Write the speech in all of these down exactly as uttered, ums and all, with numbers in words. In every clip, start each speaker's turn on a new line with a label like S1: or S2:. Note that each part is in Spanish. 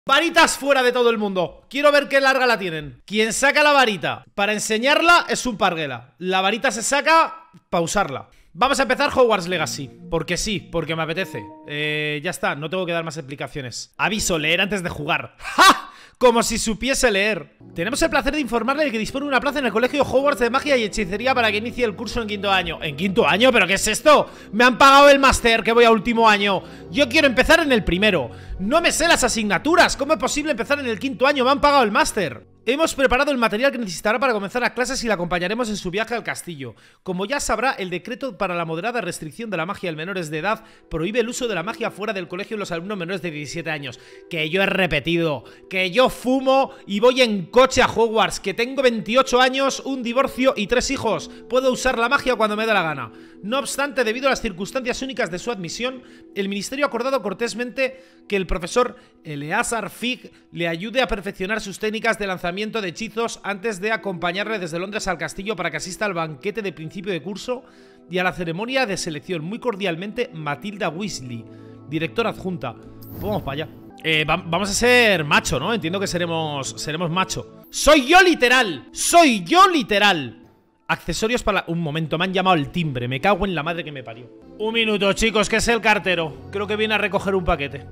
S1: Varitas fuera de todo el mundo. Quiero ver qué larga la tienen. Quien saca la varita para enseñarla es un parguela. La varita se saca para usarla. Vamos a empezar Hogwarts Legacy. Porque sí, porque me apetece. Eh, ya está, no tengo que dar más explicaciones. Aviso, leer antes de jugar. ¡Ja! Como si supiese leer. Tenemos el placer de informarle de que dispone una plaza en el colegio Hogwarts de magia y hechicería para que inicie el curso en quinto año. ¿En quinto año? ¿Pero qué es esto? Me han pagado el máster, que voy a último año. Yo quiero empezar en el primero. No me sé las asignaturas. ¿Cómo es posible empezar en el quinto año? Me han pagado el máster. Hemos preparado el material que necesitará para comenzar las clases y la acompañaremos en su viaje al castillo. Como ya sabrá, el decreto para la moderada restricción de la magia en menores de edad prohíbe el uso de la magia fuera del colegio en los alumnos menores de diecisiete años. Que yo he repetido, que yo fumo y voy en coche a Hogwarts, que tengo veintiocho años, un divorcio y tres hijos. Puedo usar la magia cuando me dé la gana. No obstante, debido a las circunstancias únicas de su admisión, el ministerio ha acordado cortésmente que el profesor Eleazar Fig le ayude a perfeccionar sus técnicas de lanzamiento de hechizos antes de acompañarle desde Londres al castillo para que asista al banquete de principio de curso y a la ceremonia de selección. Muy cordialmente, Matilda Weasley, directora adjunta. Vamos para allá. Eh, va vamos a ser macho, ¿no? Entiendo que seremos, seremos macho. ¡Soy yo literal! ¡Soy yo literal! Accesorios para... Un momento, me han llamado el timbre. Me cago en la madre que me parió. Un minuto, chicos, que es el cartero. Creo que viene a recoger un paquete.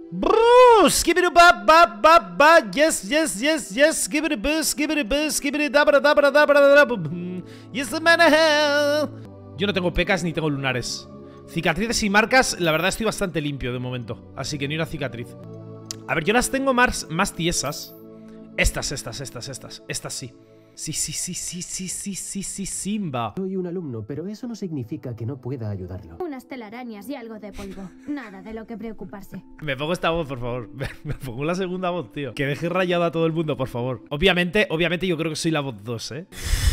S1: Bruce, give it a ba ba ba ba, yes, yes, yes, yes, give it a bus, give it a bus, give it a da da da da da da. Yes, man, hell. Yo no tengo pecas ni tengo lunares. Cicatrices y marcas, la verdad estoy bastante limpio de momento. Así que ni una cicatriz. A ver, yo las tengo más, más tiesas. Estas, estas, estas, estas. Estas sí. Sí, sí, sí, sí, sí, sí, sí, sí, Simba.
S2: Soy un alumno, pero eso no significa que no pueda ayudarlo.
S3: Unas telarañas y algo de polvo. Nada de lo que preocuparse.
S1: Me pongo esta voz, por favor. Me pongo la segunda voz, tío. Que deje rayado a todo el mundo, por favor. Obviamente, obviamente yo creo que soy la voz dos, ¿eh?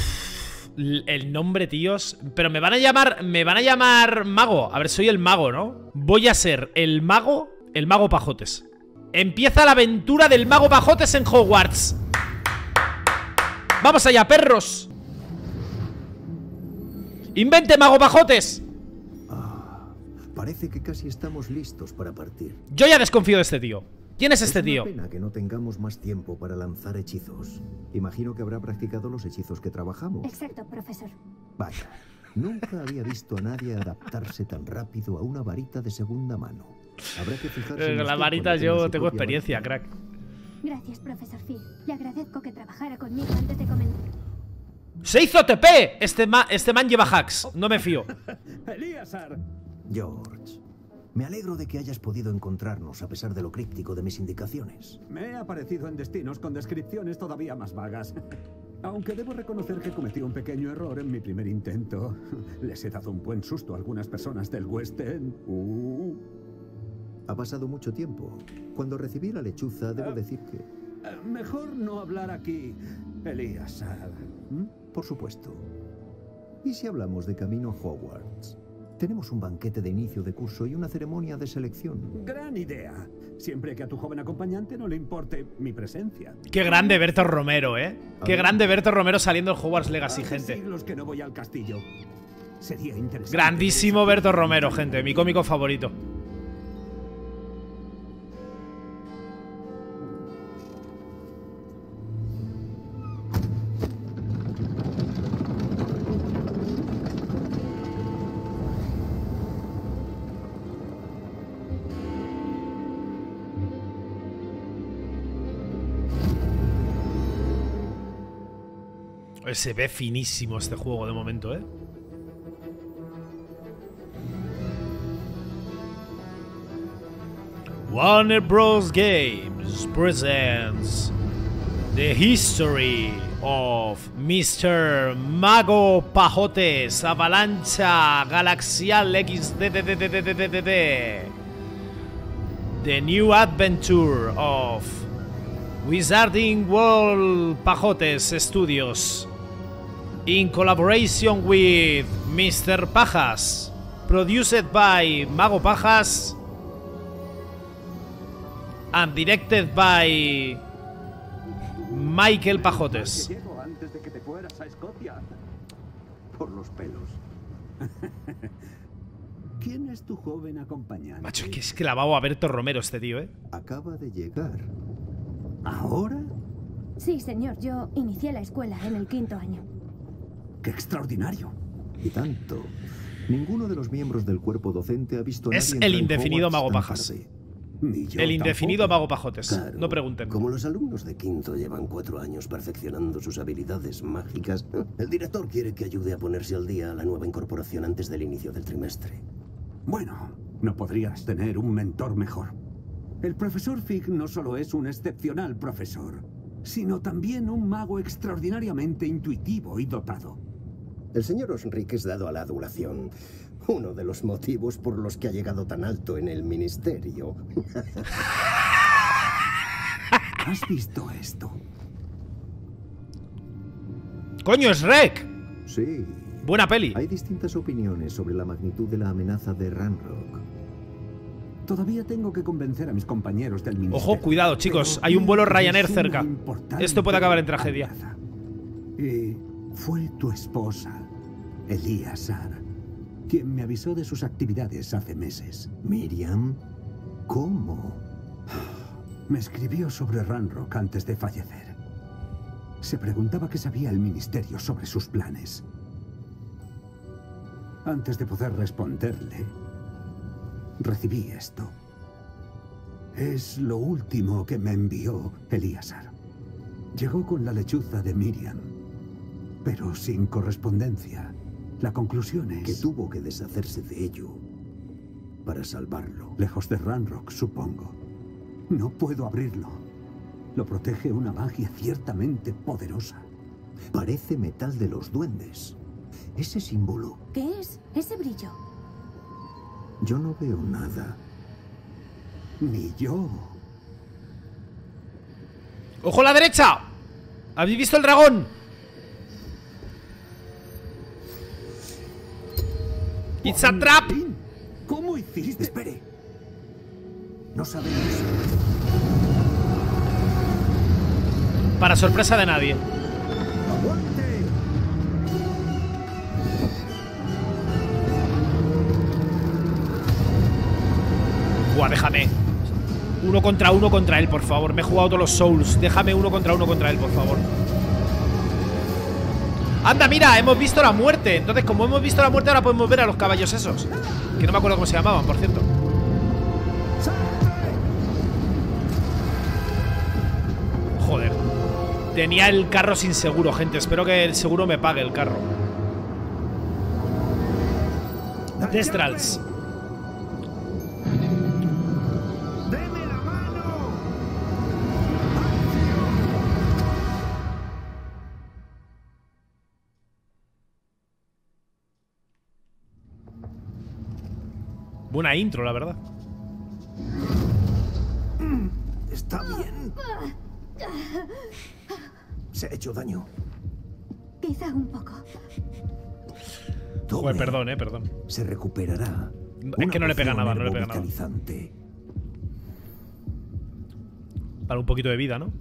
S1: El nombre, tíos. Pero me van a llamar, me van a llamar mago. A ver, soy el mago, ¿no? Voy a ser el mago, el mago Pajotes. Empieza la aventura del mago Pajotes en Hogwarts. ¡Vamos allá, perros! ¡Invente, mago Pajotes!
S4: Ah, parece que casi estamos listos para partir.
S1: Yo ya desconfío de este tío. ¿Quién es este
S4: es una
S1: tío?
S4: Pena que no tengamos más tiempo para lanzar hechizos. Imagino que habrá practicado los hechizos que trabajamos.
S3: Exacto, profesor.
S4: Vaya, nunca había visto a nadie adaptarse tan rápido a una varita de segunda mano. Habrá que fijarse en
S1: la varita, yo tengo experiencia,
S4: varita.
S1: crack.
S3: Gracias, profesor Phil. Le agradezco que trabajara conmigo antes de comentar.
S1: ¡Se hizo T P! Este, ma este man lleva hacks. No me fío.
S5: Eleazar.
S4: George, me alegro de que hayas podido encontrarnos a pesar de lo críptico de mis indicaciones.
S5: Me he aparecido en destinos con descripciones todavía más vagas. Aunque debo reconocer que cometí un pequeño error en mi primer intento. Les he dado un buen susto a algunas personas del West End. Uh.
S4: Ha pasado mucho tiempo. Cuando recibí la lechuza, debo uh, decir que...
S5: Uh, mejor no hablar aquí, Eleazar.
S4: ¿Mm? Por supuesto. ¿Y si hablamos de camino a Hogwarts? Tenemos un banquete de inicio de curso y una ceremonia de selección.
S5: Gran idea. Siempre que a tu joven acompañante no le importe mi presencia.
S1: Qué grande Berto Romero, ¿eh? Qué grande Berto Romero saliendo en Hogwarts Legacy,
S5: Hace
S1: gente.
S5: siglos que no voy al castillo. Sería interesante.
S1: Grandísimo Berto Romero, gente. Mi cómico favorito. Se ve finísimo este juego de momento, ¿eh? Warner Bros. Games presents the history of mister Mago Pajotes Avalancha Galaxial X D D D D D D D D. The new adventure of Wizarding World Pajotes Studios in collaboration with mister Pajas, produced by Mago Pajas and directed by Michael Pajotes.
S5: Llego antes de que te fueras a Escocia. Por los pelos. ¿Quién es tu joven acompañante?
S1: Macho, es que es clavado a Berto Romero este tío, ¿eh?
S4: Acaba de llegar.
S5: ¿Ahora?
S3: Sí, señor. Yo inicié la escuela en el quinto año.
S5: ¡Qué extraordinario!
S4: Y tanto. Ninguno de los miembros del cuerpo docente ha visto a
S1: Es
S4: nadie
S1: el
S4: entrar en
S1: indefinido
S4: Hogwarts
S1: mago
S4: tan
S1: pajas.
S4: tarde.
S5: Ni yo
S1: El indefinido
S5: tampoco.
S1: mago pajotes.
S6: Claro,
S1: No pregunten.
S6: Como los alumnos de quinto llevan cuatro años perfeccionando sus habilidades mágicas, el director quiere que ayude a ponerse al día a la nueva incorporación antes del inicio del trimestre.
S5: Bueno, no podrías tener un mentor mejor. El profesor Fig no solo es un excepcional profesor, sino también un mago extraordinariamente intuitivo y dotado.
S6: El señor Osric es dado a la adulación. Uno de los motivos por los que ha llegado tan alto en el ministerio.
S5: ¿Has visto esto?
S1: ¡Coño, es Rec!
S4: Sí.
S1: Buena peli.
S4: Hay distintas opiniones sobre la magnitud de la amenaza de Ranrock.
S5: Todavía tengo que convencer a mis compañeros del ministerio.
S1: Ojo, cuidado, chicos.
S5: Pero
S1: Hay un vuelo
S5: es
S1: Ryanair
S5: una
S1: cerca.
S5: importante
S1: Esto puede acabar en tragedia.
S5: amenaza. Y fue tu esposa, Elíasar, quien me avisó de sus actividades hace meses.
S4: Miriam, ¿cómo?
S5: Me escribió sobre Ranrock antes de fallecer. Se preguntaba qué sabía el ministerio sobre sus planes. Antes de poder responderle, recibí esto. Es lo último que me envió Elíasar. Llegó con la lechuza de Miriam, pero sin correspondencia. La conclusión es...
S6: Que tuvo que deshacerse de ello para salvarlo.
S5: Lejos de Ranrock, supongo. No puedo abrirlo. Lo protege una magia ciertamente poderosa.
S4: Parece metal de los duendes. Ese símbolo.
S3: ¿Qué es ese brillo?
S4: Yo no veo nada.
S5: Ni yo.
S1: ¡Ojo a la derecha! ¿Habéis visto el dragón? ¡It's a trap!
S5: ¿Cómo hiciste?
S4: Espere. No sabemos.
S1: Para sorpresa de nadie.
S5: ¡Aguante!
S1: Buah, déjame. Uno contra uno contra él, por favor. Me he jugado todos los Souls. Déjame uno contra uno contra él, por favor. Anda, mira, hemos visto la muerte. Entonces, como hemos visto la muerte, ahora podemos ver a los caballos esos. Que no me acuerdo cómo se llamaban, por cierto. Joder. Tenía el carro sin seguro, gente. Espero que el seguro me pague el carro. Destrals.
S5: ¡Deme la mano!
S1: Buena intro, la verdad.
S6: Está bien. Se ha hecho daño.
S3: Quizá un poco.
S4: Tome.
S1: Joder, perdón, eh, perdón.
S4: Se recuperará.
S1: Es que no le pega
S4: Una
S1: nada, no le pega
S4: poción
S1: nada.
S4: herbovitalizante.
S1: Para un poquito de vida, ¿no?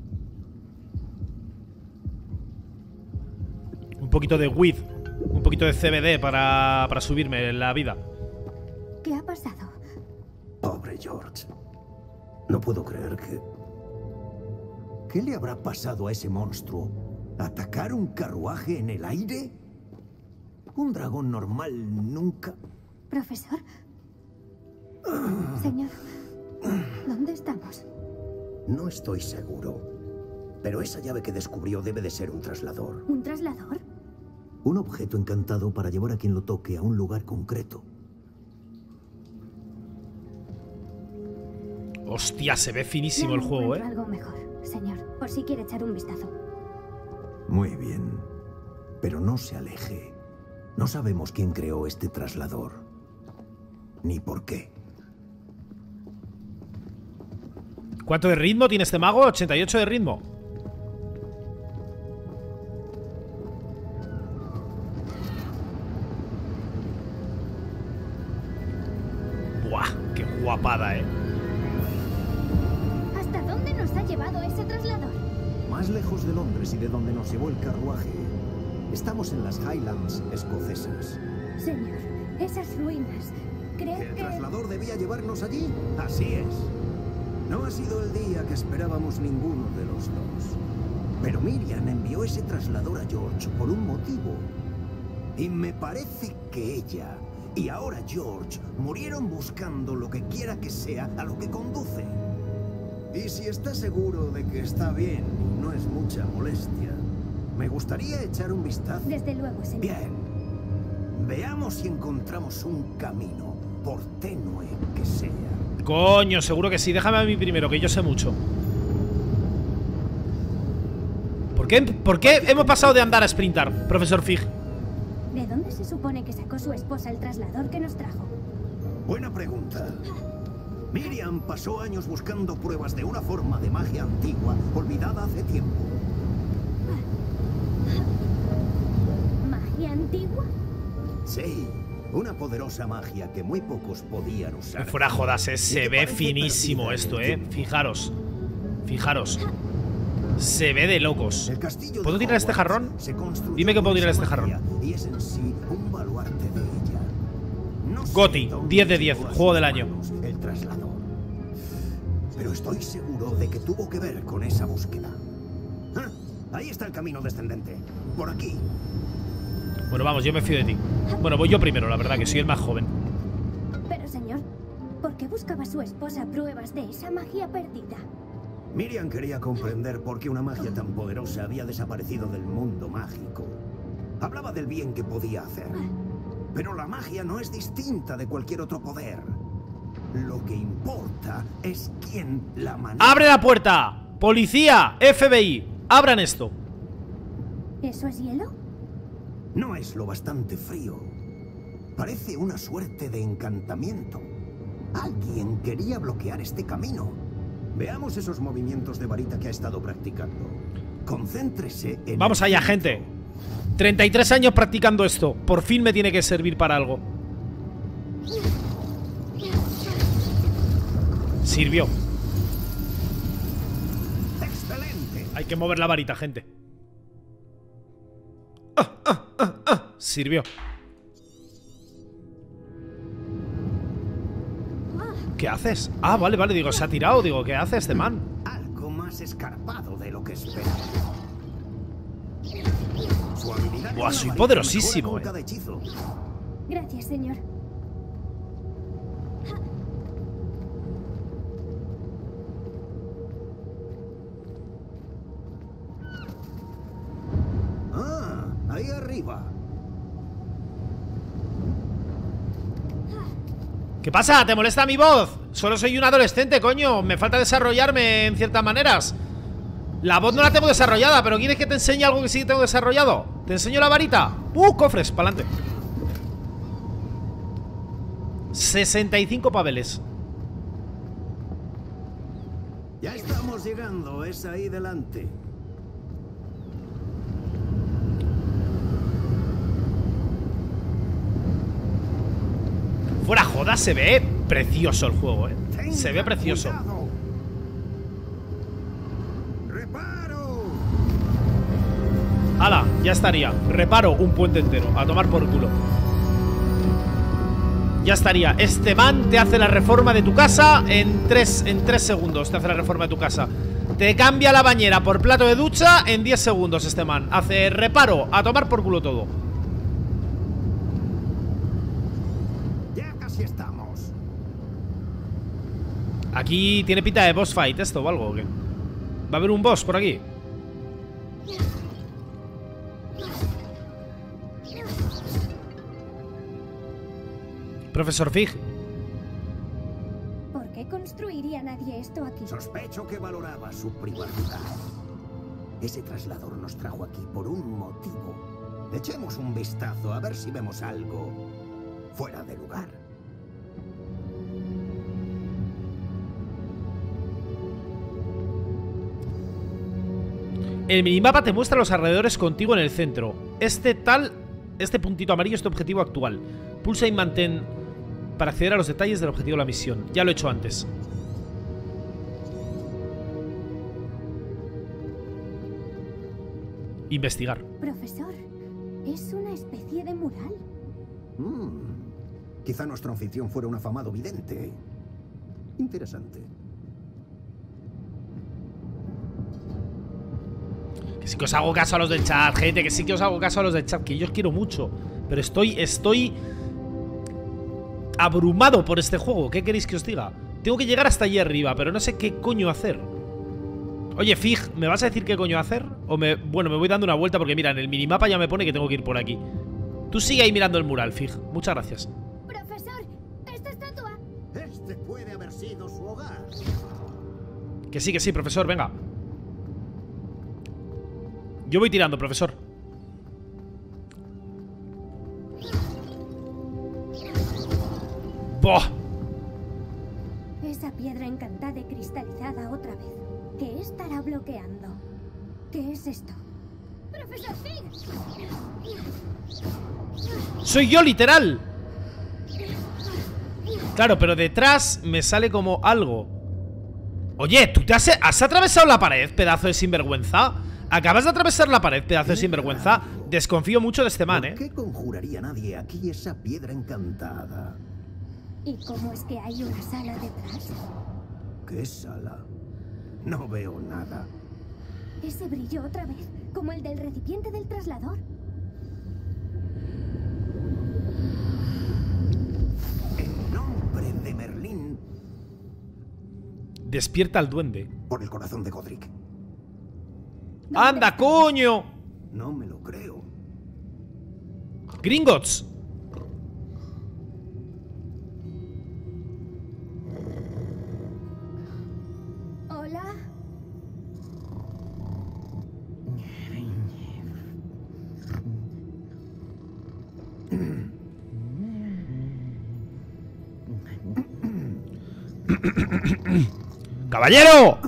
S1: Un poquito de weed. Un poquito de C B D para, para subirme la vida.
S3: ¿Qué ha pasado?
S6: Pobre George. No puedo creer que...
S4: ¿Qué le habrá pasado a ese monstruo? ¿Atacar un carruaje en el aire? Un dragón normal nunca...
S3: ¿Profesor? Señor, ¿dónde estamos?
S6: No estoy seguro. Pero esa llave que descubrió debe de ser un traslador.
S3: ¿Un traslador?
S4: Un objeto encantado para llevar a quien lo toque a un lugar concreto.
S1: Hostia, se ve finísimo
S3: Ya
S1: el
S3: no
S1: juego, eh.
S3: encuentro algo mejor, señor, por si quiere echar un vistazo.
S4: Muy bien. Pero no se aleje. No sabemos quién creó este traslador. Ni por qué.
S1: ¿Cuánto de ritmo tiene este mago? ochenta y ocho de ritmo. Buah, qué guapada, eh.
S3: ¿Hasta dónde nos ha llevado ese traslador?
S4: Más lejos de Londres y de donde nos llevó el carruaje. Estamos en las Highlands escocesas.
S3: Señor, esas ruinas. ¿Cree
S4: ¿El
S3: que...?
S4: traslador debía llevarnos allí? Así es. No ha sido el día que esperábamos ninguno de los dos. Pero Miriam envió ese traslador a George por un motivo. Y me parece que ella y ahora George murieron buscando lo que quiera que sea a lo que conduce. Y si está seguro de que está bien y no es mucha molestia, me gustaría echar un vistazo.
S3: Desde luego, señor.
S4: Bien. Veamos si encontramos un camino, por tenue que sea.
S1: Coño, seguro que sí. Déjame a mí primero, que yo sé mucho. ¿Por qué, ¿Por qué hemos pasado de andar a sprintar, profesor Fig?
S3: ¿De dónde se supone que sacó su esposa el traslador que nos trajo?
S4: Buena pregunta. Miriam pasó años buscando pruebas de una forma de magia antigua, olvidada hace tiempo.
S3: ¿Magia antigua?
S4: Sí, una poderosa magia que muy pocos podían usar.
S1: Fuera jodas, eh. Se ve finísimo esto, eh. Fijaros. Fijaros. Se ve de locos. ¿Puedo tirar este jarrón? Dime que puedo tirar este jarrón.
S4: Y es en sí un baluarte de ella. No sé
S1: Goti,
S4: dónde
S1: diez de diez,
S4: tuvo
S1: juego del
S4: las
S1: año.
S4: manos el traslador. Pero estoy seguro de que tuvo que ver con esa búsqueda. Ah, ahí está el camino descendente. Por aquí.
S1: Bueno, vamos, yo me fío de ti. Bueno, voy yo primero, la verdad, que soy el más joven.
S3: Pero, señor, ¿por qué buscaba su esposa pruebas de esa magia perdida?
S4: Miriam quería comprender por qué una magia tan poderosa había desaparecido del mundo mágico. Hablaba del bien que podía hacer. Pero la magia no es distinta de cualquier otro poder. Lo que importa es quién la maneja.
S1: ¡Abre la puerta! ¡Policía! ¡F B I! ¡Abran esto!
S3: ¿Eso es hielo?
S4: No es lo bastante frío. Parece una suerte de encantamiento. Alguien quería bloquear este camino. Veamos esos movimientos de varita que ha estado practicando. Concéntrese en...
S1: Vamos allá, gente. treinta y tres años practicando esto. Por fin me tiene que servir para algo. Sirvió.
S4: ¡Excelente!
S1: Hay que mover la varita, gente. Ah, ah, ah, ah. Sirvió. ¿Qué haces? Ah, vale, vale, digo, se ha tirado. Digo, ¿qué hace este man?
S4: Algo más escarpado de lo que esperaba. Su habilidad
S1: Buah,
S4: con la
S1: soy
S4: varita
S1: poderosísimo,
S4: mejora con
S1: eh.
S4: cada hechizo.
S3: Gracias, señor.
S4: Ah, ahí arriba.
S1: ¿Qué pasa? ¿Te molesta mi voz? Solo soy un adolescente, coño. Me falta desarrollarme en ciertas maneras. La voz no la tengo desarrollada, pero ¿quieres que te enseñe algo que sí tengo desarrollado? ¿Te enseño la varita? ¡Uh, cofres! Pa'lante. sesenta y cinco paveles.
S4: Ya estamos llegando, es ahí delante.
S1: Fuera joda, se ve precioso el juego, eh. Se ve precioso.
S4: Cuidado. ¡Reparo!
S1: ¡Hala! Ya estaría. Reparo un puente entero. A tomar por culo. Ya estaría. Este man te hace la reforma de tu casa en tres, en tres segundos. Te hace la reforma de tu casa. Te cambia la bañera por plato de ducha en diez segundos este man. Hace reparo. A tomar por culo todo.
S4: Ya casi estamos.
S1: Aquí tiene pinta de boss fight esto o algo, ¿o qué? ¿Va a haber un boss por aquí? Profesor Fig.
S3: ¿Por qué construiría nadie esto aquí?
S4: Sospecho que valoraba su privacidad. Ese traslador nos trajo aquí por un motivo. Echemos un vistazo a ver si vemos algo fuera de lugar.
S1: El minimapa te muestra los alrededores contigo en el centro. Este tal... Este puntito amarillo es tu objetivo actual. Pulsa y mantén para acceder a los detalles del objetivo de la misión. Ya lo he hecho antes. Investigar.
S3: Profesor, ¿es una especie de mural?
S4: Mm, quizá nuestro anfitrión fuera un afamado vidente. Interesante.
S1: Que sí que os hago caso a los del chat, gente. Que sí que os hago caso a los del chat. Que yo os quiero mucho. Pero estoy, estoy abrumado por este juego. ¿Qué queréis que os diga? Tengo que llegar hasta allí arriba, pero no sé qué coño hacer. Oye, Fig, ¿me vas a decir qué coño hacer? O me... Bueno, me voy dando una vuelta porque mira, en el minimapa ya me pone que tengo que ir por aquí. Tú sigue ahí mirando el mural, Fig. Muchas gracias.
S3: Profesor, esta estatua.
S4: Este puede haber sido su hogar.
S1: Que sí, que sí, profesor, venga. Yo voy tirando, profesor. ¡Boh!
S3: Esa piedra encantada y cristalizada otra vez. ¿Qué estará bloqueando? ¿Qué es esto? ¡Profesor Fig!
S1: ¡Soy yo, literal! Claro, pero detrás me sale como algo. Oye, ¿tú te has, has atravesado la pared, pedazo de sinvergüenza? Acabas de atravesar la pared, pedazo de sinvergüenza. Desconfío mucho de este man, ¿eh?
S4: ¿Por qué conjuraría nadie aquí esa piedra encantada?
S3: ¿Y cómo es que hay una sala detrás?
S4: ¿Qué sala? No veo nada.
S3: Ese brillo otra vez, como el del recipiente del traslador.
S4: En nombre de Merlín.
S1: Despierta al duende.
S4: Por el corazón de Godric.
S1: ¡Anda, coño!
S4: No me lo creo.
S1: Gringotts.
S3: Hola.
S1: ¡Caballero!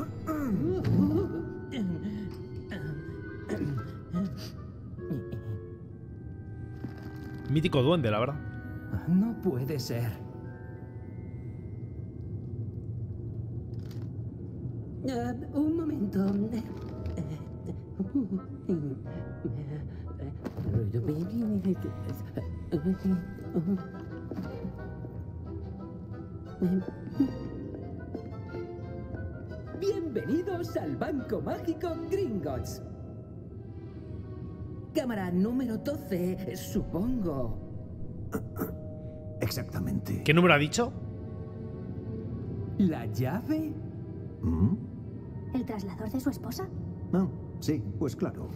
S1: Mítico duende, la verdad.
S2: No puede ser. Uh, un momento. Bienvenidos al Banco Mágico Gringotts. Cámara número doce, supongo.
S4: Exactamente.
S1: ¿Qué número ha dicho?
S2: ¿La llave?
S4: ¿Mm?
S3: ¿El traslador de su esposa?
S4: Ah, sí, pues claro.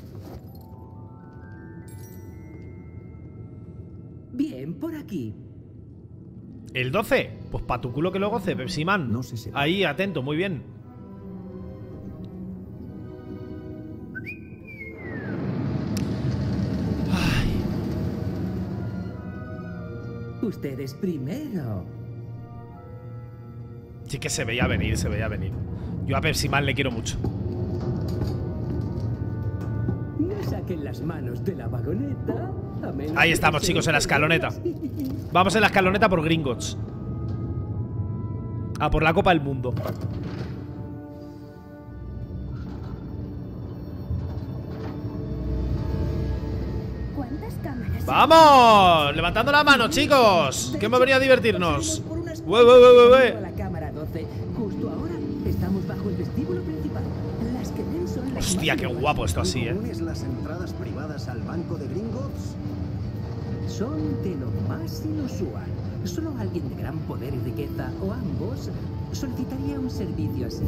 S2: Bien, por aquí.
S1: ¿El doce? Pues pa' tu culo que lo goce, Pepsi Man.
S4: No sé si-
S1: Ahí, atento, muy bien.
S2: Ustedes primero.
S1: Sí que se veía venir, se veía venir. Yo a Pepsi Man le quiero mucho.
S2: No saquen las manos de la vagoneta. a menos
S1: Ahí
S2: que
S1: estamos,
S2: se
S1: chicos, en la escaloneta.
S2: deseen.
S1: Vamos en la escaloneta por Gringotts. A por la Copa del Mundo.
S3: ¿Cuántas cámaras?
S1: ¡Vamos! Levantando la mano, chicos. Que hemos venido a divertirnos.
S2: Por unas
S1: Ué, ué, ué, ué, ué.
S2: a la cámara doce. Justo ahora estamos bajo el vestíbulo principal. Las que ven son las
S1: Hostia,
S2: más
S1: qué
S2: nuevas.
S1: guapo esto así, eh.
S4: ¿Comunes las entradas privadas al banco de Gringotts?
S2: Son de lo más inusual. Solo alguien de gran poder y riqueza, o ambos, solicitaría un servicio así.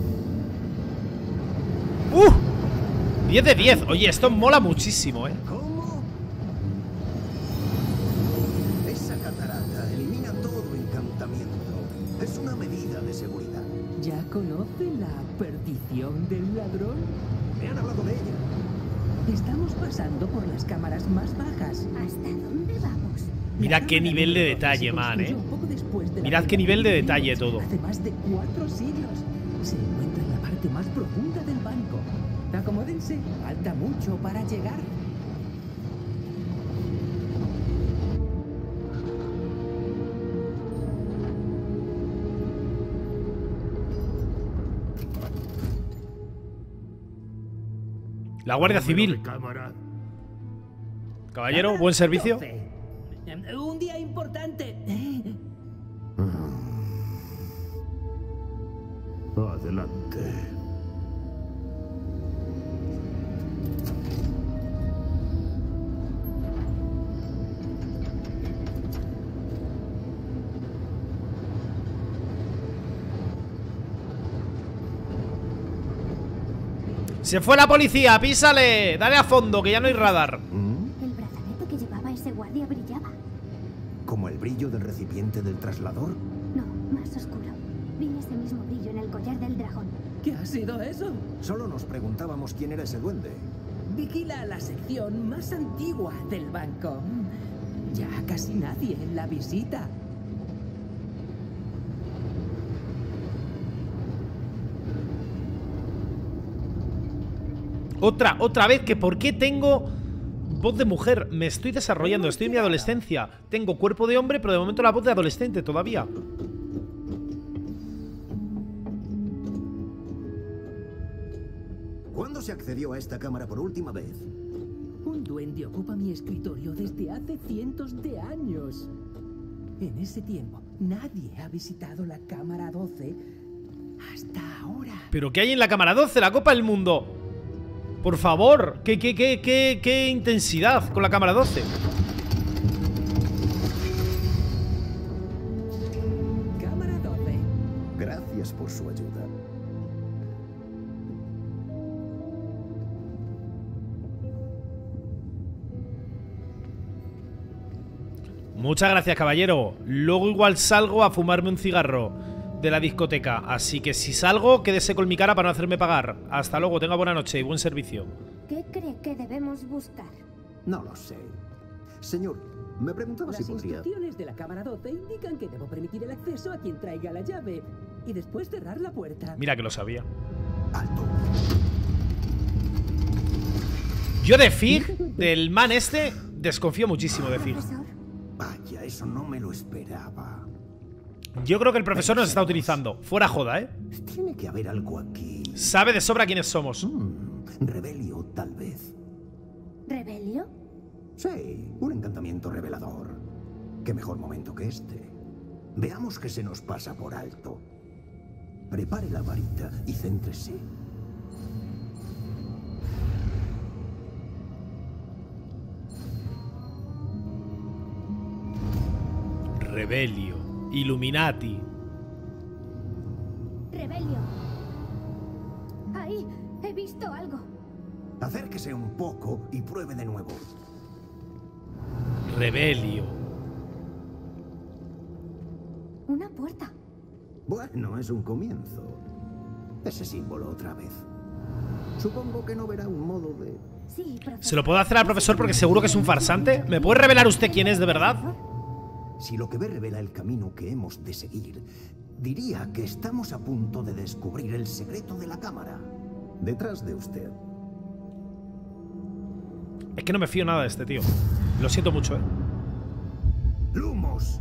S1: ¡Uh! diez de diez. Oye, esto mola muchísimo, eh.
S4: ¿Cómo? Esa catarata elimina todo encantamiento. Es una medida de seguridad.
S2: ¿Ya conoce la perdición del ladrón?
S4: Me han hablado de ella.
S2: Estamos pasando por las cámaras más bajas.
S3: ¿Hasta dónde vamos?
S1: Mirad
S2: La
S1: qué
S2: cámara
S1: nivel de
S2: número doce
S1: detalle,
S2: se
S1: man, eh.
S2: construyó un poco después de la
S1: Mirad qué
S2: Guerra
S1: nivel de
S2: de
S1: detalle
S2: Gringotts,
S1: todo.
S2: Hace más de cuatro siglos. Se encuentra en la parte más profunda del banco. Acomódense, falta mucho para llegar.
S1: La Guardia Civil. Caballero, buen servicio.
S2: doce. Un día importante.
S7: Adelante.
S1: Se fue la policía, písale. Dale a fondo, que ya no hay radar.
S4: ¿Mm?
S3: El brazalete que llevaba ese guardia brillaba.
S4: ¿Como el brillo del recipiente del traslador?
S3: No, más oscuro. Vi ese mismo brillo en el collar del dragón.
S2: ¿Qué ha sido eso?
S4: Solo nos preguntábamos quién era ese duende.
S2: Vigila la sección más antigua del banco. Ya casi nadie la visita.
S1: Otra, otra vez, que por qué tengo voz de mujer. Me estoy desarrollando, estoy en mi adolescencia. Tengo cuerpo de hombre, pero de momento la voz de adolescente todavía.
S4: ¿Cuándo se accedió a esta cámara por última vez?
S2: Un duende ocupa mi escritorio desde hace cientos de años. En ese tiempo, nadie ha visitado la cámara doce hasta ahora.
S1: ¿Pero qué hay en la cámara doce? La Copa del Mundo. Por favor, qué, qué, qué, qué, qué intensidad con la cámara doce.
S2: Cámara doce.
S4: Gracias por su ayuda.
S1: Muchas gracias, caballero. Luego igual salgo a fumarme un cigarro de la discoteca. Así que si salgo, quédese con mi cara para no hacerme pagar. Hasta luego, tenga buena noche y buen servicio.
S3: ¿Qué cree que debemos buscar?
S4: No lo sé. Señor, me preguntaba
S2: Las
S4: si podría...
S2: instrucciones de la cámara doce indican que debo permitir el acceso a quien traiga la llave y después cerrar la puerta.
S1: Mira que lo sabía.
S4: Alto.
S1: Yo de Fig, del man este, desconfío muchísimo de Fig.
S3: Profesor,
S4: Vaya, eso no me lo esperaba.
S1: Yo creo que el profesor nos está utilizando. Fuera joda, ¿eh?
S4: Tiene que haber algo aquí.
S1: Sabe de sobra quiénes somos.
S4: Hmm, Rebelio, tal vez.
S3: ¿Rebelio?
S4: Sí, un encantamiento revelador. Qué mejor momento que este. Veamos qué se nos pasa por alto. Prepare la varita y céntrese.
S1: Rebelio. Illuminati.
S3: Rebelio. Ahí, he visto algo.
S4: Acérquese un poco y pruebe de nuevo.
S1: Rebelio.
S3: Una puerta.
S4: Bueno, es un comienzo. Ese símbolo otra vez. Supongo que no verá un modo de...
S3: Sí, profesor.
S1: ¿Se lo puedo hacer al profesor porque seguro que es un farsante? ¿Me puede revelar usted quién es de verdad?
S4: Si lo que ve revela el camino que hemos de seguir, diría que estamos a punto de descubrir el secreto de la cámara. Detrás de usted.
S1: Es que no me fío nada de este tío. Lo siento mucho, ¿eh?
S4: ¡Lumos!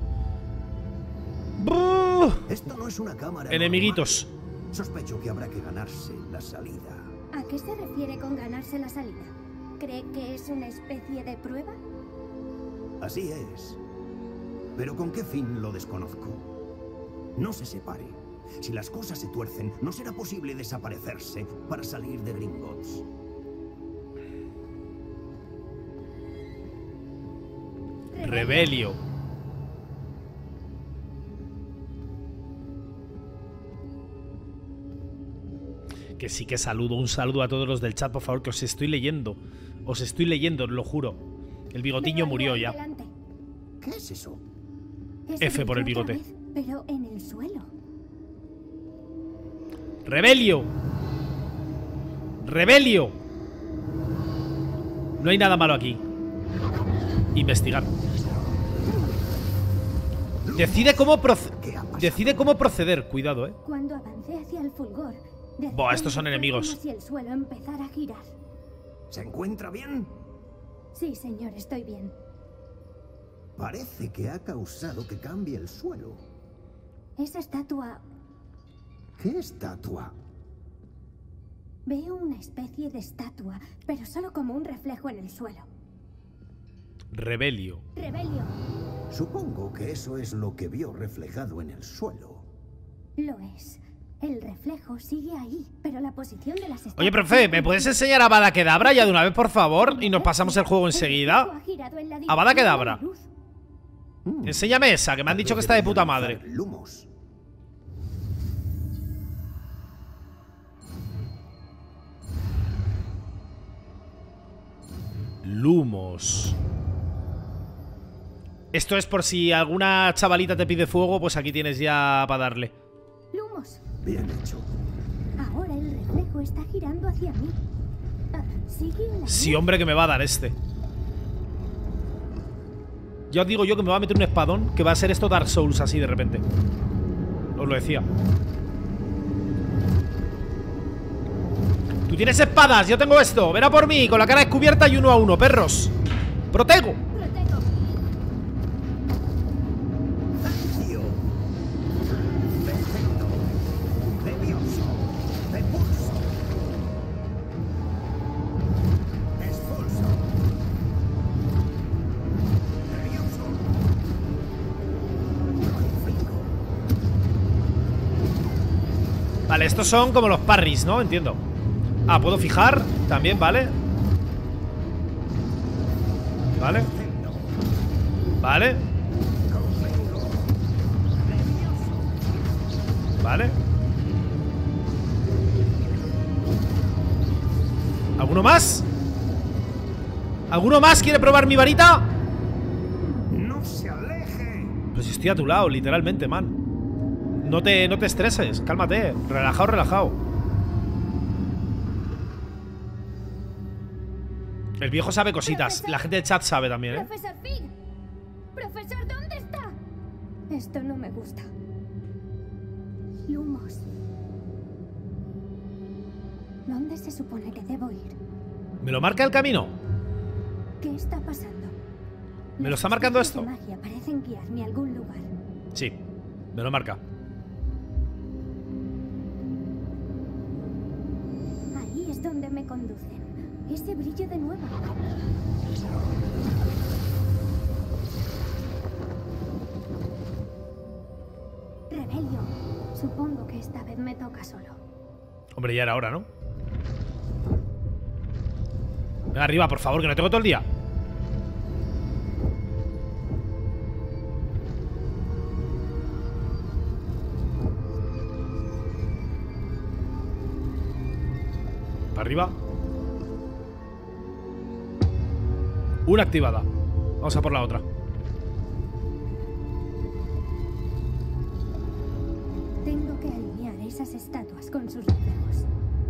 S1: ¡Buh!
S4: Esto no es una cámara.
S1: Enemiguitos.
S4: normal. Sospecho que habrá que ganarse la salida.
S3: ¿A qué se refiere con ganarse la salida? ¿Cree que es una especie de prueba?
S4: Así es. Pero ¿con qué fin lo desconozco? No se separe. Si las cosas se tuercen, no será posible desaparecerse para salir de Gringotts.
S1: Rebelio. Que sí que saludo. Un saludo a todos los del chat, por favor, que os estoy leyendo. Os estoy leyendo, os lo juro. El bigotiño
S3: Veo
S1: murió
S3: algo
S1: ya.
S3: delante.
S4: ¿Qué es eso?
S3: Ese
S1: F por el
S3: brillo otra
S1: bigote.
S3: vez, pero en el suelo.
S1: Rebelio. Rebelio. No hay nada malo aquí. Investigar. Decide cómo proce-
S4: ¿Qué ha pasado?
S1: Decide cómo proceder. Cuidado, eh.
S3: Cuando avancé hacia el fulgor, de
S1: Buah, estos son
S3: repente fue
S1: enemigos.
S3: como si el suelo empezara a girar.
S4: ¿Se encuentra bien?
S3: Sí, señor, estoy bien.
S4: Parece que ha causado que cambie el suelo.
S3: Esa estatua...
S4: ¿Qué estatua?
S3: Veo una especie de estatua, pero solo como un reflejo en el suelo.
S1: Rebelio.
S3: Rebelio.
S4: Supongo que eso es lo que vio reflejado en el suelo.
S3: Lo es. El reflejo sigue ahí, pero la posición de las estatuas...
S1: Oye, profe, ¿me puedes enseñar a Avada Kedavra ya de una vez, por favor? Y nos pasamos el juego
S3: El
S1: enseguida.
S3: reflejo ha girado en la
S1: Avada
S3: dirección de la
S1: Kedavra.
S3: luz.
S4: Mm.
S1: Enséñame esa, que me han dicho que está de puta madre.
S4: Lumos.
S1: Lumos. Esto es por si alguna chavalita te pide fuego, pues aquí tienes ya para darle.
S3: Lumos.
S4: Bien hecho.
S3: Ahora el reflejo está girando hacia mí. Ah, sigue la
S1: Sí,
S3: luz.
S1: hombre, que me va a dar este. Ya os digo yo que me va a meter un espadón, que va a ser esto Dark Souls así de repente. Os lo decía. Tú tienes espadas, yo tengo esto. Ven a por mí, con la cara descubierta y uno a uno, perros. ¡Protego!
S3: Protego.
S4: Tío. Perfecto. Levioso. Repulso. Expulso. Levioso. Glorifico.
S1: Vale, estos son como los parries, ¿no? Entiendo. Ah, puedo fijar también, ¿vale? Vale. Vale. Vale. ¿Alguno más? ¿Alguno más quiere probar mi varita?
S4: No se aleje.
S1: Pues estoy a tu lado, literalmente, man. No te, no te estreses, cálmate. Relajado, relajado. El viejo sabe cositas. La gente del chat sabe también, ¿eh?
S3: Profesor Fig. Profesor, ¿dónde está? Esto no me gusta. Lumos. ¿Dónde se supone que debo ir?
S1: ¿Me lo marca el camino?
S3: ¿Qué está pasando?
S1: ¿Me lo
S3: Las
S1: está marcando
S3: especies
S1: esto?
S3: de magia parecen guiarme a algún lugar.
S1: Sí, me lo marca.
S3: Ahí es donde me conducen. Ese brillo de nuevo. Rebelio. Supongo que esta vez me toca solo.
S1: Hombre, ya era hora, ¿no? Venga, arriba, por favor, que no tengo todo el día. Para arriba. Una activada. Vamos a por la otra.
S3: Tengo que alinear esas estatuas con sus reflejos.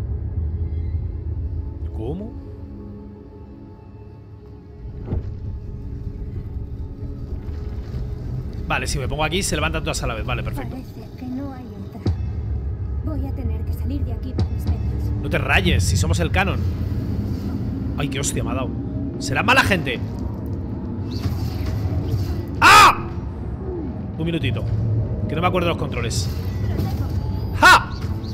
S1: ¿Cómo? Vale, si me pongo aquí se levantan todas a la vez. Vale, perfecto.
S3: Parece que no hay entrada. Voy a tener que salir de aquí por mis medios.
S1: No te rayes, si somos el canon. Ay, qué hostia me ha dado. Será mala gente. ¡Ah! Un minutito, que no me acuerdo de los controles. ¡Ja!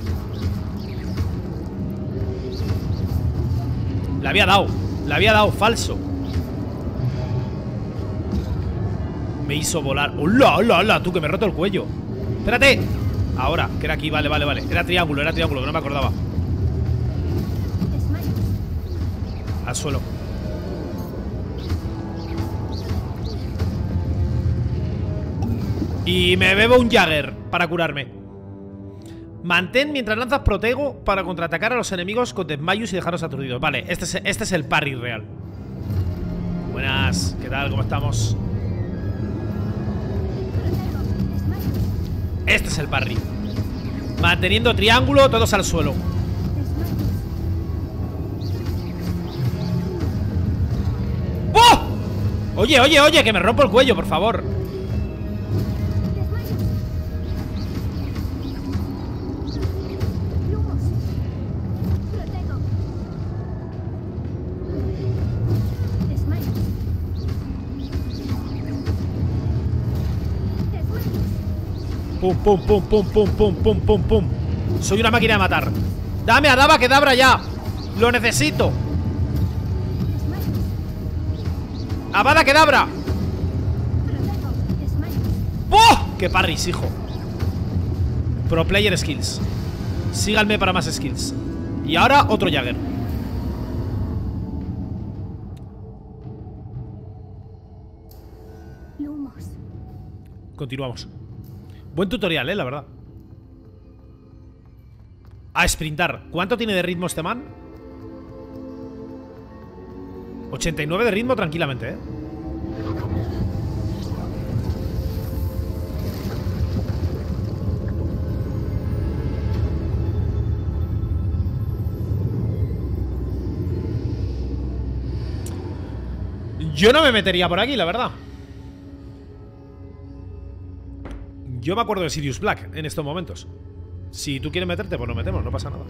S1: Le había dado. Le había dado falso. Me hizo volar. ¡Hola, hola, hola! Tú, que me he roto el cuello. Espérate. Ahora, que era aquí, vale, vale, vale. Era triángulo, era triángulo, que no me acordaba. Al suelo. Y me bebo un Jagger para curarme. Mantén mientras lanzas protego para contraatacar a los enemigos con desmayos y dejarlos aturdidos. Vale, este es, este es el parry real. Buenas, ¿qué tal? ¿Cómo estamos? Este es el parry. Manteniendo triángulo, todos al suelo. ¡Oh! Oye, oye, oye, que me rompo el cuello, por favor. Pum, pum, pum, pum, pum, pum, pum, pum, pum. Soy una máquina de matar. Dame a Daba Kedabra ya. Lo necesito. Avada Kedabra. ¡Oh! ¡Qué parris, hijo! Pro player skills. Síganme para más skills. Y ahora otro Jagger.
S3: Lumos.
S1: Continuamos. Buen tutorial, eh, la verdad. A sprintar. ¿Cuánto tiene de ritmo este man? ochenta y nueve de ritmo tranquilamente, ¿eh? Yo no me metería por aquí, la verdad. Yo me acuerdo de Sirius Black en estos momentos. Si tú quieres meterte, pues nos metemos, no pasa nada.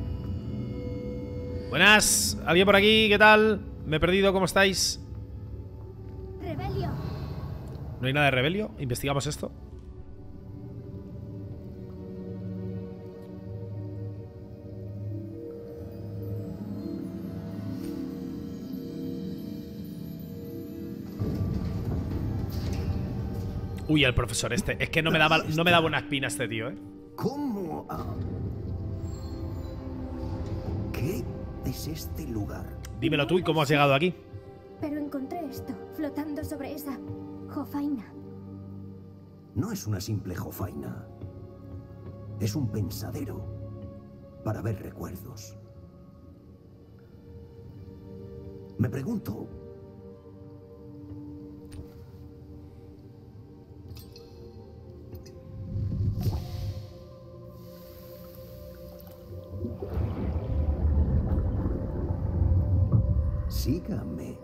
S1: Buenas, ¿alguien por aquí? ¿Qué tal? Me he perdido, ¿cómo estáis?
S3: Rebelio.
S1: ¿No hay nada de Rebelio? ¿Investigamos esto? Uy, el profesor este. Es que no me da, no me da buena espina este tío, ¿eh?
S4: ¿Cómo? Ah. ¿Qué es este lugar?
S1: Dímelo tú y cómo has llegado aquí.
S3: Pero encontré esto, flotando sobre esa jofaina.
S4: No es una simple jofaina. Es un pensadero para ver recuerdos. Me pregunto... Sígame.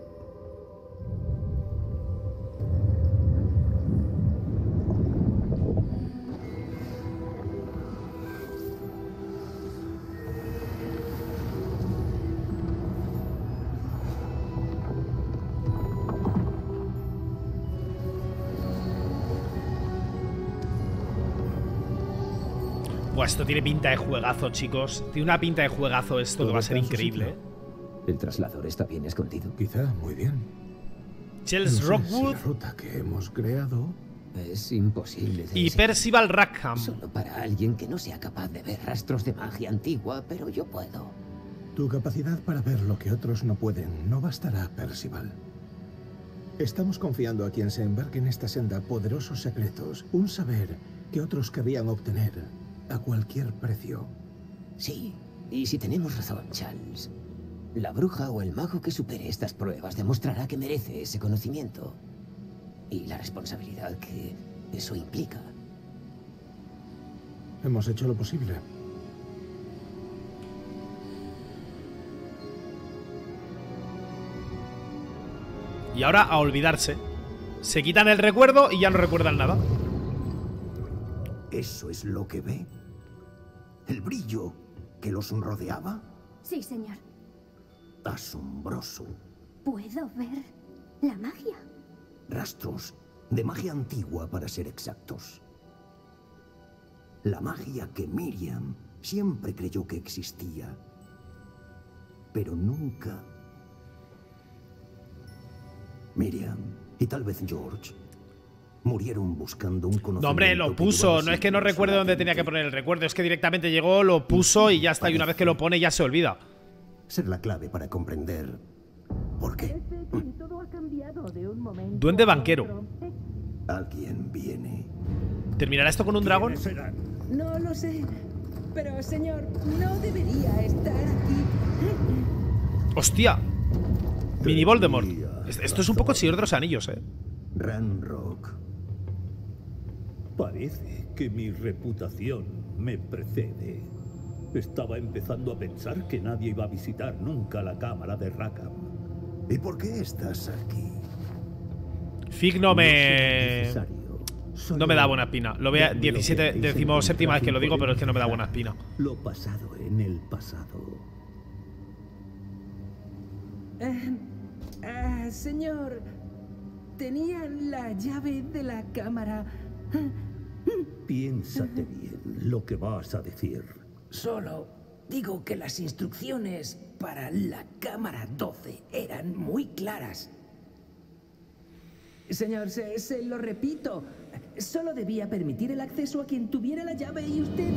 S1: Pues esto tiene pinta de juegazo, chicos. Tiene una pinta de juegazo esto que va a ser increíble, ¿eh?
S2: ¿El traslador está bien escondido?
S7: Quizá muy bien.
S1: Chels
S7: No sé si
S1: Rockwood
S7: la ruta que hemos creado...
S2: Es imposible de
S1: y
S2: descifrar.
S1: Percival Rackham.
S2: Solo para alguien que no sea capaz de ver rastros de magia antigua, pero yo puedo.
S7: Tu capacidad para ver lo que otros no pueden no bastará, Percival. Estamos confiando a quien se embarque en esta senda poderosos secretos, un saber que otros querrían obtener a cualquier precio.
S2: Sí, y si tenemos razón, Charles, la bruja o el mago que supere estas pruebas demostrará que merece ese conocimiento. Y la responsabilidad que eso implica.
S7: Hemos hecho lo posible.
S1: Y ahora a olvidarse. Se quitan el recuerdo y ya no recuerdan nada.
S4: ¿Eso es lo que ve? ¿El brillo que los rodeaba?
S3: Sí, señor.
S4: Asombroso.
S3: ¿Puedo ver la magia?
S4: Rastros de magia antigua, para ser exactos. La magia que Miriam siempre creyó que existía, pero nunca. Miriam y tal vez George murieron buscando un conocimiento.
S1: No, hombre, lo
S4: que
S1: puso.
S4: llevaba
S1: No es que no
S4: siglos
S1: recuerde
S4: a la
S1: dónde tenía que
S4: gente.
S1: poner el recuerdo. Es que directamente llegó, lo puso y ya está. Y una vez que lo pone ya se olvida.
S4: Ser la clave para comprender por qué.
S8: Todo ha cambiado de un momento.
S1: Duende banquero.
S4: Alguien viene.
S1: ¿Terminará esto con un dragón?
S8: No lo sé. Pero, señor, no debería estar aquí.
S1: ¡Hostia! Mini Voldemort. Es- Esto es un poco el Señor de los Anillos, ¿eh?
S4: Ranrock.
S9: Parece que mi reputación me precede. Estaba empezando a pensar que nadie iba a visitar nunca la cámara de Rackham.
S4: ¿Y por qué estás aquí?
S1: Fig no me... No me da buena espina. Lo veo diecisiete, decimoséptima vez que lo digo, pero es que no me da buena espina.
S9: Lo pasado en el pasado.
S8: Eh, eh, señor, tenían la llave de la cámara.
S9: Piénsate bien lo que vas a decir.
S2: Solo digo que las instrucciones para la cámara doce eran muy claras.
S8: Señor, se, se lo repito. Solo debía permitir el acceso a quien tuviera la llave y usted...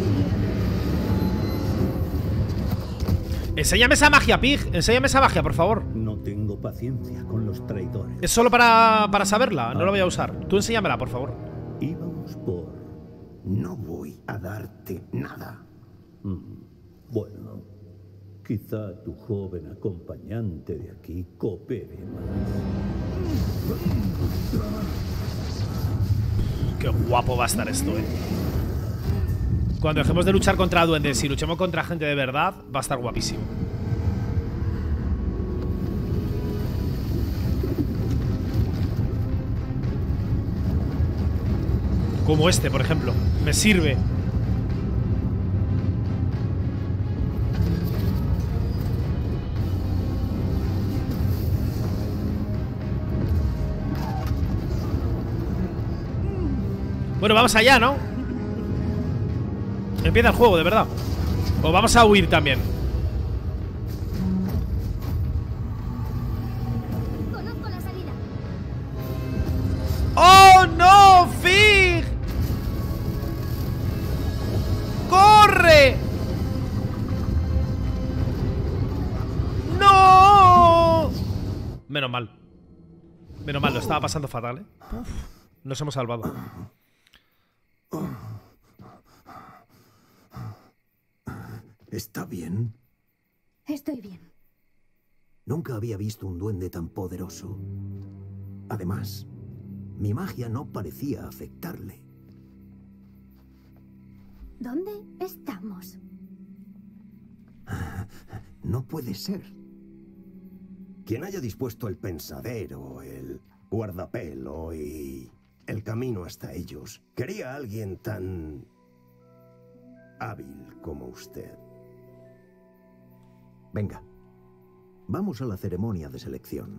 S1: Enséñame esa magia, Pig. Enséñame esa magia, por favor.
S9: No tengo paciencia con los traidores.
S1: Es solo para, para saberla. No lo voy a usar. Tú enséñamela, por favor.
S9: Íbamos por...
S4: No voy a darte nada.
S9: Mm, bueno, Quizá tu joven acompañante de aquí coopere más.
S1: Qué guapo va a estar esto, eh. Cuando dejemos de luchar contra duendes y luchemos contra gente de verdad, va a estar guapísimo. Como este, por ejemplo. Me sirve. Bueno, vamos allá, ¿no? Empieza el juego, de verdad. O vamos a huir también.
S3: Conozco la salida.
S1: ¡Oh, no! ¡Fig! ¡Corre! ¡No! Menos mal. Menos mal, lo estaba pasando fatal, ¿eh? Uf, nos hemos salvado.
S4: ¿Está bien?
S3: Estoy bien.
S4: Nunca había visto un duende tan poderoso. Además, mi magia no parecía afectarle.
S3: ¿Dónde estamos?
S4: No puede ser. Quien haya dispuesto el pensadero, el guardapelo y el camino hasta ellos, quería a alguien tan hábil como usted. Venga, vamos a la ceremonia de selección.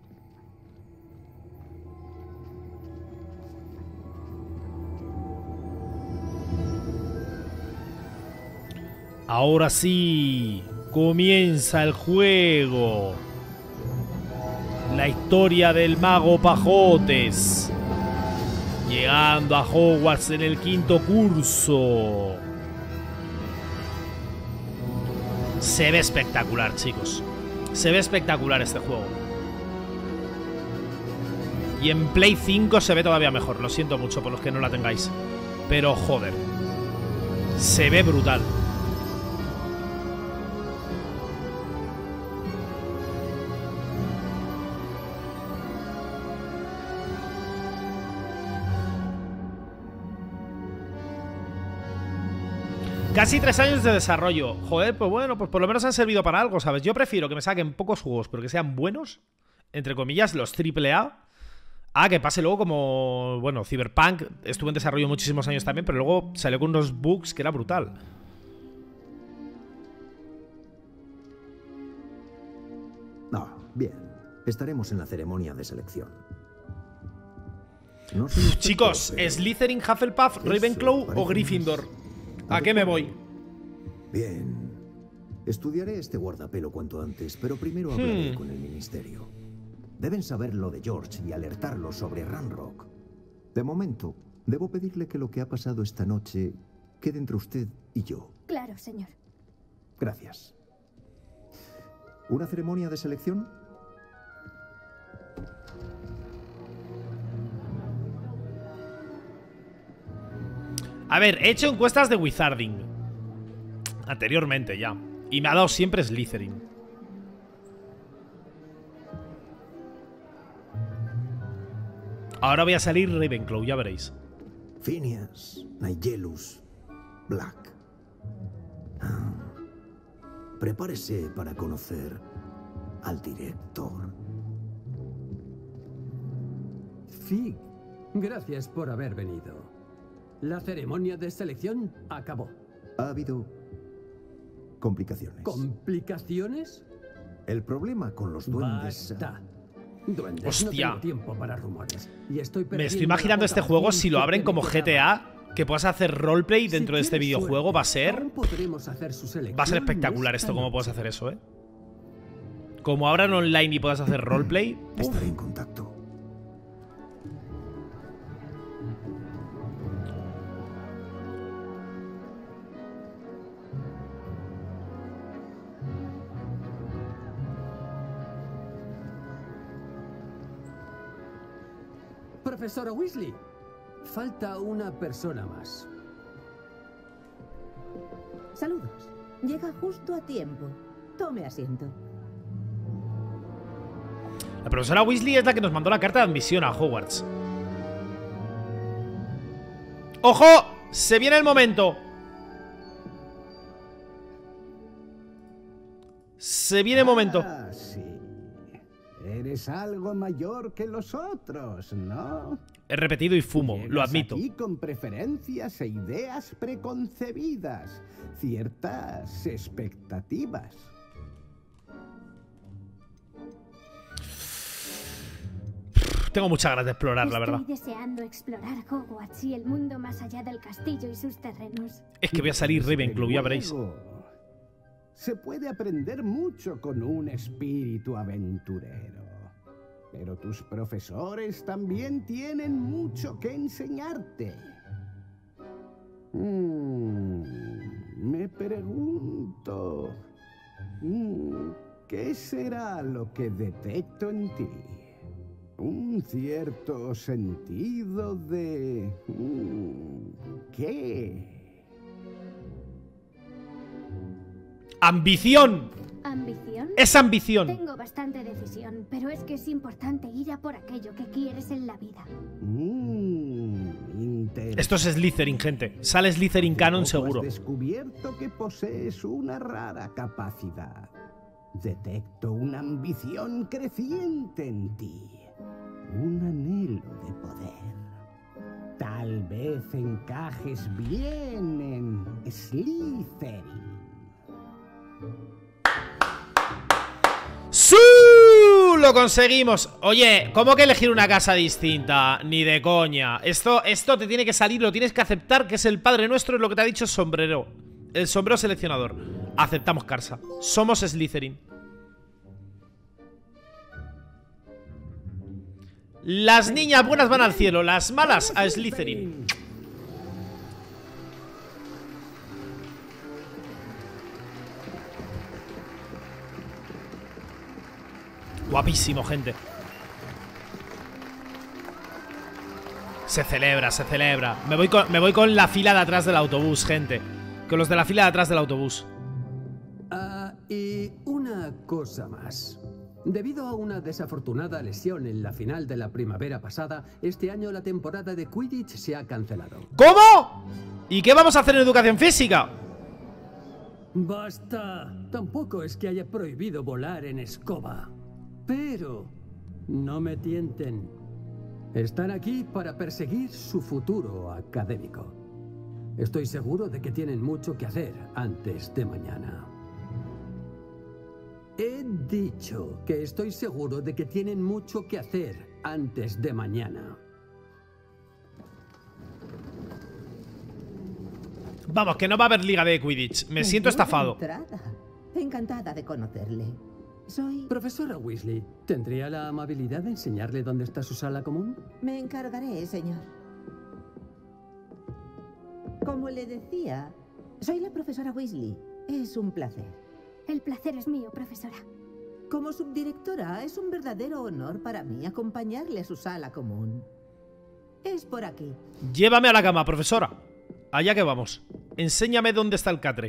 S1: Ahora sí, comienza el juego. La historia del mago Pajotes. Llegando a Hogwarts en el quinto curso. Se ve espectacular, chicos. Se ve espectacular este juego. Y en Play cinco se ve todavía mejor. Lo siento mucho por los que no la tengáis. Pero joder, se ve brutal. Casi tres años de desarrollo. Joder, pues bueno, pues por lo menos han servido para algo, ¿sabes? Yo prefiero que me saquen pocos juegos, pero que sean buenos, entre comillas, los triple A, a que pase luego como... Bueno, Cyberpunk estuvo en desarrollo muchísimos años también, pero luego salió con unos bugs que era brutal.
S4: No, bien. Estaremos en la ceremonia de selección. No soy experto,
S1: Chicos,
S4: pero...
S1: ¿Slytherin, Hufflepuff, Ravenclaw o Gryffindor? ¿A qué me voy?
S4: Bien. Estudiaré este guardapelo cuanto antes, pero primero hablaré
S1: Hmm.
S4: con el ministerio. Deben saber lo de George y alertarlo sobre Ranrock. De momento, debo pedirle que lo que ha pasado esta noche quede entre usted y yo.
S3: Claro, señor.
S4: Gracias. ¿Una ceremonia de selección?
S1: A ver, he hecho encuestas de Wizarding anteriormente ya. Y me ha dado siempre Slytherin. Ahora voy a salir Ravenclaw, ya veréis.
S4: Phineas, Nigellus, Black. Ah. Prepárese para conocer al director.
S8: Fig, gracias por haber venido. La ceremonia de selección acabó.
S4: Ha habido complicaciones.
S8: ¿Complicaciones?
S4: El problema con los duendes...
S8: Basta. Duendes,
S1: Hostia.
S8: no tengo tiempo para rumores. Y estoy
S1: Me
S8: perdiendo
S1: estoy imaginando
S8: la
S1: este
S8: poca
S1: juego, si lo
S8: paciencia
S1: abren
S8: que
S1: como
S8: me
S1: G T
S8: quedaba.
S1: A, que puedas hacer roleplay
S8: Si
S1: dentro de este
S8: tienes
S1: videojuego,
S8: suerte,
S1: va a ser...
S8: aún podremos hacer su selección
S1: Va a ser espectacular
S8: esta
S1: esto, cómo
S8: noche.
S1: puedes hacer eso, ¿eh? Como abran online y puedas hacer roleplay...
S4: Estaré en contacto.
S8: Profesora Weasley, falta una persona más.
S10: Saludos. Llega justo a tiempo. Tome asiento.
S1: La profesora Weasley es la que nos mandó la carta de admisión a Hogwarts. ¡Ojo! ¡Se viene el momento! Se viene el momento.
S11: Ah, sí. Eres algo mayor que los otros, ¿no?
S1: He repetido y fumo, lo
S11: Llegas
S1: admito.
S11: aquí con preferencias e ideas preconcebidas, ciertas expectativas.
S1: Tengo muchas ganas de explorar, la verdad.
S3: Estoy deseando explorar Hogwarts y el mundo más allá del castillo y sus terrenos.
S1: Es que voy a salir Ravenclaw, ya veréis.
S11: Se puede aprender mucho con un espíritu aventurero. Pero tus profesores también tienen mucho que enseñarte. Mm, me pregunto... mm, ¿qué será lo que detecto en ti? Un cierto sentido de... mm, ¿qué?
S1: ¡Ambición!
S3: ¿Ambición?
S1: ¡Es ambición!
S3: Tengo bastante decisión, pero es que es importante ir a por aquello que quieres en la vida.
S11: Mm,
S1: Esto es Slytherin, gente. Sale Slytherin Canon seguro.
S11: Has descubierto que posees una rara capacidad. Detecto una ambición creciente en ti. Un anhelo de poder. Tal vez encajes bien en Slytherin.
S1: ¡Sí! ¡Lo conseguimos! Oye, ¿cómo que elegir una casa distinta? Ni de coña. Esto, esto te tiene que salir, lo tienes que aceptar, que es el Padre Nuestro, es lo que te ha dicho el sombrero. El sombrero seleccionador. Aceptamos Carsa. Somos Slytherin. Las niñas buenas van al cielo, las malas a Slytherin. Guapísimo, gente. Se celebra, se celebra. Me voy con, me voy con la fila de atrás del autobús, gente. Con los de la fila de atrás del autobús.
S8: Ah, y una cosa más. Debido a una desafortunada lesión en la final de la primavera pasada, este año la temporada de Quidditch se ha cancelado.
S1: ¿Cómo? ¿Y qué vamos a hacer en educación física?
S8: Basta. Tampoco es que haya prohibido volar en escoba. Pero no me tienten. Están aquí para perseguir su futuro académico. Estoy seguro de que tienen mucho que hacer antes de mañana. He dicho que estoy seguro de que tienen mucho que hacer antes de mañana.
S1: Vamos, que no va a haber liga de Quidditch. Me siento estafado.
S10: Entrada. Encantada de conocerle. Soy...
S8: Profesora Weasley, ¿tendría la amabilidad de enseñarle dónde está su sala común?
S10: Me encargaré, señor. Como le decía, soy la profesora Weasley. Es un placer.
S3: El placer es mío, profesora.
S10: Como subdirectora, es un verdadero honor para mí acompañarle a su sala común. Es por aquí.
S1: Llévame a la cama, profesora. Allá que vamos. Enséñame dónde está el catre.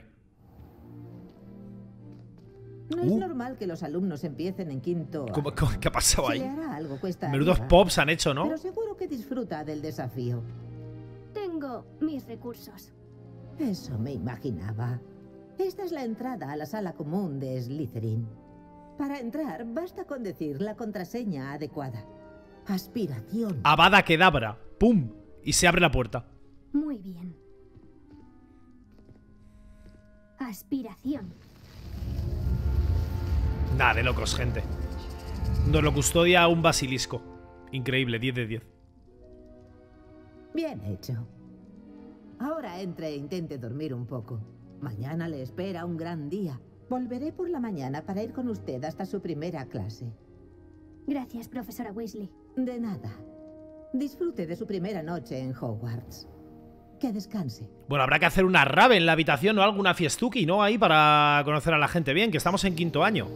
S10: No
S1: Uh.
S10: es normal que los alumnos empiecen en quinto A.
S1: ¿Cómo- cómo- ¿Qué ha pasado
S10: Se
S1: ahí?
S10: le hará algo cuesta
S1: Menudos
S10: arriba,
S1: pops han hecho, ¿no?
S10: Pero seguro que disfruta del desafío.
S3: Tengo mis recursos.
S10: Eso me imaginaba. Esta es la entrada a la sala común de Slytherin. Para entrar, basta con decir la contraseña adecuada. Aspiración.
S1: Avada Kedavra. ¡Pum! Y se abre la puerta.
S3: Muy bien. Aspiración.
S1: Nada de locos, gente. Nos lo custodia un basilisco. Increíble, diez de diez.
S10: Bien hecho. Ahora entre e intente dormir un poco. Mañana le espera un gran día. Volveré por la mañana para ir con usted hasta su primera clase.
S3: Gracias, profesora Weasley.
S10: De nada. Disfrute de su primera noche en Hogwarts. Que descanse.
S1: Bueno, habrá que hacer una rave en la habitación o alguna fiestuki, ¿no? Ahí para conocer a la gente bien, que estamos en quinto año.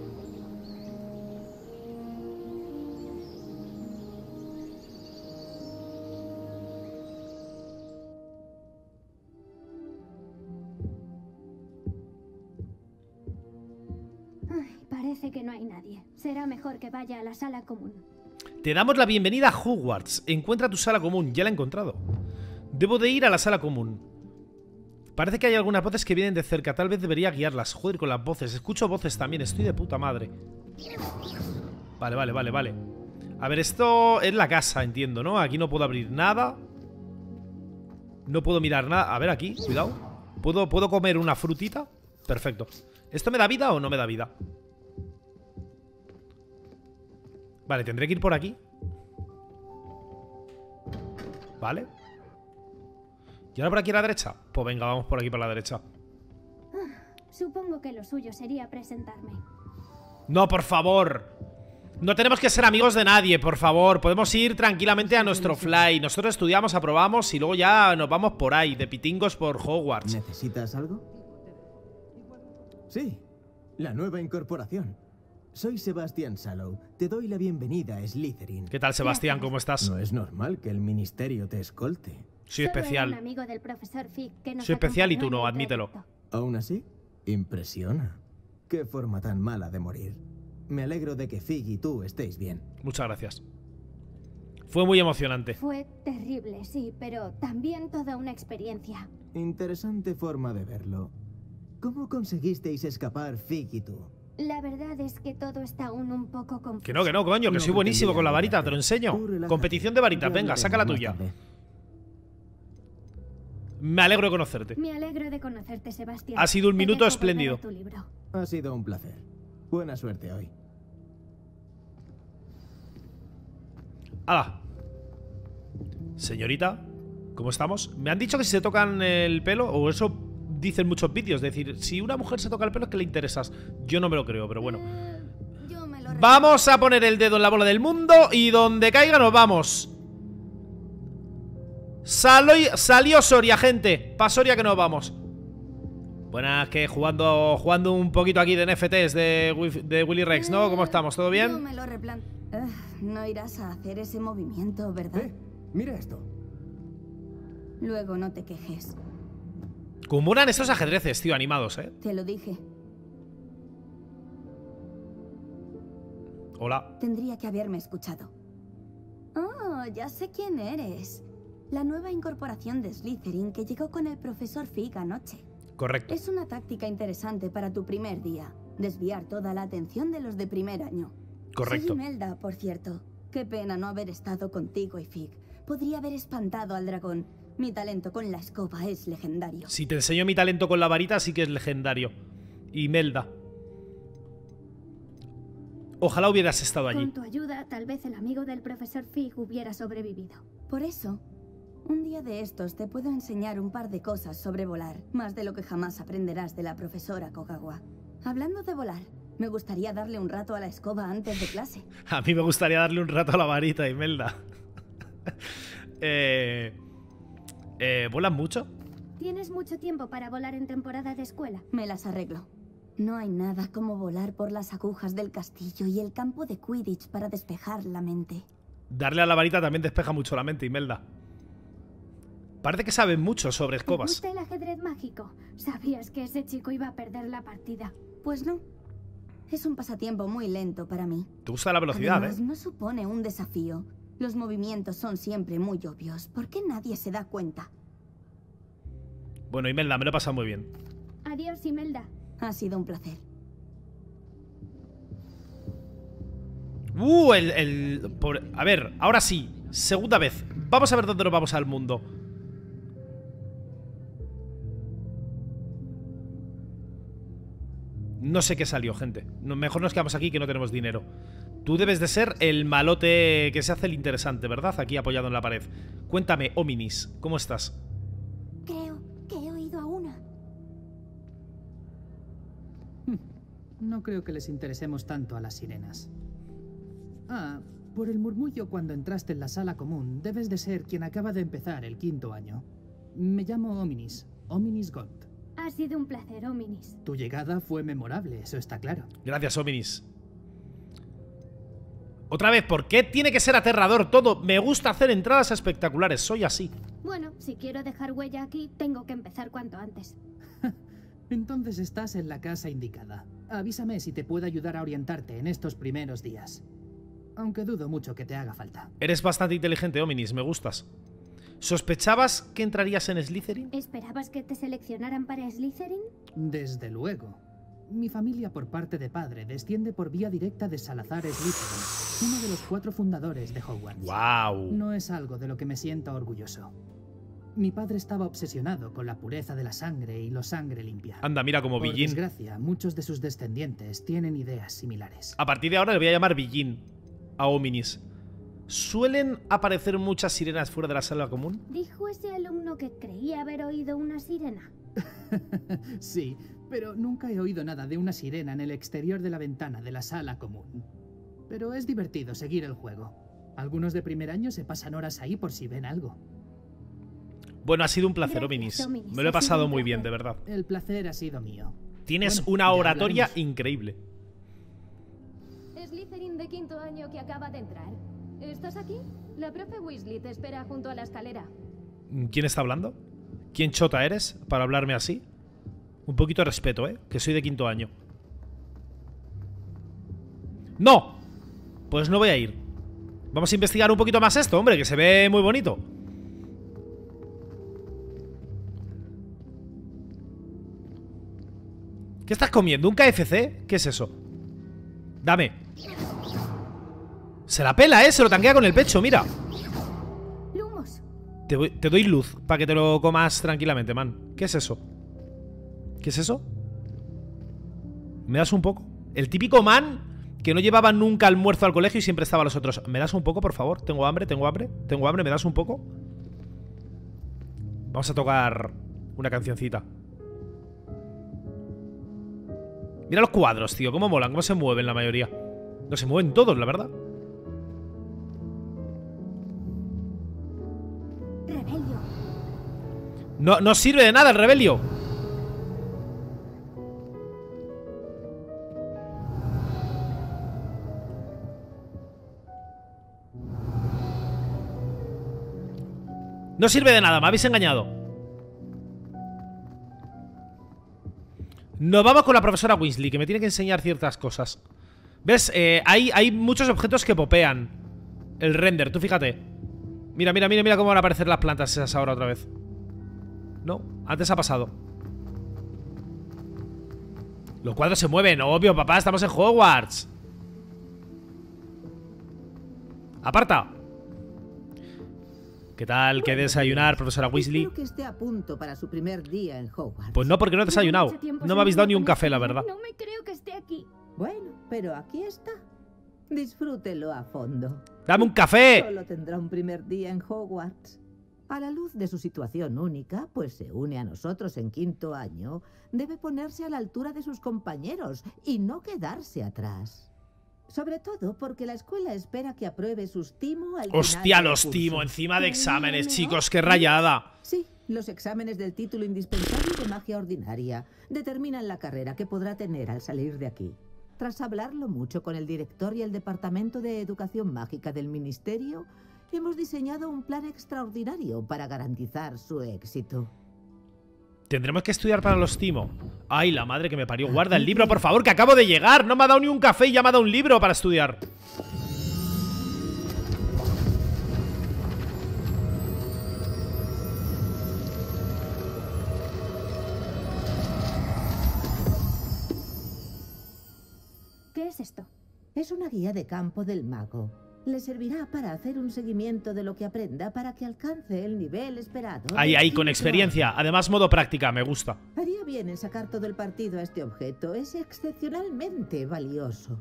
S3: Parece que no hay nadie. Será mejor que vaya a la sala común.
S1: Te damos la bienvenida a Hogwarts. Encuentra tu sala común. Ya la he encontrado. Debo de ir a la sala común. Parece que hay algunas voces que vienen de cerca. Tal vez debería guiarlas. Joder con las voces. Escucho voces también. Estoy de puta madre. Vale, vale, vale, vale. A ver, esto es la casa, entiendo, ¿no? Aquí no puedo abrir nada. No puedo mirar nada. A ver, aquí, cuidado. ¿Puedo, ¿puedo comer una frutita? Perfecto. ¿Esto me da vida o no me da vida? Vale, tendré que ir por aquí. Vale. ¿Y ahora por aquí a la derecha? Pues venga, vamos por aquí por la derecha.
S3: Ah, supongo que lo suyo sería presentarme.
S1: No, por favor. No tenemos que ser amigos de nadie, por favor. Podemos ir tranquilamente a nuestro fly. Nosotros estudiamos, aprobamos y luego ya nos vamos por ahí, de pitingos por Hogwarts.
S12: ¿Necesitas algo? Sí, la nueva incorporación. Soy Sebastián Sallow. Te doy la bienvenida a Slytherin.
S1: ¿Qué tal, Sebastián? ¿Cómo estás?
S12: No es normal que el ministerio te escolte.
S1: Soy especial.
S3: Solo era un amigo del profesor Fig que nos
S1: Soy especial y tú
S3: acompañó
S1: no,
S3: en el
S1: admítelo.
S3: trayecto.
S12: ¿Aún así? Impresiona. Qué forma tan mala de morir. Me alegro de que Fig y tú estéis bien.
S1: Muchas gracias. Fue muy emocionante.
S3: Fue terrible, sí, pero también toda una experiencia.
S12: Interesante forma de verlo. ¿Cómo conseguisteis escapar Fig y tú?
S3: La verdad es que todo está aún un poco confuso.
S1: Que no, que no, coño, que soy buenísimo con la varita, te lo enseño. Competición de varitas, venga, saca la tuya. Me alegro de conocerte.
S3: Me alegro de conocerte, Sebastián.
S1: Ha sido un
S3: Te
S1: minuto
S3: dejo
S1: espléndido.
S3: volver a tu libro.
S12: Ha sido un placer. Buena suerte hoy.
S1: ¡Hala! Señorita, ¿cómo estamos? Me han dicho que si se tocan el pelo, o eso dicen muchos vídeos, es decir, si una mujer se toca el pelo es que le interesas. Yo no me lo creo, pero bueno. Vamos a poner el dedo en la bola del mundo y donde caiga nos vamos. Salo y, salió Soria, gente. Pa' Soria que nos vamos. Buenas, que jugando jugando un poquito aquí de N F Ts de, de Willy Rex, ¿no? ¿Cómo estamos? ¿Todo bien?
S13: Yo me lo replan... Uh, no irás a hacer ese movimiento, ¿verdad?
S11: Eh, mira esto.
S13: Luego no te quejes.
S1: ¿Cómo eran estos ajedrezes, tío? Animados, ¿eh?
S13: Te lo dije.
S1: Hola.
S13: Tendría que haberme escuchado. Oh, ya sé quién eres. La nueva incorporación de Slytherin que llegó con el profesor Fig anoche.
S1: Correcto.
S13: Es una táctica interesante para tu primer día. Desviar toda la atención de los de primer año.
S1: Correcto.
S13: Soy Imelda, por cierto. Qué pena no haber estado contigo y Fig. Podría haber espantado al dragón. Mi talento con la escoba es legendario.
S1: Si te enseño mi talento con la varita, sí que es legendario. Imelda. Ojalá hubieras estado allí.
S3: Con tu ayuda, tal vez el amigo del profesor Fig hubiera sobrevivido.
S13: Por eso, un día de estos te puedo enseñar un par de cosas sobre volar, más de lo que jamás aprenderás de la profesora Kogawa. Hablando de volar, me gustaría darle un rato a la escoba antes de clase.
S1: A mí me gustaría darle un rato a la varita, Imelda. eh, eh, ¿Vuelan mucho?
S3: ¿Tienes mucho tiempo para volar en temporada de escuela?
S13: Me las arreglo. No hay nada como volar por las agujas del castillo y el campo de Quidditch para despejar la mente.
S1: Darle a la varita también despeja mucho la mente, Imelda. Parece que saben mucho sobre escobas.
S3: ¿Te gusta el ajedrez mágico? ¿Sabías que ese chico iba a perder la partida?
S13: Pues no. Es un pasatiempo muy lento para mí.
S1: Te gusta la velocidad,
S13: Además,
S1: ¿eh?
S13: no supone un desafío. Los movimientos son siempre muy obvios. ¿Por qué nadie se da cuenta?
S1: Bueno, Imelda, me lo he pasado muy bien.
S3: Adiós, Imelda.
S13: Ha sido un placer.
S1: Uh, el... el pobre... A ver, ahora sí. Segunda vez. Vamos a ver dónde nos vamos al mundo. No sé qué salió, gente. No, mejor nos quedamos aquí que no tenemos dinero. Tú debes de ser el malote que se hace el interesante, ¿verdad? Aquí apoyado en la pared. Cuéntame, Hominis, ¿cómo estás?
S3: Creo que he oído a una.
S14: No creo que les interesemos tanto a las sirenas. Ah, por el murmullo cuando entraste en la sala común, debes de ser quien acaba de empezar el quinto año. Me llamo Hominis, Hominis Gaunt.
S3: Ha sido un placer, Hominis.
S14: Tu llegada fue memorable, eso está claro.
S1: Gracias, Hominis. Otra vez, ¿por qué tiene que ser aterrador todo? Me gusta hacer entradas espectaculares, soy así.
S3: Bueno, si quiero dejar huella aquí, tengo que empezar cuanto antes.
S14: Entonces estás en la casa indicada. Avísame si te puedo ayudar a orientarte en estos primeros días. Aunque dudo mucho que te haga falta.
S1: Eres bastante inteligente, Hominis, me gustas. ¿Sospechabas que entrarías en Slytherin?
S3: ¿Esperabas que te seleccionaran para Slytherin?
S14: Desde luego. Mi familia por parte de padre desciende por vía directa de Salazar Slytherin, uno de los cuatro fundadores de Hogwarts.
S1: ¡Wow!
S14: No es algo de lo que me sienta orgulloso. Mi padre estaba obsesionado con la pureza de la sangre y lo sangre limpia.
S1: Anda, mira como
S14: Por
S1: Billín.
S14: desgracia, muchos de sus descendientes tienen ideas similares.
S1: A partir de ahora le voy a llamar Billín a Hominis. ¿Suelen aparecer muchas sirenas fuera de la sala común?
S3: Dijo ese alumno que creía haber oído una sirena.
S14: Sí, pero nunca he oído nada de una sirena en el exterior de la ventana de la sala común. Pero es divertido seguir el juego. Algunos de primer año se pasan horas ahí por si ven algo.
S1: Bueno, ha sido un placer, Hominis. Me lo he pasado muy bien, de verdad.
S14: El placer ha sido mío.
S1: Tienes
S14: Bueno,
S1: una
S14: ya
S1: oratoria
S14: hablamos.
S1: increíble.
S15: Slytherin de quinto año que acaba de entrar. ¿Estás aquí? La profe Weasley te espera junto a la escalera.
S1: ¿Quién está hablando? ¿Quién chota eres para hablarme así? Un poquito de respeto, ¿eh? Que soy de quinto año. ¡No! Pues no voy a ir. Vamos a investigar un poquito más esto, hombre, que se ve muy bonito. ¿Qué estás comiendo? ¿Un K F C? ¿Qué es eso? Dame. Se la pela, ¿eh? Se lo tanquea con el pecho, mira.
S3: Lumos.
S1: Te, voy- te doy luz para que te lo comas tranquilamente, man. ¿Qué es eso? ¿Qué es eso? ¿Me das un poco? El típico man que no llevaba nunca almuerzo al colegio y siempre estaba a los otros. ¿Me das un poco, por favor? Tengo hambre, tengo hambre, tengo hambre, ¿me das un poco? Vamos a tocar una cancioncita. Mira los cuadros, tío, cómo molan, cómo se mueven la mayoría. No se mueven todos, la verdad.
S3: Rebelio.
S1: No, no sirve de nada el rebelio. No sirve de nada, me habéis engañado. Nos vamos con la profesora Weasley, que me tiene que enseñar ciertas cosas. ¿Ves? Eh, hay, hay muchos objetos que popean el render, tú fíjate. Mira, mira, mira, mira cómo van a aparecer las plantas esas ahora otra vez. No, antes ha pasado. Los cuadros se mueven, obvio, papá, estamos en Hogwarts. Aparta. ¿Qué tal? ¿Qué desayunar, profesora Weasley?
S10: Espero que esté a punto para su primer día en Hogwarts.
S1: Pues no, porque no he desayunado. No me habéis dado ni un café, la verdad.
S3: No me creo que esté aquí.
S10: Bueno, pero aquí está. Disfrútelo a fondo.
S1: ¡Dame un café!
S10: Solo tendrá un primer día en Hogwarts. A la luz de su situación única, pues se une a nosotros en quinto año, debe ponerse a la altura de sus compañeros y no quedarse atrás. Sobre todo porque la escuela espera que apruebe sus timo al final
S1: Hostia,
S10: del
S1: los
S10: curso.
S1: timo encima de exámenes, chicos, qué rayada.
S10: Sí, los exámenes del título indispensable de magia ordinaria determinan la carrera que podrá tener al salir de aquí. Tras hablarlo mucho con el director y el departamento de educación mágica del ministerio, hemos diseñado un plan extraordinario para garantizar su éxito.
S1: Tendremos que estudiar para los timo. Ay, la madre que me parió. Guarda el libro, por favor, que acabo de llegar. No me ha dado ni un café y ya me ha dado un libro para estudiar.
S3: ¿Qué es esto?
S10: Es una guía de campo del mago. Le servirá para hacer un seguimiento de lo que aprenda para que alcance el nivel esperado.
S1: Ahí,
S10: del
S1: ahí, con
S10: quinto
S1: experiencia. Además, modo práctica, me gusta.
S10: año. Haría bien en sacar todo el partido a este objeto. Es excepcionalmente valioso.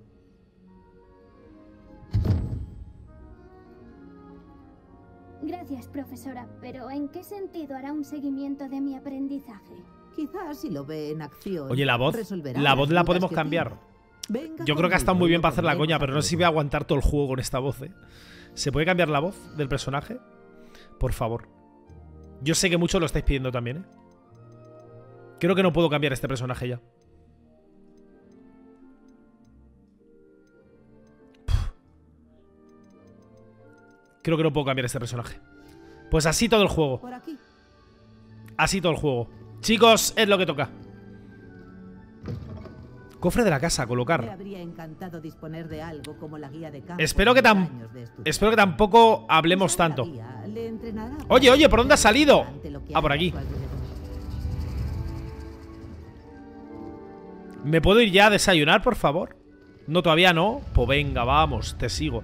S3: Gracias, profesora, pero ¿en qué sentido hará un seguimiento de mi aprendizaje?
S10: Quizás si lo ve en acción.
S1: Oye, la voz,
S10: resolverá
S1: la
S10: las
S1: voz la
S10: dudas
S1: podemos
S10: que
S1: cambiar.
S10: tiene. Venga
S1: Yo creo que ha estado
S10: conmigo
S1: muy
S10: y
S1: bien
S10: lo
S1: para hacer la
S10: pondremos
S1: coña,
S10: a
S1: pero no sé si voy
S10: prueba.
S1: a aguantar todo el juego con esta voz, ¿eh? ¿Se puede cambiar la voz del personaje? Por favor. Yo sé que muchos lo estáis pidiendo también, ¿eh? Creo que no puedo cambiar este personaje ya. Puf. Creo que no puedo cambiar este personaje. Pues así todo el juego.
S10: Por aquí.
S1: Así todo el juego. Chicos, es lo que toca. Cofre de la casa,
S10: Me
S1: colocar.
S10: habría encantado disponer de algo como la guía de campo.
S1: Espero que, tam espero que tampoco hablemos tanto. Oye, oye, ¿por dónde has salido? Ah, por aquí. ¿Me puedo ir ya a desayunar, por favor? No, todavía no. Pues venga, vamos, te sigo.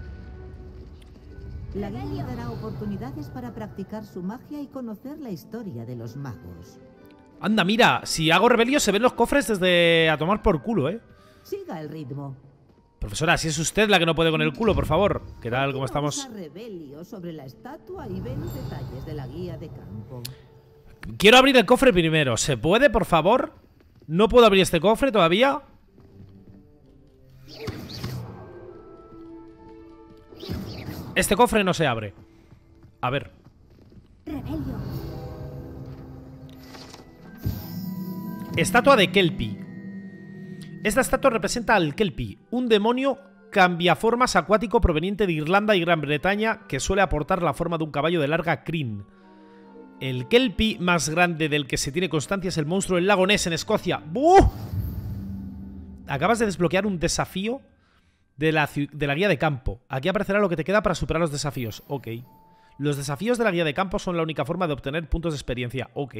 S10: La guía dará oportunidades para practicar su magia y conocer la historia de los magos.
S1: Anda, mira, si hago rebelio se ven los cofres desde a tomar por culo, ¿eh?
S10: Siga el ritmo.
S1: Profesora, si es usted la que no puede con el culo, por favor. ¿Qué tal? ¿Cómo estamos?
S10: Usa Rebelio sobre la estatua y ve los detalles de la guía de campo.
S1: Quiero abrir el cofre primero. ¿Se puede, por favor? No puedo abrir este cofre todavía. Este cofre no se abre. A ver.
S3: Rebelio.
S1: Estatua de Kelpie. Esta estatua representa al Kelpie, un demonio cambiaformas acuático proveniente de Irlanda y Gran Bretaña que suele aportar la forma de un caballo de larga crin. El Kelpie más grande del que se tiene constancia es el monstruo del lago Ness en Escocia. ¡Buh! Acabas de desbloquear un desafío de la, de la guía de campo. Aquí aparecerá lo que te queda para superar los desafíos. Ok. Los desafíos de la guía de campo son la única forma de obtener puntos de experiencia. Ok.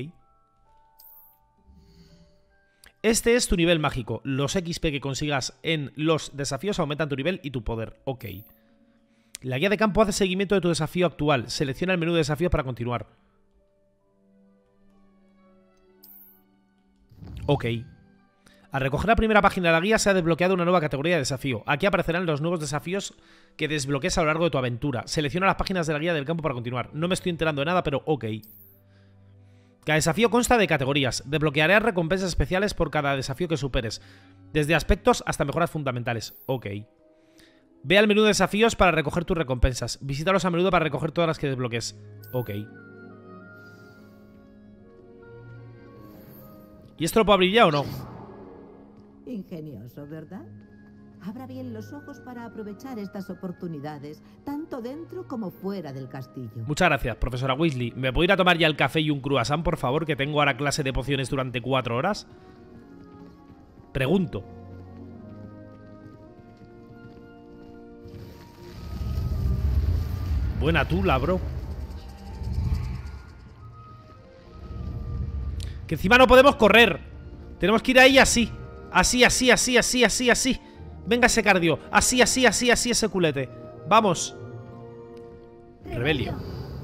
S1: Este es tu nivel mágico. Los X P que consigas en los desafíos aumentan tu nivel y tu poder. Ok. La guía de campo hace seguimiento de tu desafío actual. Selecciona el menú de desafíos para continuar. Ok. Al recoger la primera página de la guía se ha desbloqueado una nueva categoría de desafío. Aquí aparecerán los nuevos desafíos que desbloquees a lo largo de tu aventura. Selecciona las páginas de la guía del campo para continuar. No me estoy enterando de nada, pero ok. Cada desafío consta de categorías. Desbloquearás recompensas especiales por cada desafío que superes, desde aspectos hasta mejoras fundamentales. Ok. Ve al menú de desafíos para recoger tus recompensas. Visítalos a menudo para recoger todas las que desbloques. Ok. ¿Y esto lo puedo abrir ya o no?
S10: Ingenioso, ¿verdad? Abra bien los ojos para aprovechar estas oportunidades, tanto dentro como fuera del castillo.
S1: Muchas gracias, profesora Weasley. ¿Me puedo ir a tomar ya el café y un croissant, por favor? Que tengo ahora clase de pociones durante cuatro horas. Pregunto. Buena tula, bro. Que encima no podemos correr. Tenemos que ir ahí así. Así, así, así, así, así, así. Venga ese cardio. Así, así, así, así ese culete. Vamos. Rebelio.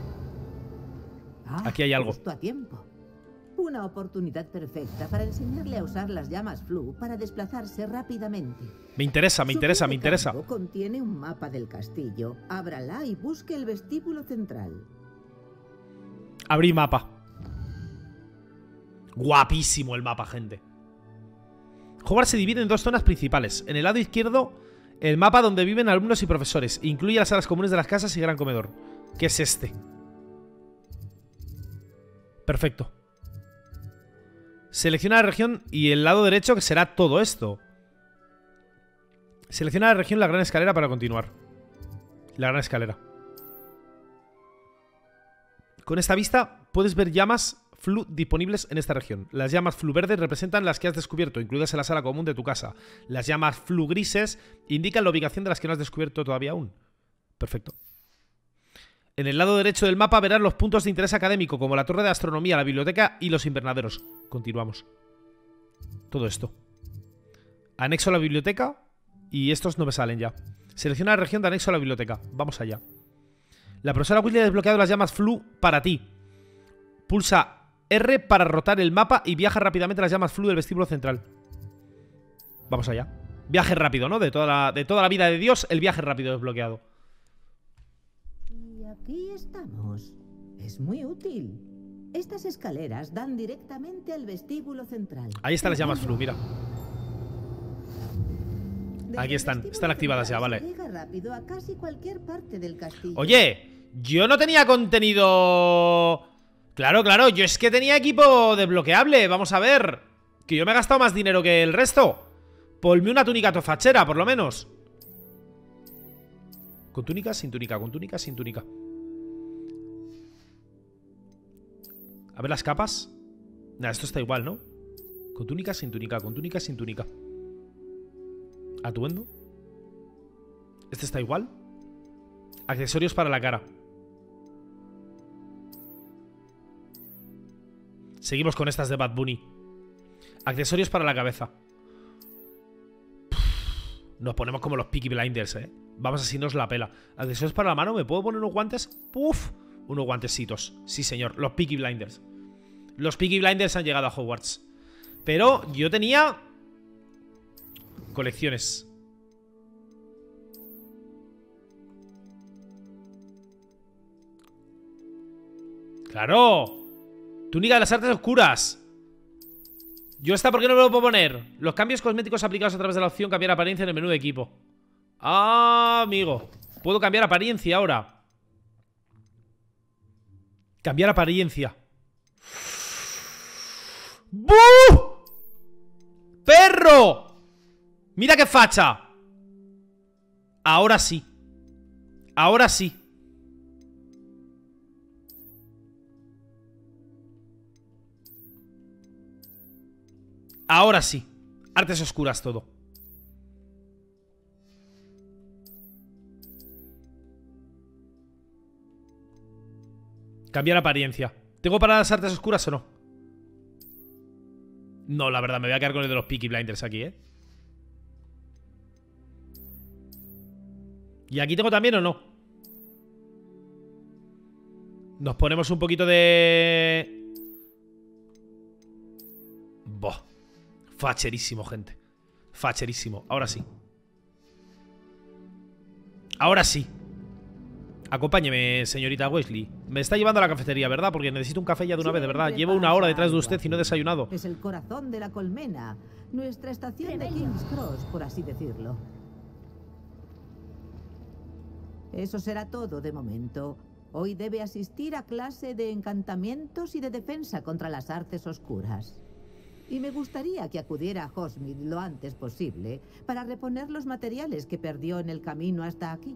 S10: Ah,
S1: aquí hay algo.
S10: Justo a tiempo. Una oportunidad perfecta para enseñarle a usar las llamas Flu para desplazarse rápidamente.
S1: Me interesa, me interesa, me interesa.
S10: Contiene un mapa del castillo. Ábrala y busque el vestíbulo central.
S1: Abrí mapa. Guapísimo el mapa, gente. Hogwarts se divide en dos zonas principales. En el lado izquierdo, el mapa donde viven alumnos y profesores. Incluye las salas comunes de las casas y gran comedor. ¿Qué es este? Perfecto. Selecciona la región y el lado derecho, que será todo esto. Selecciona la región, la gran escalera para continuar. La gran escalera. Con esta vista puedes ver llamas Flu disponibles en esta región. Las llamas Flu verdes representan las que has descubierto, incluidas en la sala común de tu casa. Las llamas Flu grises indican la ubicación de las que no has descubierto todavía aún. Perfecto. En el lado derecho del mapa verás los puntos de interés académico, como la torre de astronomía, la biblioteca y los invernaderos. Continuamos. Todo esto. Anexo a la biblioteca. Y estos no me salen ya. Selecciona la región de anexo a la biblioteca. Vamos allá. La profesora Weasley ha desbloqueado las llamas Flu para ti. Pulsa R para rotar el mapa y viaja rápidamente a las llamas Flu del vestíbulo central. Vamos allá. Viaje rápido, ¿no? De toda la, de toda la vida de Dios, el viaje rápido desbloqueado.
S10: Y aquí estamos. Es muy útil. Estas escaleras dan directamente al vestíbulo central.
S1: Ahí están las llamas Flu, mira. Aquí están, están activadas ya, vale.
S10: Llega rápido a casi cualquier parte del castillo.
S1: Oye, yo no tenía contenido... Claro, claro, yo es que tenía equipo desbloqueable. Vamos a ver. Que yo me he gastado más dinero que el resto. Ponme una túnica tofachera, por lo menos. Con túnica, sin túnica, con túnica, sin túnica. A ver las capas. Nah, esto está igual, ¿no? Con túnica, sin túnica, con túnica, sin túnica. Atuendo. Este está igual. Accesorios para la cara. Seguimos con estas de Bad Bunny. Accesorios para la cabeza. Nos ponemos como los Peaky Blinders, eh. Vamos así, nos la pela. Accesorios para la mano. ¿Me puedo poner unos guantes? Puf. Unos guantecitos. Sí, señor. Los Peaky Blinders. Los Peaky Blinders han llegado a Hogwarts. Pero yo tenía colecciones. ¡Claro! Túnica de las artes oscuras. Yo esta, ¿por qué no me lo puedo poner? Los cambios cosméticos aplicados a través de la opción cambiar apariencia en el menú de equipo. Ah, amigo. Puedo cambiar apariencia ahora. Cambiar apariencia. ¡Buh! ¡Perro! Mira qué facha. Ahora sí. Ahora sí. Ahora sí. Artes oscuras todo. Cambiar apariencia. ¿Tengo para las artes oscuras o no? No, la verdad, me voy a quedar con el de los Peaky Blinders aquí, ¿eh? ¿Y aquí tengo también o no? Nos ponemos un poquito de... Boh. Facherísimo, gente. Facherísimo. Ahora sí. Ahora sí. Acompáñeme, señorita Weasley. Me está llevando a la cafetería, ¿verdad? Porque necesito un café ya de una vez, de verdad. Llevo una hora detrás de usted y no he desayunado.
S10: Es el corazón de la colmena. Nuestra estación de King's Cross, por así decirlo. Eso será todo de momento. Hoy debe asistir a clase de encantamientos y de defensa contra las artes oscuras. Y me gustaría que acudiera a Hogsmeade lo antes posible para reponer los materiales que perdió en el camino hasta aquí.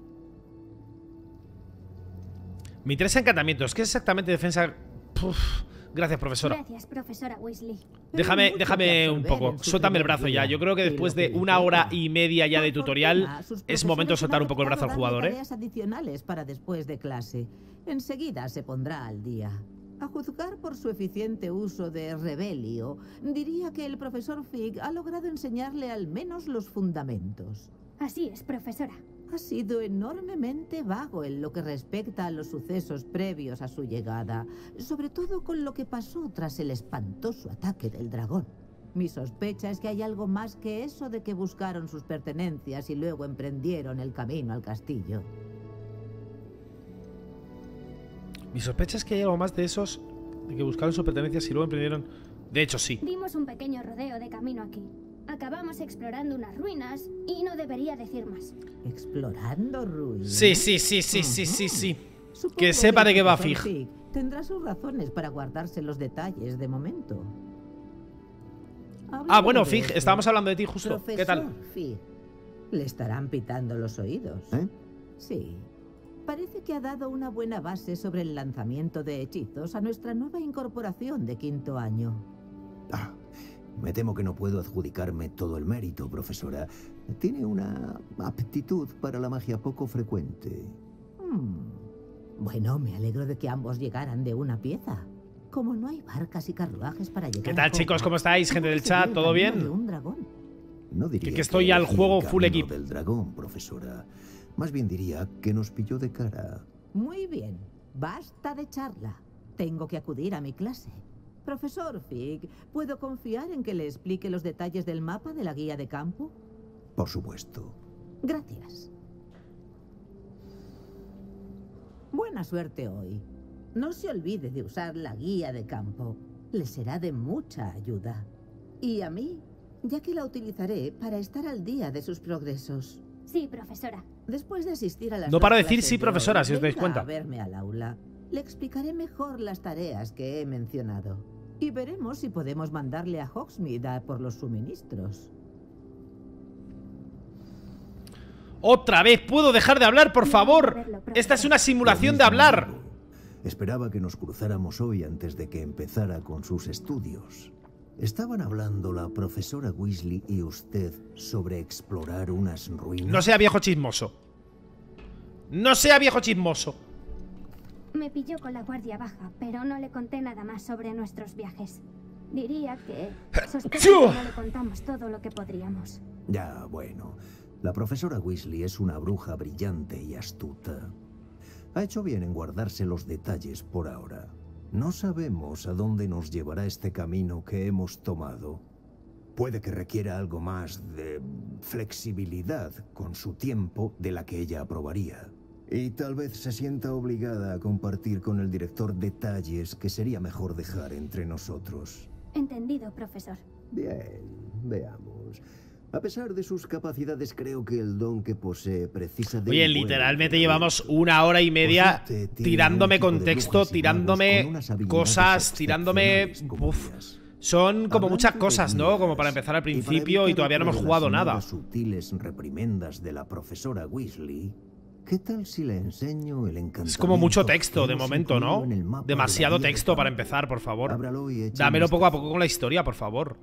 S1: Me interesa encantamientos. ¿Qué es exactamente defensa? Uf, gracias, profesora.
S3: Gracias, profesora Weasley.
S1: Déjame, déjame un poco. Suéltame el brazo ya. Yo creo que después de una hora y media ya de tutorial es momento de soltar un poco el brazo al jugador, ¿eh?
S10: Tareas adicionales para después de clase. Enseguida se pondrá al día. A juzgar por su eficiente uso de Revelio, diría que el profesor Fig ha logrado enseñarle al menos los fundamentos.
S3: Así es, profesora.
S10: Ha sido enormemente vago en lo que respecta a los sucesos previos a su llegada, sobre todo con lo que pasó tras el espantoso ataque del dragón. Mi sospecha es que hay algo más que eso de que buscaron sus pertenencias y luego emprendieron el camino al castillo.
S1: Mi sospecha es que hay algo más de esos de que buscaron sus pertenencias y luego emprendieron... De hecho, sí.
S3: Dimos un pequeño rodeo de camino aquí. Acabamos explorando unas ruinas y no debería decir más.
S10: ¿Explorando ruinas?
S1: Sí, sí, sí, sí, sí, sí, sí. Que sepa de qué va Fig.
S10: Tendrá sus razones para guardarse los detalles de momento.
S1: Ah, bueno, Fig, estábamos hablando de ti justo. ¿Qué tal?
S10: Fig, le estarán pitando los oídos.
S4: ¿Eh?
S10: Sí. Parece que ha dado una buena base sobre el lanzamiento de hechizos a nuestra nueva incorporación de quinto año.
S4: Ah, me temo que no puedo adjudicarme todo el mérito, profesora. Tiene una aptitud para la magia poco frecuente.
S10: Hmm. Bueno, me alegro de que ambos llegaran de una pieza. Como no hay barcas y carruajes para llegar.
S1: ¿Qué tal, chicos? ¿Cómo estáis, gente del chat? ¿Todo bien?
S10: Un dragón.
S4: No diría
S1: que, que estoy al juego full equip.
S4: Del dragón, profesora. Más bien diría que nos pilló de cara.
S10: Muy bien. Basta de charla. Tengo que acudir a mi clase. Profesor Fig, ¿puedo confiar en que le explique los detalles del mapa de la guía de campo?
S4: Por supuesto.
S10: Gracias. Buena suerte hoy. No se olvide de usar la guía de campo. Le será de mucha ayuda. Y a mí, ya que la utilizaré para estar al día de sus progresos.
S3: Sí, profesora.
S10: Después de asistir a las
S1: No paro de decir sí, profesora, si os dais cuenta.
S10: A verme al aula. Le explicaré mejor las tareas que he mencionado. Y veremos si podemos mandarle a Hogsmeade a por los suministros.
S1: ¡Otra vez! ¿Puedo dejar de hablar, por favor? Esta es una simulación de hablar.
S4: Esperaba que nos cruzáramos hoy antes de que empezara con sus estudios.
S6: ¿Estaban hablando la profesora Weasley y usted sobre explorar unas ruinas?
S1: No sea viejo chismoso. No sea viejo chismoso.
S3: Me pilló con la guardia baja, pero no le conté nada más sobre nuestros viajes. Diría que sospecho que no le contamos todo lo que podríamos.
S6: Ya, bueno. La profesora Weasley es una bruja brillante y astuta. Ha hecho bien en guardarse los detalles por ahora. No sabemos a dónde nos llevará este camino que hemos tomado. Puede que requiera algo más de flexibilidad con su tiempo de la que ella aprobaría. Y tal vez se sienta obligada a compartir con el director detalles que sería mejor dejar entre nosotros.
S3: Entendido, profesor.
S6: Bien, veamos. A pesar de sus capacidades, creo que el don que posee precisa de...
S1: Oye, literalmente llevamos una hora y media tirándome contexto, tirándome cosas, tirándome... Uf. Son como muchas cosas, ¿no? Como para empezar al principio y todavía no hemos jugado nada.
S6: Sutiles reprimendas de la profesora Weasley. ¿Qué tal si le enseño el encantamiento?
S1: Es como mucho texto de momento, ¿no? Demasiado texto para empezar, por favor. Dámelo poco a poco con la historia, por favor.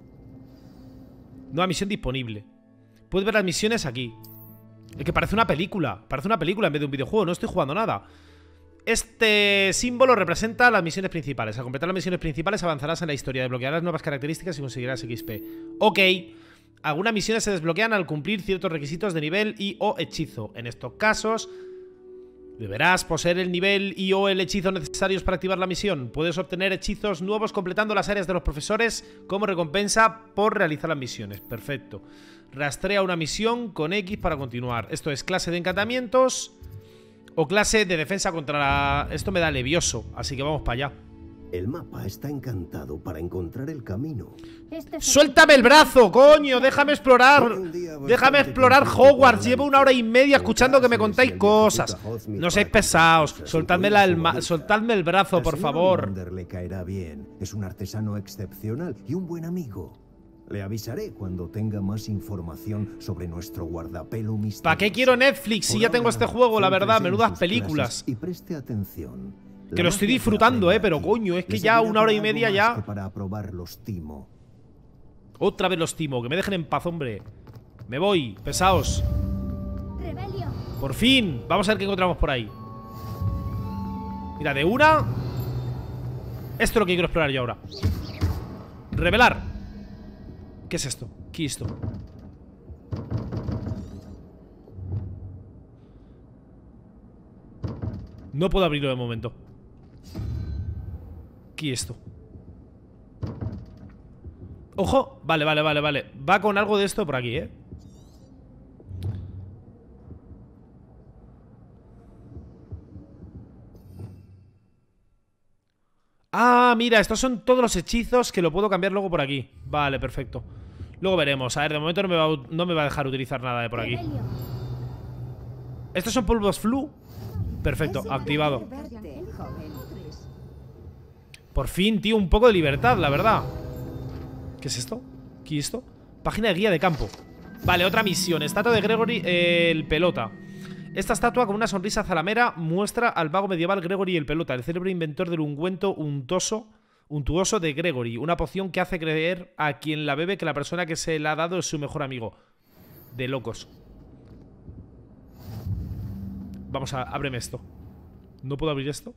S1: Nueva misión disponible. Puedes ver las misiones aquí. Es que parece una película. Parece una película en vez de un videojuego. No estoy jugando nada. Este símbolo representa las misiones principales. Al completar las misiones principales avanzarás en la historia, desbloquearás nuevas características y conseguirás X P. Ok. Algunas misiones se desbloquean al cumplir ciertos requisitos de nivel y o hechizo. En estos casos, deberás poseer el nivel y o el hechizo necesarios para activar la misión. Puedes obtener hechizos nuevos completando las áreas de los profesores como recompensa por realizar las misiones. Perfecto. Rastrea una misión con X para continuar. Esto es clase de encantamientos o clase de defensa contra la... Esto me da levioso, así que vamos para allá.
S6: El mapa está encantado para encontrar el camino.
S1: ¡Suéltame el brazo, coño! ¡Déjame explorar! ¡Déjame explorar Hogwarts! Llevo una hora y media escuchando que me contáis cosas. No seáis pesados. Soltadme, la el, soltadme el brazo, por favor.
S6: Le caerá bien. Es un artesano excepcional y un buen amigo. Le avisaré cuando tenga más información sobre nuestro guardapelo misterioso.
S1: ¿Para qué quiero Netflix si ya tengo este juego, la verdad? Menudas películas.
S6: Y preste atención.
S1: Que lo estoy disfrutando, eh, pero coño, es que ya una hora y media ya...
S6: Para aprobar los timo.
S1: Otra vez los timo, que me dejen en paz, hombre. Me voy, pesaos.
S3: Rebelio.
S1: Por fin, vamos a ver qué encontramos por ahí. Mira, de una... Esto es lo que quiero explorar yo ahora. Revelar. ¿Qué es esto? ¿Qué es esto? No puedo abrirlo de momento. ¿Qué es esto? ¡Ojo! Vale, vale, vale, vale. Va con algo de esto por aquí, ¿eh? Ah, mira, estos son todos los hechizos que lo puedo cambiar luego por aquí. Vale, perfecto. Luego veremos. A ver, de momento no me va a, no me va a dejar utilizar nada de por aquí. Estos son polvos flu. Perfecto, activado. Por fin, tío, un poco de libertad, la verdad. ¿Qué es esto? ¿Qué es esto? Página de guía de campo. Vale, otra misión. Estatua de Gregory eh, el Pelota. Esta estatua con una sonrisa zalamera muestra al mago medieval Gregory el Pelota, el célebre inventor del ungüento untoso, untuoso de Gregory. Una poción que hace creer a quien la bebe que la persona que se la ha dado es su mejor amigo. De locos. Vamos a... Ábreme esto. ¿No puedo abrir esto?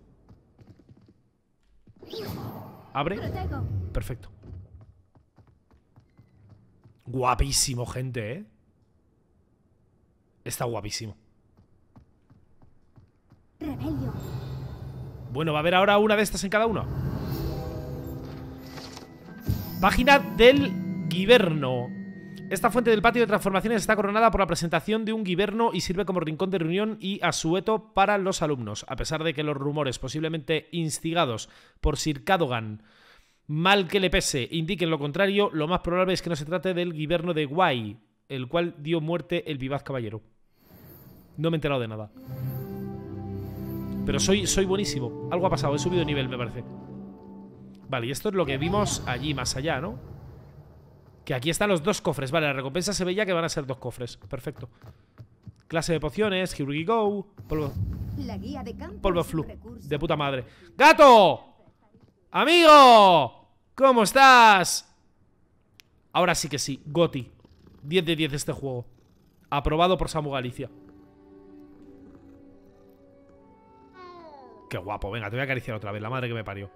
S1: ¿Abre? Perfecto. Guapísimo, gente, ¿eh? Está guapísimo.
S3: Rebelio.
S1: Bueno, va a haber ahora una de estas en cada una. Página del Giverno. Esta fuente del patio de transformaciones está coronada por la presentación de un Giverno y sirve como rincón de reunión y asueto para los alumnos. A pesar de que los rumores, posiblemente instigados por Sir Cadogan, mal que le pese, indiquen lo contrario, lo más probable es que no se trate del Giverno de Guay, el cual dio muerte el vivaz caballero. No me he enterado de nada. Pero soy, soy buenísimo. Algo ha pasado, he subido de nivel, me parece. Vale, y esto es lo que vimos allí más allá, ¿no? Que aquí están los dos cofres. Vale, la recompensa se veía que van a ser dos cofres. Perfecto. Clase de pociones, here we go. Polvo,
S10: La guía de campo
S1: polvo flu. De puta madre. ¡Gato! ¡Amigo! ¿Cómo estás? Ahora sí que sí, Goti. diez de diez este juego. Aprobado por Samu Galicia. Qué guapo, venga, te voy a acariciar otra vez. La madre que me parió.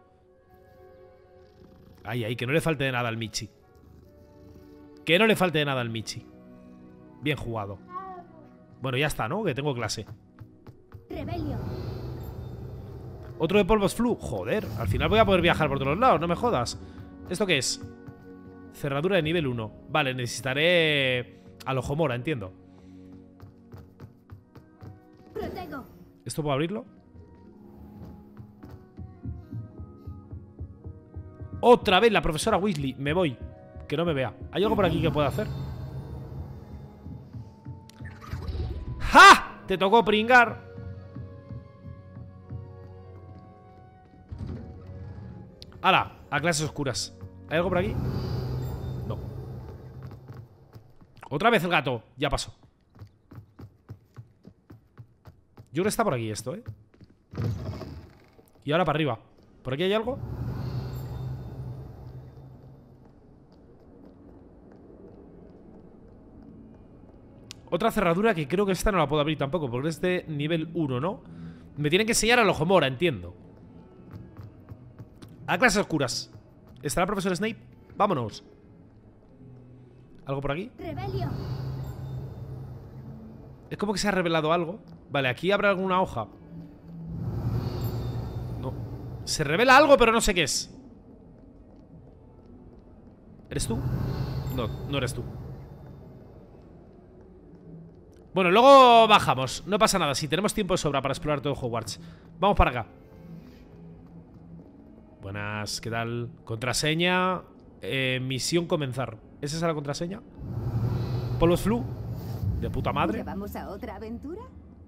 S1: Ahí, ahí, que no le falte de nada al Michi. Que no le falte de nada al Michi. Bien jugado. Bueno, ya está, ¿no? Que tengo clase.
S3: Rebelio.
S1: Otro de polvos flu. Joder, al final voy a poder viajar por todos lados, no me jodas. ¿Esto qué es? Cerradura de nivel uno. Vale, necesitaré al Ojomora, entiendo.
S3: Protego.
S1: ¿Esto puedo abrirlo? Otra vez la profesora Weasley. Me voy. Que no me vea. ¿Hay algo por aquí que pueda hacer? ¡Ja! Te tocó pringar. ¡Hala! A clases oscuras. ¿Hay algo por aquí? No. Otra vez el gato. Ya pasó. Yo creo que está por aquí esto, ¿eh? Y ahora para arriba. ¿Por aquí hay algo? Otra cerradura que creo que esta no la puedo abrir tampoco, porque es de nivel uno, ¿no? Me tienen que enseñar al Ojomora, entiendo. A clases oscuras. ¿Estará el profesor Snape? Vámonos. ¿Algo por aquí?
S3: Rebelio.
S1: Es como que se ha revelado algo. Vale, aquí habrá alguna hoja. No. Se revela algo, pero no sé qué es. ¿Eres tú? No, no eres tú. Bueno, luego bajamos. No pasa nada, si tenemos tiempo de sobra para explorar todo Hogwarts. Vamos para acá. Buenas, ¿qué tal? Contraseña. eh, Misión comenzar. ¿Es esa la contraseña? Polvos flu. De puta madre.
S10: ¿Vamos a otra aventura?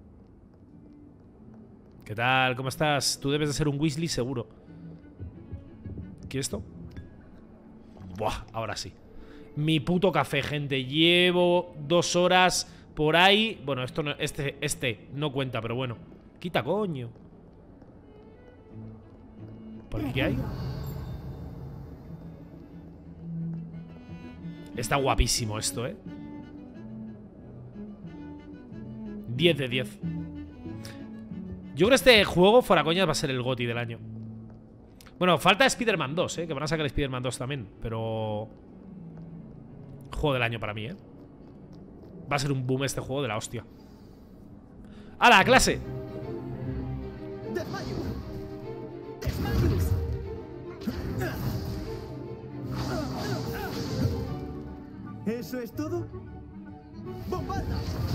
S1: ¿Qué tal? ¿Cómo estás? Tú debes de ser un Weasley seguro. ¿Qué es esto? Buah, ahora sí. Mi puto café, gente. Llevo dos horas por ahí. Bueno, esto no, este, este no cuenta, pero bueno. Quita, coño. ¿Por aquí qué hay? Está guapísimo esto, ¿eh? diez de diez. Yo creo que este juego, fuera coñas, va a ser el GOTY del año. Bueno, falta Spider-Man dos, ¿eh? Que van a sacar Spider-Man dos también. Pero... juego del año para mí, ¿eh? Va a ser un boom este juego de la hostia. ¡Hala, clase!
S11: ¿Eso es todo? ¡Bombarda!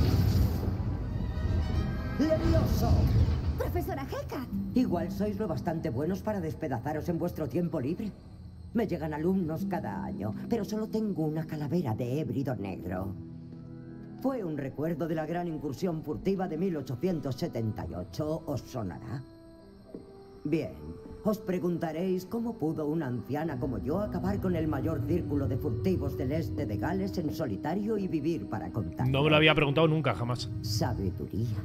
S16: ¡Levioso!
S3: Profesora Hellcat.
S16: Igual sois lo bastante buenos para despedazaros en vuestro tiempo libre. Me llegan alumnos cada año, pero solo tengo una calavera de hébrido negro. Fue un recuerdo de la gran incursión furtiva de mil ochocientos setenta y ocho, ¿os sonará? Bien, os preguntaréis cómo pudo una anciana como yo acabar con el mayor círculo de furtivos del este de Gales en solitario y vivir para contar.
S1: No me lo había preguntado nunca, jamás.
S16: Sabiduría.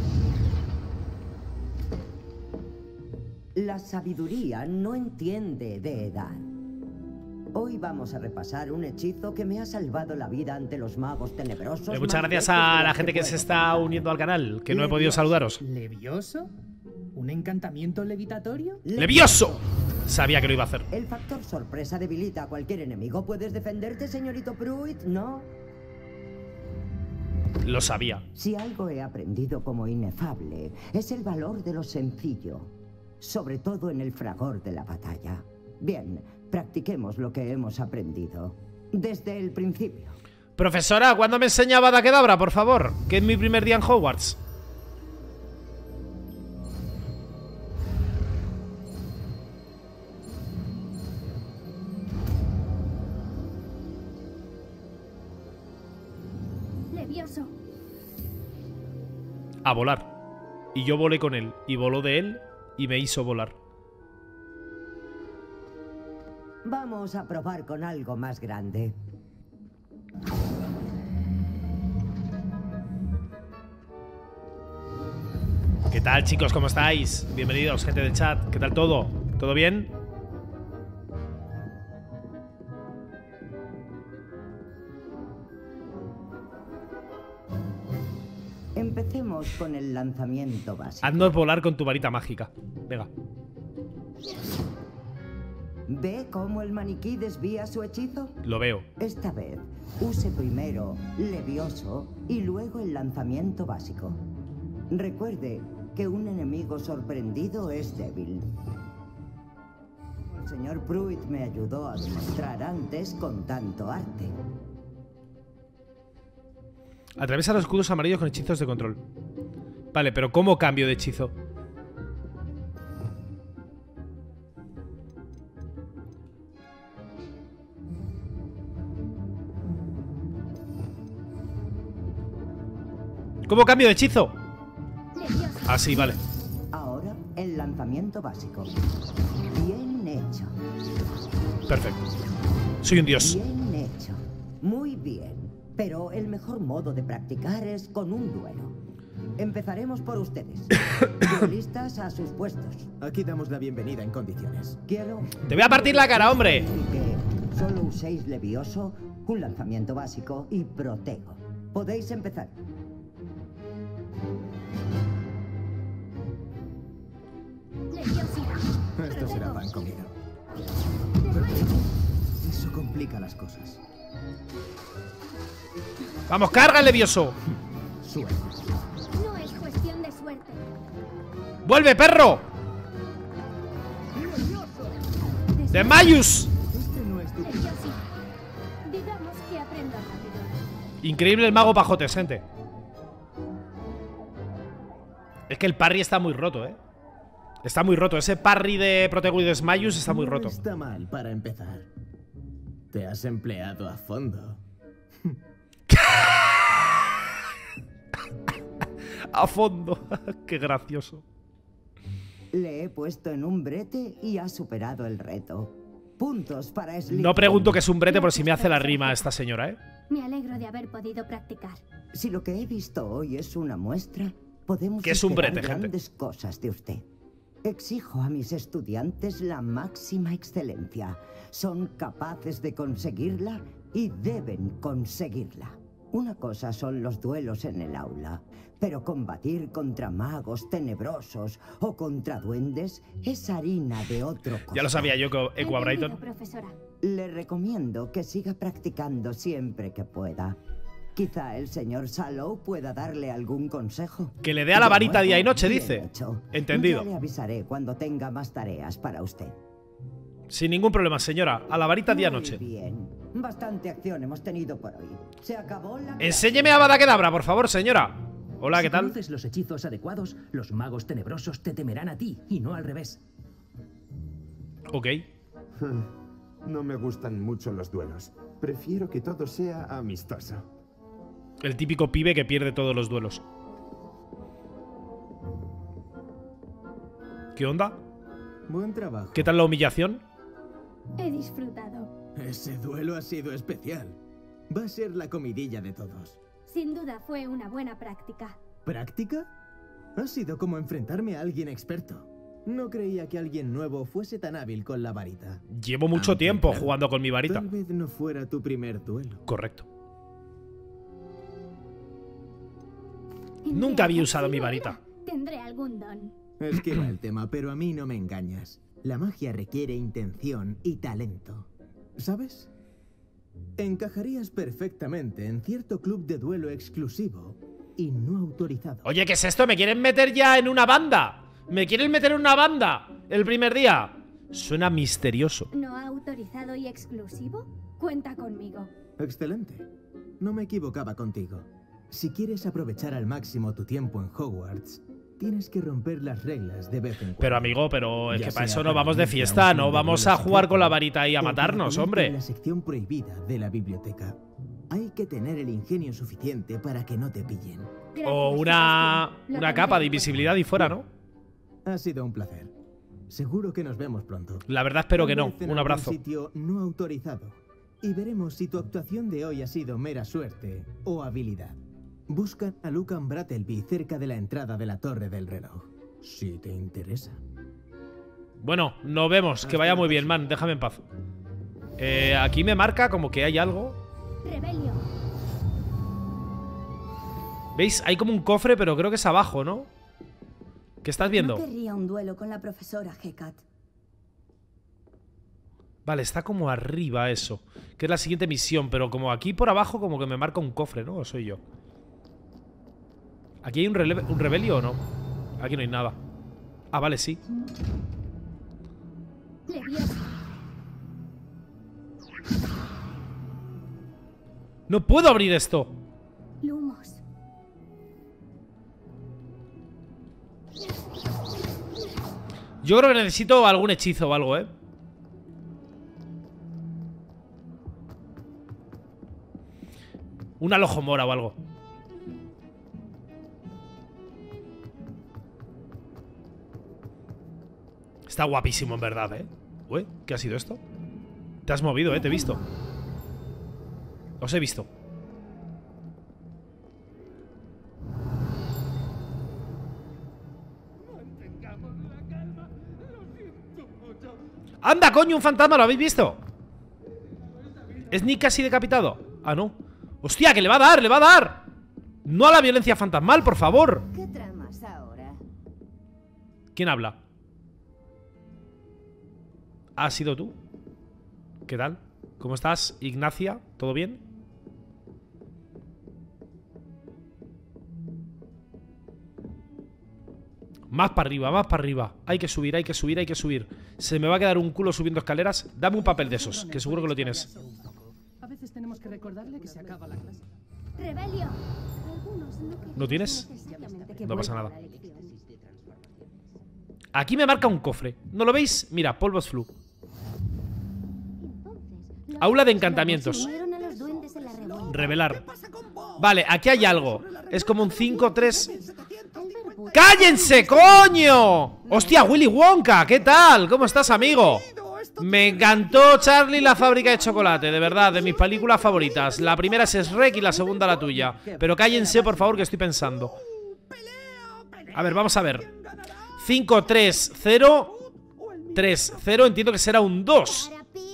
S16: La sabiduría no entiende de edad. Hoy vamos a repasar un hechizo que me ha salvado la vida ante los magos tenebrosos.
S1: Eh, muchas gracias a la gente que se está uniendo al canal, que no he podido saludaros.
S14: ¿Levioso? ¿Un encantamiento levitatorio?
S1: ¡Levioso! Sabía que lo iba a hacer.
S16: El factor sorpresa debilita a cualquier enemigo. ¿Puedes defenderte, señorito Pruitt? ¿No?
S1: Lo sabía.
S16: Si algo he aprendido como inefable, es el valor de lo sencillo. Sobre todo en el fragor de la batalla. Bien, practiquemos lo que hemos aprendido. Desde el principio.
S1: Profesora, ¿cuándo me enseña Avada Kedavra, por favor? Que es mi primer día en Hogwarts.
S3: Levioso.
S1: A volar. Y yo volé con él. Y voló de él y me hizo volar.
S16: Vamos a probar con algo más grande.
S1: ¿Qué tal, chicos? ¿Cómo estáis? Bienvenidos, gente del chat. ¿Qué tal todo? ¿Todo bien?
S16: Empecemos con el lanzamiento básico.
S1: Haznos volar con tu varita mágica. Venga.
S16: ¿Ve cómo el maniquí desvía su hechizo?
S1: Lo veo.
S16: Esta vez, use primero Levioso y luego el lanzamiento básico. Recuerde que un enemigo sorprendido es débil. El señor Pruitt me ayudó a demostrar antes con tanto arte.
S1: Atraviesa los escudos amarillos con hechizos de control. Vale, pero ¿cómo cambio de hechizo? ¿Cómo cambio de hechizo? Ah, sí, vale.
S16: Ahora, el lanzamiento básico. Bien hecho.
S1: Perfecto. Soy un dios.
S16: Bien hecho. Muy bien. Pero el mejor modo de practicar es con un duelo. Empezaremos por ustedes. Duelistas a sus puestos.
S12: Aquí damos la bienvenida en condiciones.
S16: Quiero...
S1: Te voy a partir la cara, hombre.
S16: Que solo uséis Levioso, un lanzamiento básico y Protego. Podéis empezar.
S12: Esto será pan comido. Eso complica las cosas.
S1: Vamos, carga el Levioso.
S12: Suerte.
S3: No es cuestión de suerte.
S1: ¡Vuelve, perro! ¡De Mayus!
S3: Digamos que aprendo rápido.
S1: Increíble el mago pajote, gente. Es que el parry está muy roto, ¿eh? Está muy roto. Ese parry de Protego y de Smayus está muy roto.
S12: No está mal para empezar. Te has empleado a fondo.
S1: A fondo. Qué gracioso.
S16: Le he puesto en un brete y ha superado el reto. Puntos para Slytherin.
S1: No pregunto qué es un brete por si me hace la rima esta señora, ¿eh?
S3: Me alegro de haber podido practicar.
S16: Si lo que he visto hoy es una muestra, podemos
S1: ¿Qué es un
S16: esperar
S1: brete, gente?
S16: grandes cosas de usted. Exijo a mis estudiantes la máxima excelencia. Son capaces de conseguirla y deben conseguirla. Una cosa son los duelos en el aula, pero combatir contra magos tenebrosos o contra duendes es harina de otro costal.
S1: Ya lo sabía yo, Equa Brighton.
S3: Profesora.
S16: Le recomiendo que siga practicando siempre que pueda. Quizá el señor Sallow pueda darle algún consejo.
S1: Que le dé a la varita día y noche,
S16: Bien
S1: dice.
S16: hecho.
S1: Entendido.
S16: Ya le avisaré cuando tenga más tareas para usted.
S1: Sin ningún problema, señora. A la varita día y noche.
S16: Muy bien. Bastante acción hemos tenido por hoy. Se acabó la...
S1: Enséñeme a Avada Kedavra, por favor, señora. Hola, ¿qué
S17: Si
S1: tal?
S17: conoces los hechizos adecuados, los magos tenebrosos te temerán a ti, y no al revés.
S1: Ok.
S18: No me gustan mucho los duelos. Prefiero que todo sea amistoso.
S1: El típico pibe que pierde todos los duelos. ¿Qué onda?
S12: Buen trabajo.
S1: ¿Qué tal la humillación?
S3: He disfrutado.
S12: Ese duelo ha sido especial. Va a ser la comidilla de todos.
S3: Sin duda fue una buena práctica.
S12: ¿Práctica? Ha sido como enfrentarme a alguien experto. No creía que alguien nuevo fuese tan hábil con la varita.
S1: Llevo mucho
S12: Aunque,
S1: tiempo
S12: claro,
S1: jugando con mi varita.
S12: Tal vez no fuera tu primer duelo.
S1: Correcto. Nunca había usado mi varita.
S3: Tendré algún don.
S12: Es que va el tema, pero a mí no me engañas. La magia requiere intención y talento. ¿Sabes? Encajarías perfectamente en cierto club de duelo exclusivo y no autorizado.
S1: Oye, ¿qué es esto? ¿Me quieren meter ya en una banda? ¿Me quieren meter en una banda el primer día? Suena misterioso.
S3: ¿No autorizado y exclusivo? Cuenta conmigo.
S12: Excelente. No me equivocaba contigo. Si quieres aprovechar al máximo tu tiempo en Hogwarts, tienes que romper las reglas de vez en cuando.
S1: Pero amigo, pero es
S12: Ya
S1: que para
S12: sea
S1: eso no
S12: para
S1: vamos de
S12: unirte a un
S1: fiesta,
S12: club
S1: no
S12: de
S1: vamos
S12: duelo
S1: a jugar con la
S12: secreto,
S1: varita y a
S12: o para
S1: matarnos,
S12: ponerte
S1: hombre.
S12: en la sección prohibida de la biblioteca. Hay que tener el ingenio suficiente para que no te pillen.
S1: O una, una capa de invisibilidad y fuera, ¿no?
S12: Ha sido un placer. Seguro que nos vemos pronto.
S1: La verdad espero que
S12: Tal
S1: no.
S12: vez en
S1: Un
S12: algún
S1: abrazo.
S12: sitio no autorizado. Y veremos si tu actuación de hoy ha sido mera suerte o habilidad. Buscan a Lucan Brattleby cerca de la entrada de la Torre del Reloj. Si te interesa.
S1: Bueno, nos vemos. Que vaya muy bien, man. Déjame en paz. Eh, aquí me marca como que hay algo.
S3: Rebelio.
S1: ¿Veis? Hay como un cofre, pero creo que es abajo, ¿no? ¿Qué estás viendo?
S13: No querría un duelo con la profesora Hecat.
S1: Vale, está como arriba eso, que es la siguiente misión, pero como aquí por abajo como que me marca un cofre, ¿no? ¿O soy yo? ¿Aquí hay un, un rebelio o no? Aquí no hay nada. Ah, vale, sí. No puedo abrir esto.
S3: Lumos.
S1: Yo creo que necesito algún hechizo o algo, ¿eh? Una lojomora o algo. Está guapísimo en verdad, ¿eh? Uy, ¿qué ha sido esto? Te has movido, ¿eh? Te he visto. Os he visto. ¡Anda, coño! ¡Un fantasma! ¿Lo habéis visto? ¿Es Nick casi decapitado? Ah, no. ¡Hostia, que le va a dar! ¡Le va a dar! No a la violencia fantasmal, por favor.
S3: ¿Qué tramas ahora?
S1: ¿Quién habla? ¿Has sido tú? ¿Qué tal? ¿Cómo estás, Ignacia? ¿Todo bien? Más para arriba, más para arriba. Hay que subir, hay que subir, hay que subir. Se me va a quedar un culo subiendo escaleras. Dame un papel de esos, que seguro que lo tienes.
S14: A veces tenemos que recordarle que se acaba la clase.
S3: Rebelio.
S1: ¿No tienes? No pasa nada. Aquí me marca un cofre. ¿No lo veis? Mira, polvos flu. Aula de encantamientos. Revelar. Vale, aquí hay algo. Es como un cinco tres. ¡Cállense, coño! ¡Hostia, Willy Wonka! ¿Qué tal? ¿Cómo estás, amigo? Me encantó Charlie la fábrica de chocolate. De verdad, de mis películas favoritas. La primera es Shrek y la segunda la tuya. Pero cállense, por favor, que estoy pensando. A ver, vamos a ver. cinco tres cero tres cero. Entiendo que será un dos.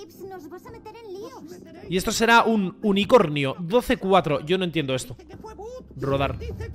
S1: Y esto será un unicornio. doce cuatro. Yo no entiendo esto. Rodar.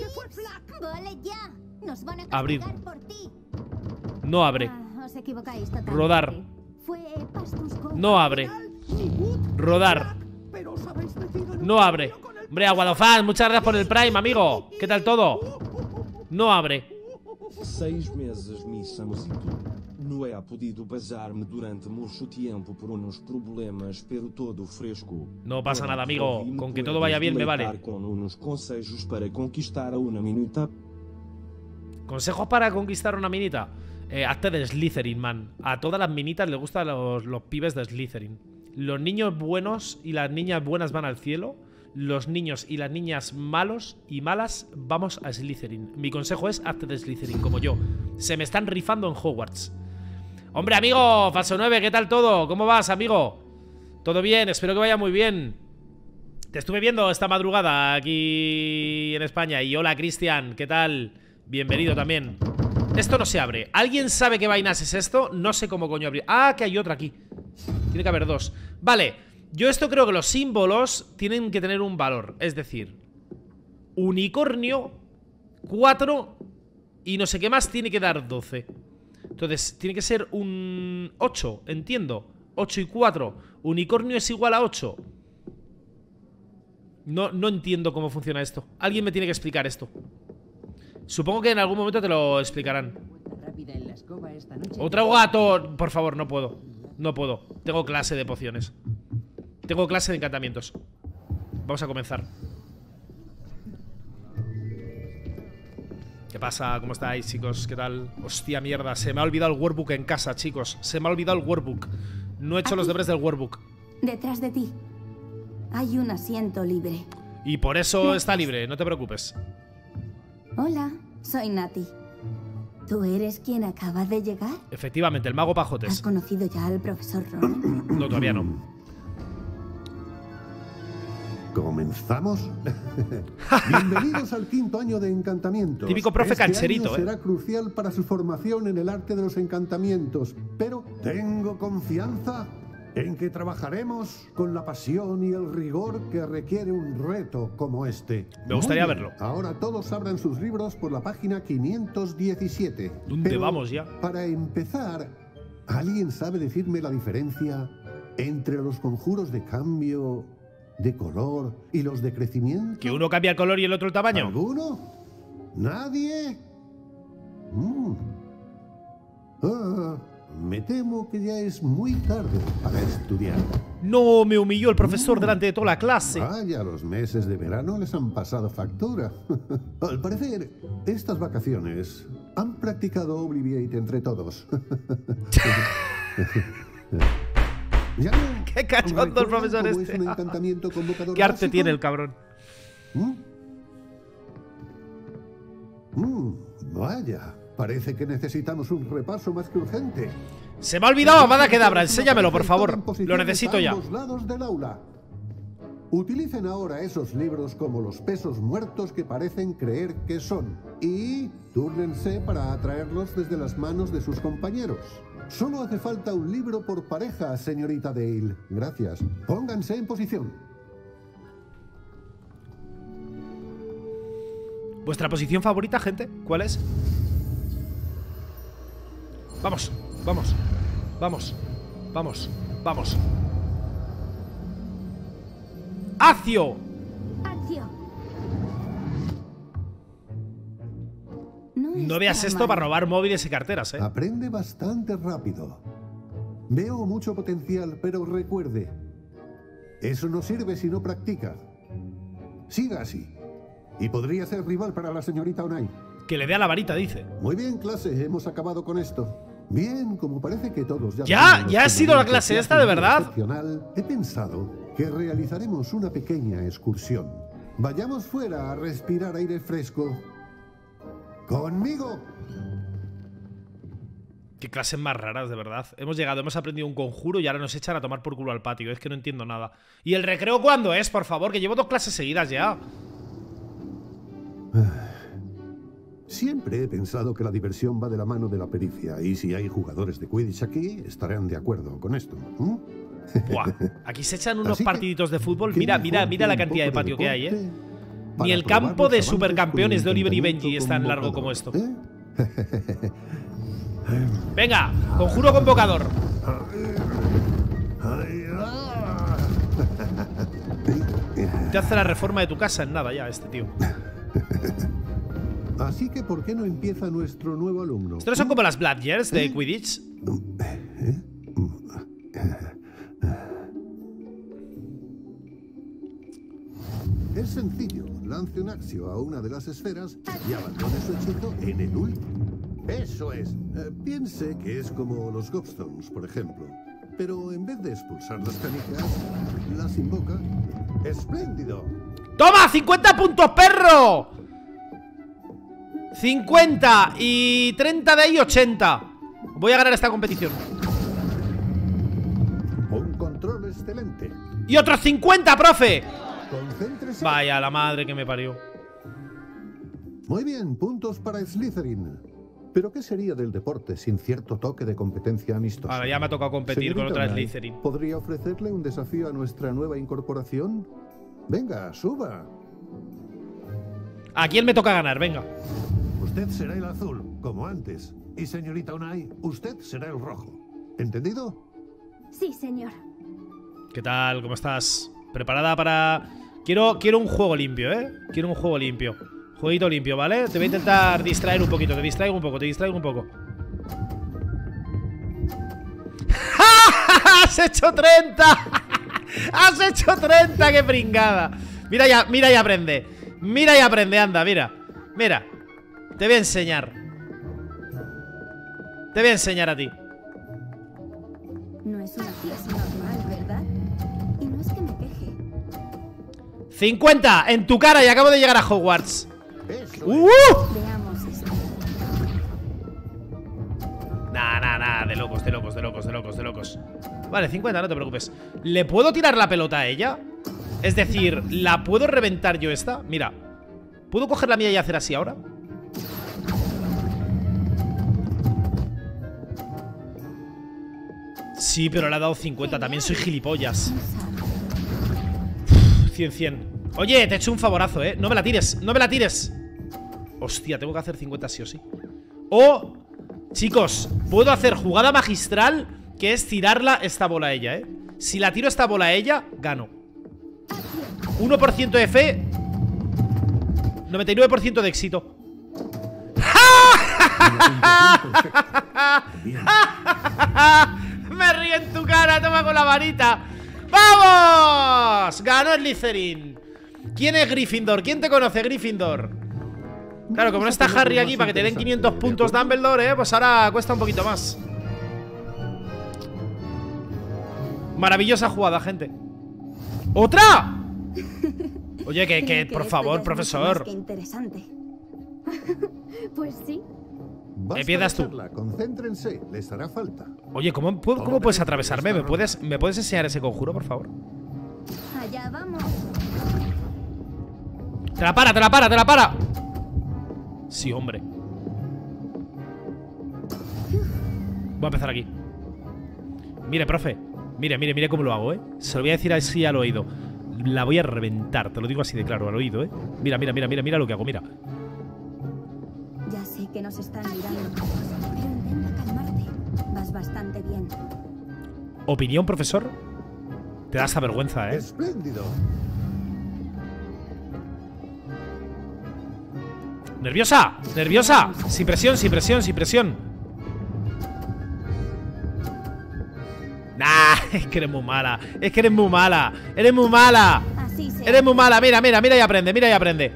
S1: Abrir. No abre. Rodar. No abre. Rodar. No abre. Hombre, Aguadofan, muchas gracias por el Prime, amigo. ¿Qué tal todo? No abre.
S19: Seis meses missamos e tudo. Não é podido bazar-me durante muito tempo por uns problemas, pero todo fresco.
S1: No pasa nada, amigo. Con que todo vaya bien me vale.
S19: Con unos consejos para conquistar a una minita.
S1: ¿Consejos para conquistar una minita? Eh, hazte de Slytherin, man. A todas las minitas les gustan los, los pibes de Slytherin. Los niños buenos y las niñas buenas van al cielo. Los niños y las niñas malos y malas vamos a Slytherin. Mi consejo es hazte de Slytherin, como yo. Se me están rifando en Hogwarts. Hombre, amigo, Falso nueve, ¿qué tal todo? ¿Cómo vas, amigo? ¿Todo bien? Espero que vaya muy bien. Te estuve viendo esta madrugada aquí en España. Y hola, Cristian, ¿qué tal? Bienvenido también. Esto no se abre. ¿Alguien sabe qué vainas es esto? No sé cómo coño abrir. Ah, que hay otra aquí. Tiene que haber dos. Vale, yo esto creo que los símbolos tienen que tener un valor. Es decir, unicornio, cuatro y no sé qué más tiene que dar doce. Entonces, tiene que ser un ocho, entiendo. ocho y cuatro. Unicornio es igual a ocho. No, no entiendo cómo funciona esto. Alguien me tiene que explicar esto. Supongo que en algún momento te lo explicarán. Otro gato. Por favor, no puedo. No puedo. Tengo clase de pociones. Tengo clase de encantamientos. Vamos a comenzar. ¿Qué pasa? ¿Cómo estáis, chicos? ¿Qué tal? Hostia, mierda. Se me ha olvidado el workbook en casa, chicos. Se me ha olvidado el workbook. No he hecho Aquí, los deberes del workbook.
S13: Detrás de ti hay un asiento libre.
S1: Y por eso ¿Qué? Está libre, no te preocupes.
S13: Hola, soy Nati. ¿Tú eres quien acaba de llegar?
S1: Efectivamente, el mago Pajotes.
S13: ¿Has conocido ya al profesor Ron?
S1: No, todavía no.
S18: ¿Comenzamos? Bienvenidos al quinto año de encantamientos.
S1: Típico profe
S18: este
S1: cancherito,
S18: año
S1: ¿eh?
S18: Será crucial para su formación en el arte de los encantamientos. Pero tengo confianza
S20: en que trabajaremos con la pasión y el rigor que requiere un reto como este.
S1: Me gustaría verlo.
S20: Ahora todos abran sus libros por la página quinientos diecisiete.
S1: ¿Dónde
S20: Pero,
S1: vamos ya?
S20: Para empezar, ¿alguien sabe decirme la diferencia entre los conjuros de cambio de color y los de crecimiento?
S1: ¿Que uno cambia el color y el otro el tamaño?
S20: ¿Alguno? ¿Nadie? Mm. Ah, me temo que ya es muy tarde para estudiar.
S1: No, me humilló el profesor delante de toda la clase.
S20: Vaya, los meses de verano les han pasado factura. Al parecer, estas vacaciones han practicado Obliviate entre todos. ¿Ya no
S1: Qué cachondo el profesor
S20: cómo
S1: este.
S20: es un encantamiento convocador
S1: Qué arte
S20: básico?
S1: tiene el cabrón.
S20: ¿Mm? Mm, vaya, parece que necesitamos un repaso más que urgente.
S1: Se me ha olvidado Avada Kedavra, enséñamelo, por favor. Lo necesito ya.
S20: A ambos lados del aula. Utilicen ahora esos libros como los pesos muertos que parecen creer que son. Y túrnense para atraerlos desde las manos de sus compañeros. Solo hace falta un libro por pareja, señorita Dale. Gracias. Pónganse en posición.
S1: ¿Vuestra posición favorita, gente? ¿Cuál es? Vamos, vamos, vamos, vamos, vamos. ¡Acio!
S3: Accio.
S1: No veas esto para robar móviles y carteras, ¿eh?
S20: Aprende bastante rápido. Veo mucho potencial, pero recuerde, eso no sirve si no practica. Siga así. Y podría ser rival para la señorita Onai.
S1: Que le dé a la varita, dice.
S20: Muy bien, clase, hemos acabado con esto. Bien, como parece que todos ya...
S1: ¿Ya? ¿Ya ha sido la clase esta, de verdad?
S20: He pensado que realizaremos una pequeña excursión. Vayamos fuera a respirar aire fresco. ¡Conmigo!
S1: Qué clases más raras, de verdad. Hemos llegado, hemos aprendido un conjuro y ahora nos echan a tomar por culo al patio. Es que no entiendo nada. ¿Y el recreo cuándo es, por favor? Que llevo dos clases seguidas ya.
S20: Siempre he pensado que la diversión va de la mano de la pericia. Y si hay jugadores de Quidditch aquí, estarán de acuerdo con esto. ¿Mm?
S1: Buah, aquí se echan unos
S20: Así que,
S1: partiditos de fútbol.
S20: ¿qué
S1: Mira,
S20: mejor
S1: mira,
S20: que
S1: mira la
S20: un
S1: cantidad de
S20: poco de
S1: patio que hay,
S20: deporte
S1: ¿eh?
S20: para
S1: Ni el
S20: probar
S1: campo
S20: los
S1: de
S20: avances
S1: supercampeones
S20: con
S1: de
S20: el
S1: Oliver y Benji es tan largo
S20: convocador,
S1: como esto.
S20: ¿eh?
S1: Venga, conjuro convocador. Te hace la reforma de tu casa en nada ya, este tío.
S20: Así que, ¿por qué no empieza nuestro nuevo alumno?
S1: ¿Estos no son como las Blood Years de Quidditch?
S20: Es sencillo. Lance un axio a una de las esferas y abandone su hechizo en el último. Eso es. Eh, piense que es como los Gobstones, por ejemplo. Pero en vez de expulsar las canicas, las invoca. ¡Espléndido!
S1: ¡Toma! ¡cincuenta puntos, perro! cincuenta y treinta de ahí, ochenta. Voy a ganar esta competición.
S20: Un control excelente.
S1: ¡Y otros cincuenta, profe!
S20: Concéntrese.
S1: Vaya, la madre que me parió.
S20: Muy bien, puntos para Slytherin. Pero ¿qué sería del deporte sin cierto toque de competencia amistosa?
S1: Ahora ya me ha tocado competir
S20: Señorita
S1: con otra
S20: Onai,
S1: Slytherin.
S20: ¿podría ofrecerle un desafío a nuestra nueva incorporación? Venga, suba.
S1: ¿A quién me toca ganar? Venga.
S20: Usted será el azul, como antes. Y señorita Onai, usted será el rojo. ¿Entendido?
S3: Sí, señor.
S1: ¿Qué tal? ¿Cómo estás? ¿Preparada para...? Quiero, quiero un juego limpio, ¿eh? Quiero un juego limpio. Jueguito limpio, ¿vale? Te voy a intentar distraer un poquito. Te distraigo un poco, te distraigo un poco. ¡Has hecho treinta! ¡Has hecho treinta! ¡Qué pringada! Mira ya, mira y aprende. Mira y aprende, anda, mira. Mira. Te voy a enseñar. Te voy a enseñar a ti.
S13: No es una clase normal, ¿verdad? Y no es que me queje.
S1: cincuenta en tu cara y acabo de llegar a Hogwarts. ¡Uh!
S13: Veamos esto.
S1: Nah, nah, nah, de locos, de locos, de locos, de locos, de locos. Vale, cincuenta, no te preocupes. ¿Le puedo tirar la pelota a ella? Es decir, ¿la puedo reventar yo esta? Mira, ¿puedo coger la mía y hacer así ahora? Sí, pero le ha dado cincuenta. También soy gilipollas. cien, cien. Oye, te he hecho un favorazo, ¿eh? No me la tires, no me la tires. Hostia, tengo que hacer cincuenta sí o sí. O, chicos, puedo hacer jugada magistral, que es tirarla esta bola a ella, ¿eh? Si la tiro esta bola a ella, gano. uno por ciento de fe, noventa y nueve por ciento de éxito. Me río en tu cara, toma con la varita. ¡Vamos! Ganó Slytherin. ¿Quién es Gryffindor? ¿Quién te conoce, Gryffindor? Claro, como no está Harry aquí para que te den quinientos puntos Dumbledore, ¿eh? Pues ahora cuesta un poquito más. Maravillosa jugada, gente. ¡Otra! Oye, que, que por favor, profesor.
S13: Qué interesante.
S3: Pues sí.
S1: Empiezas tú.
S20: Concéntrense, les hará falta.
S1: Oye, ¿cómo, cómo puedes atravesarme? ¿Me puedes, ¿Me puedes enseñar ese conjuro, por favor?
S13: Allá vamos.
S1: ¡Te la para, te la para, te la para! Sí, hombre. Voy a empezar aquí. Mire, profe. Mire, mire, mire cómo lo hago, ¿eh? Se lo voy a decir así al oído. La voy a reventar, te lo digo así de claro, al oído, ¿eh? Mira, mira, mira, mira, mira lo que hago, mira.
S13: Ya sé que nos están mirando todos, pero intenta calmarte. Vas bastante bien.
S1: ¿Opinión, profesor? Te da esa vergüenza, ¿eh?
S20: Espléndido.
S1: ¡Nerviosa! ¡Nerviosa! Sin presión, sin presión, sin presión. Nah, es que eres muy mala. Es que eres muy mala. Eres muy mala.
S13: Así se
S1: Eres muy mala. Mira, mira, mira y aprende. Mira y aprende.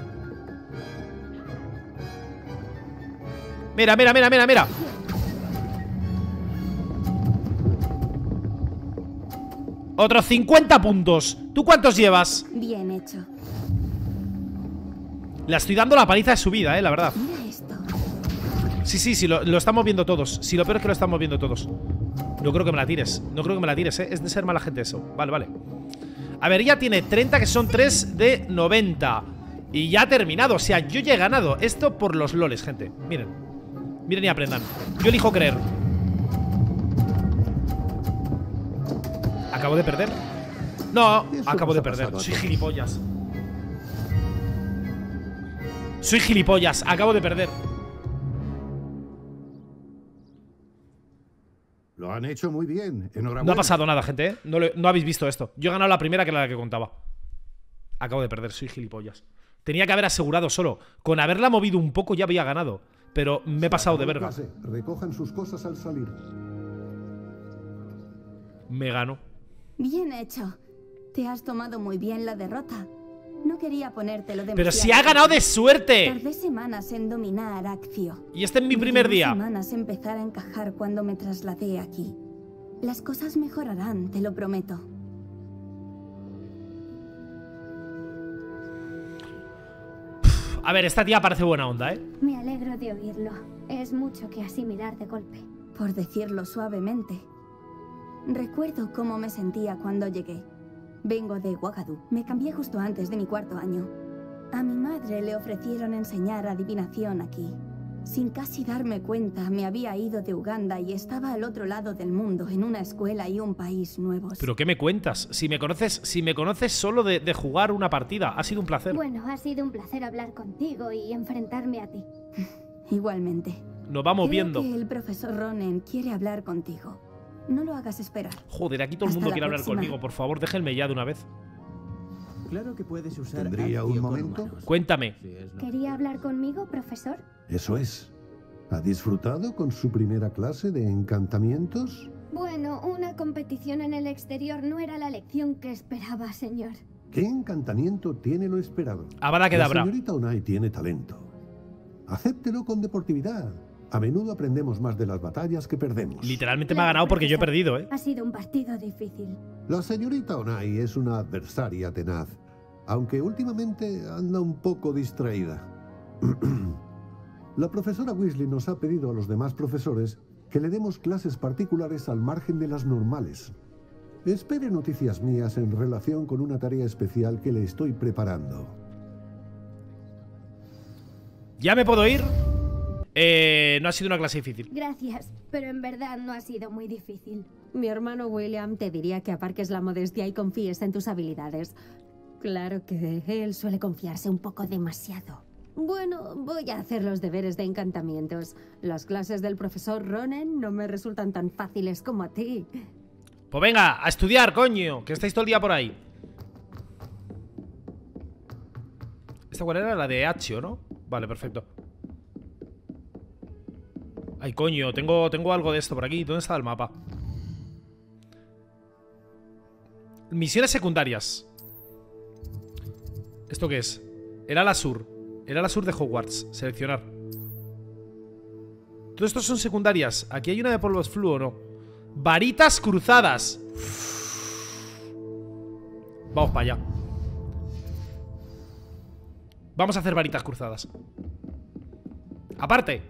S1: Mira, mira, mira, mira, mira. Otros cincuenta puntos. ¿Tú cuántos llevas?
S13: Bien hecho.
S1: Le estoy dando la paliza de su vida, eh, la verdad.
S13: Mira esto.
S1: Sí, sí, sí, lo, lo estamos viendo todos. Sí, lo peor es que lo estamos viendo todos. No creo que me la tires. No creo que me la tires, eh. Es de ser mala gente eso. Vale, vale. A ver, ella tiene treinta, que son tres de noventa. Y ya ha terminado. O sea, yo ya he ganado. Esto por los loles, gente. Miren. Miren y aprendan. Yo elijo creer. ¿Acabo de perder? No, acabo de perder. Soy gilipollas. Soy gilipollas. Acabo de perder.
S20: Lo han hecho muy bien. Enhorabuena.
S1: No ha pasado nada, gente, ¿eh? No, lo- no habéis visto esto. Yo he ganado la primera, que era la que contaba. Acabo de perder, soy gilipollas. Tenía que haber asegurado solo. Con haberla movido un poco ya había ganado. Pero me he pasado de verga.
S20: Clase. Recojan sus cosas al salir.
S1: Me gano.
S13: Bien hecho. Te has tomado muy bien la derrota. No quería ponértelo demasiado.
S1: Pero si ha ganado de suerte.
S13: Tardé semanas en dominar Accio.
S1: Y este es mi primer día.
S13: Semanas empezar a encajar cuando me trasladé aquí. Las cosas mejorarán, te lo prometo.
S1: A ver, esta tía parece buena onda, ¿eh?
S3: Me alegro de oírlo. Es mucho que asimilar de golpe.
S13: Por decirlo suavemente. Recuerdo cómo me sentía cuando llegué. Vengo de Ouagadougou. Me cambié justo antes de mi cuarto año. A mi madre le ofrecieron enseñar adivinación aquí. Sin casi darme cuenta, me había ido de Uganda y estaba al otro lado del mundo, en una escuela y un país nuevos.
S1: ¿Pero qué me cuentas? Si me conoces, si me conoces solo de, de jugar una partida. Ha sido un placer.
S3: Bueno, ha sido un placer hablar contigo y enfrentarme a ti.
S13: Igualmente.
S1: Nos vamos
S13: Creo
S1: viendo.
S13: que el profesor Ronen quiere hablar contigo. No lo hagas esperar.
S1: Joder, aquí todo el
S13: Hasta
S1: mundo
S13: la
S1: quiere hablar
S13: próxima.
S1: conmigo. Por favor, déjenme ya de una vez.
S12: Claro que puedes usar.
S20: ¿Tendría
S12: Accio
S20: un
S12: con
S20: momento?
S12: humanos.
S1: Cuéntame.
S3: ¿Quería hablar conmigo, profesor?
S20: Eso es. ¿Ha disfrutado con su primera clase de encantamientos?
S3: Bueno, una competición en el exterior no era la lección que esperaba, señor.
S20: ¿Qué encantamiento tiene lo esperado?
S1: Avada Kedavra.
S20: La señorita Unai tiene talento. Acéptelo con deportividad. A menudo aprendemos más de las batallas que perdemos.
S1: Literalmente me ha ganado porque yo he perdido, ¿eh?
S3: Ha sido un partido difícil.
S20: La señorita Unai es una adversaria tenaz, aunque últimamente anda un poco distraída. La profesora Weasley nos ha pedido a los demás profesores que le demos clases particulares al margen de las normales. Espere noticias mías en relación con una tarea especial que le estoy preparando.
S1: ¿Ya me puedo ir? Eh, no ha sido una clase difícil.
S3: Gracias, pero en verdad no ha sido muy difícil.
S21: Mi hermano William te diría que aparques la modestia y confíes en tus habilidades. Claro que él suele confiarse un poco demasiado. Bueno, voy a hacer los deberes de encantamientos. Las clases del profesor Ronen no me resultan tan fáciles como a ti.
S1: Pues venga, a estudiar, coño, que estáis todo el día por ahí. ¿Esta cuál era? La de Accio, ¿no? Vale, perfecto. Ay, coño, tengo, tengo algo de esto por aquí. ¿Dónde está el mapa? Misiones secundarias. ¿Esto qué es? El ala sur. El ala sur de Hogwarts. Seleccionar. Todos estos son secundarias. Aquí hay una de polvos flu, ¿o no? Varitas cruzadas. Vamos para allá. Vamos a hacer varitas cruzadas. Aparte.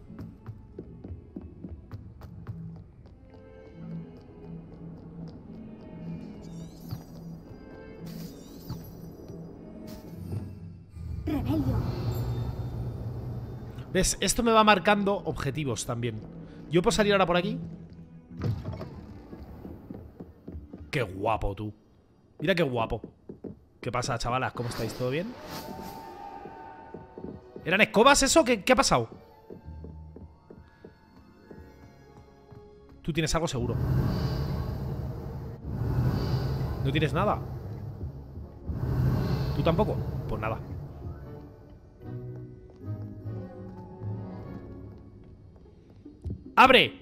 S3: Rebelio.
S1: ¿Ves? Esto me va marcando objetivos también. ¿Yo puedo salir ahora por aquí? Qué guapo, tú. Mira qué guapo. ¿Qué pasa, chavalas? ¿Cómo estáis? ¿Todo bien? ¿Eran escobas eso? ¿Qué, qué ha pasado? Tú tienes algo seguro. ¿No tienes nada? ¿Tú tampoco? Pues nada. ¡Abre!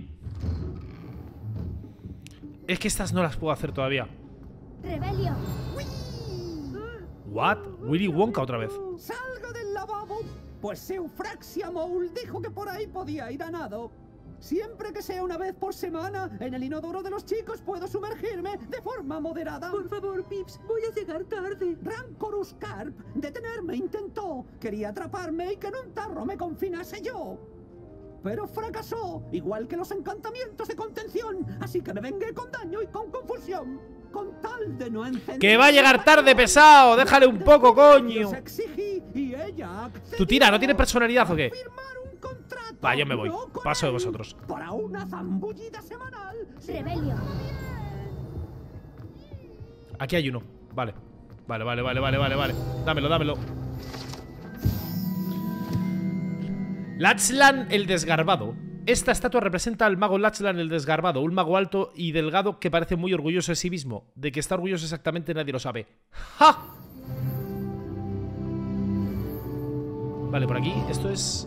S1: Es que estas no las puedo hacer todavía.
S3: Rebelio.
S1: ¿What? Willy Wonka otra vez.
S11: ¡Salga del lavabo! Pues Eufraxia Mole dijo que por ahí podía ir a nado. Siempre que sea una vez por semana, en el inodoro de los chicos puedo sumergirme de forma moderada. Por favor, Pips, voy a llegar tarde. Rancorus Carp, detenerme intentó. Quería atraparme y que en un tarro me confinase yo. Pero fracasó, igual que los encantamientos de contención. Así que me vengué con daño y con confusión. Con tal de no encender...
S1: ¡Que va a llegar tarde, pesado! ¡Déjale un poco, coño! ¿Tú tira? ¿No tienes personalidad o qué? Va, yo me voy. Paso de vosotros.
S11: Para una zambullida semanal.
S3: Rebelio.
S1: Aquí hay uno. Vale. Vale, vale, vale, vale, vale, vale. Dámelo, dámelo. Lachlan el Desgarbado. Esta estatua representa al mago Lachlan el Desgarbado, un mago alto y delgado que parece muy orgulloso de sí mismo. De que está orgulloso exactamente nadie lo sabe. ¡Ja! Vale, por aquí. Esto es...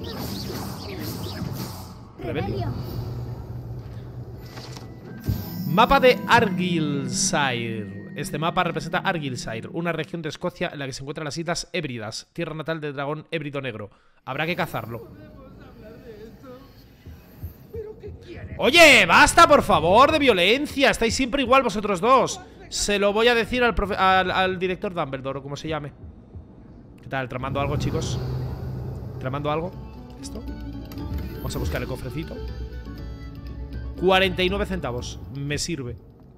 S1: Rebelio. Mapa de Argyllshire. Este mapa representa Argyllshire, una región de Escocia en la que se encuentran las Islas Hébridas, tierra natal del dragón hébrido negro. Habrá que cazarlo. Oye, basta, por favor, de violencia. Estáis siempre igual vosotros dos. Se lo voy a decir al, profe al, al director Dumbledore, o como se llame. ¿Qué tal? ¿Tramando algo, chicos? ¿Tramando algo? ¿Esto? Vamos a buscar el cofrecito. cuarenta y nueve centavos. Me sirve.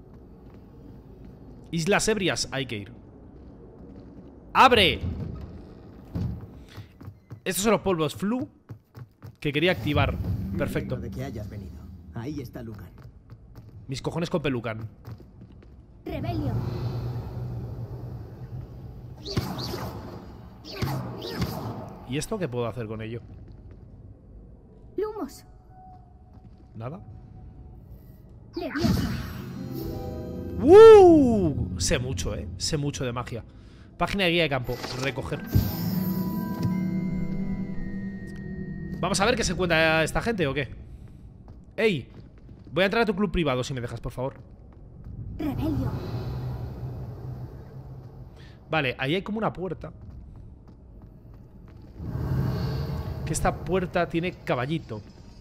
S1: Islas Ebrias, hay que ir. ¡Abre! Estos son los polvos flu que quería activar. Perfecto.
S12: De que hayas venido. Ahí está Lucan.
S1: Mis cojones con Pelucan.
S3: Rebelio.
S1: ¿Y esto qué puedo hacer con ello?
S3: Lumos.
S1: ¿Nada?
S3: Leviosa.
S1: ¡Uh! Sé mucho, eh. Sé mucho de magia. Página de guía de campo. Recoger. Vamos a ver qué se encuentra esta gente o qué. ¡Ey! Voy a entrar a tu club privado si me dejas, por favor.
S3: Rebelio.
S1: Vale, ahí hay como una puerta. Que esta puerta tiene caballito.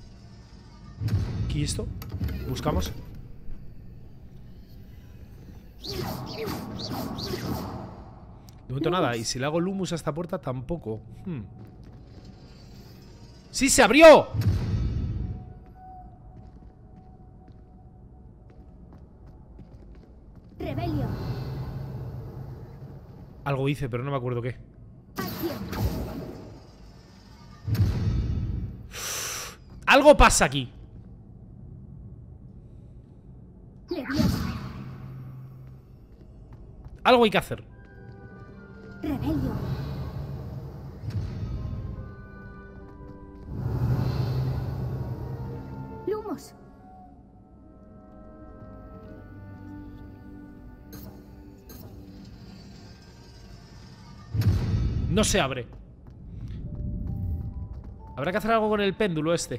S1: ¿Y esto? Buscamos. De momento nada. Y si le hago Lumus a esta puerta, tampoco. hmm. ¡Sí, se abrió!
S3: Rebelio.
S1: Algo hice, pero no me acuerdo qué. Algo pasa aquí. Algo hay que hacer.
S3: Rebelio. Lumos.
S1: No se abre. Habrá que hacer algo con el péndulo este.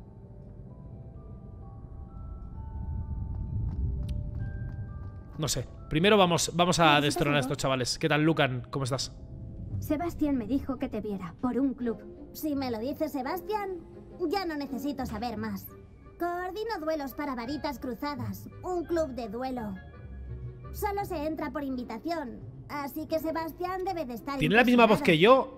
S1: No sé. Primero vamos, vamos a destronar a estos chavales. ¿Qué tal, Lucan? ¿Cómo estás?
S3: Sebastián me dijo que te viera por un club.
S5: Si me lo dice Sebastián, ya no necesito saber más. Coordino duelos para varitas cruzadas. Un club de duelo. Solo se entra por invitación. Así que Sebastián debe de estar...
S1: ¿Tiene la misma voz que yo?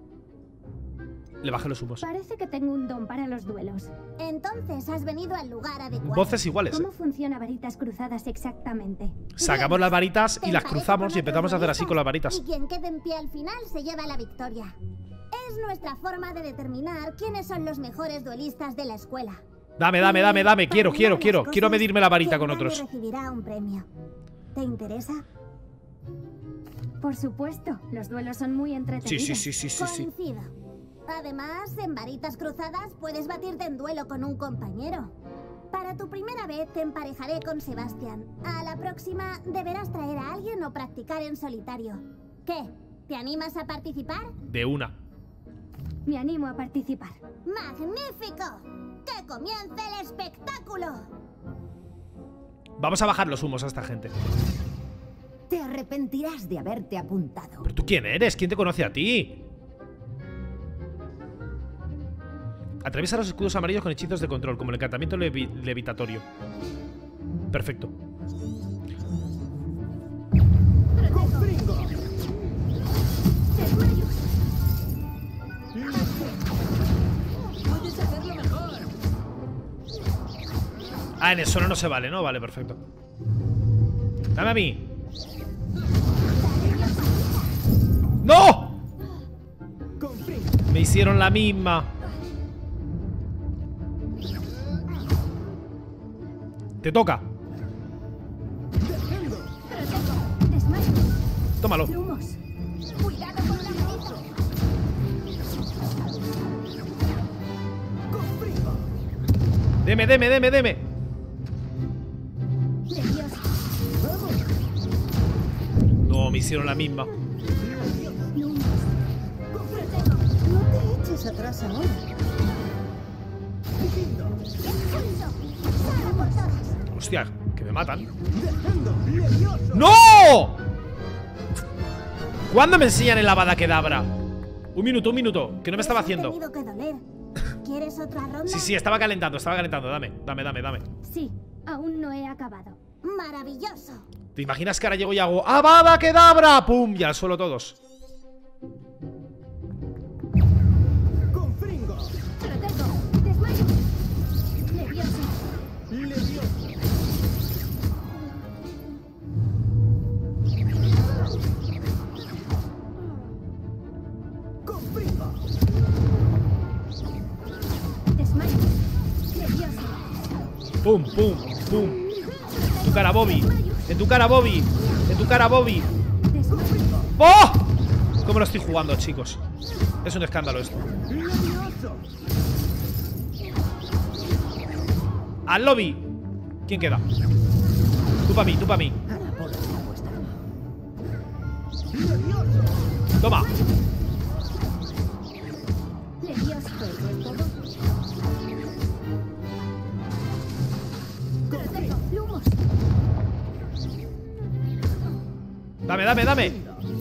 S1: Le bajé los humos.
S3: Parece que tengo un don para los duelos.
S5: Entonces has venido al lugar adecuado.
S1: Voces iguales.
S3: ¿Cómo funciona varitas cruzadas exactamente?
S1: Sacamos las varitas y las cruzamos y empezamos a hacer así con las varitas.
S5: Y quien quede en pie al final se lleva la victoria. Es nuestra forma de determinar quiénes son los mejores duelistas de la escuela.
S1: Dame, dame, dame, dame. Quiero, quiero, quiero. Quiero medirme la varita con otros.
S5: Recibirá un premio. ¿Te interesa?
S3: Por supuesto. Los duelos son muy entretenidos.
S1: Sí, sí, sí, sí, sí, sí.
S5: Coincido. Además, en varitas cruzadas puedes batirte en duelo con un compañero. Para tu primera vez te emparejaré con Sebastián. A la próxima deberás traer a alguien o practicar en solitario. ¿Qué? ¿Te animas a participar?
S1: De una.
S3: Me animo a participar.
S5: ¡Magnífico! ¡Que comience el espectáculo!
S1: Vamos a bajar los humos a esta gente.
S10: Te arrepentirás de haberte apuntado.
S1: ¿Pero tú quién eres? ¿Quién te conoce a ti? Atraviesa los escudos amarillos con hechizos de control, como el encantamiento levi levitatorio. Perfecto.
S8: Puedes hacerlo mejor.
S1: Ah, en el suelo no se vale, ¿no? Vale, perfecto. Dame a mí. ¡No! Me hicieron la misma. Te toca. Tómalo. Deme, deme, deme, deme. No, me hicieron la misma.
S10: No te eches atrás ahora.
S1: Hostia, que me matan. ¡No! ¿Cuándo me enseñan el Avada Kedavra? Un minuto, un minuto, que no me estaba haciendo.
S5: ¿Quieres otra ronda?
S1: Sí, sí, estaba calentando, estaba calentando. Dame, dame, dame, dame.
S3: Sí, aún no he acabado.
S5: Maravilloso.
S1: ¿Te imaginas que ahora llego y hago ¡Avada Kedavra! ¡Pum! Y al suelo todos. Pum, pum, pum. En tu cara, Bobby. En tu cara, Bobby. En tu cara, Bobby. ¡Oh! ¿Cómo lo estoy jugando, chicos? Es un escándalo esto. Al lobby. ¿Quién queda? Tú pa' mí, tú pa' mí. Toma. Dame, dame, dame.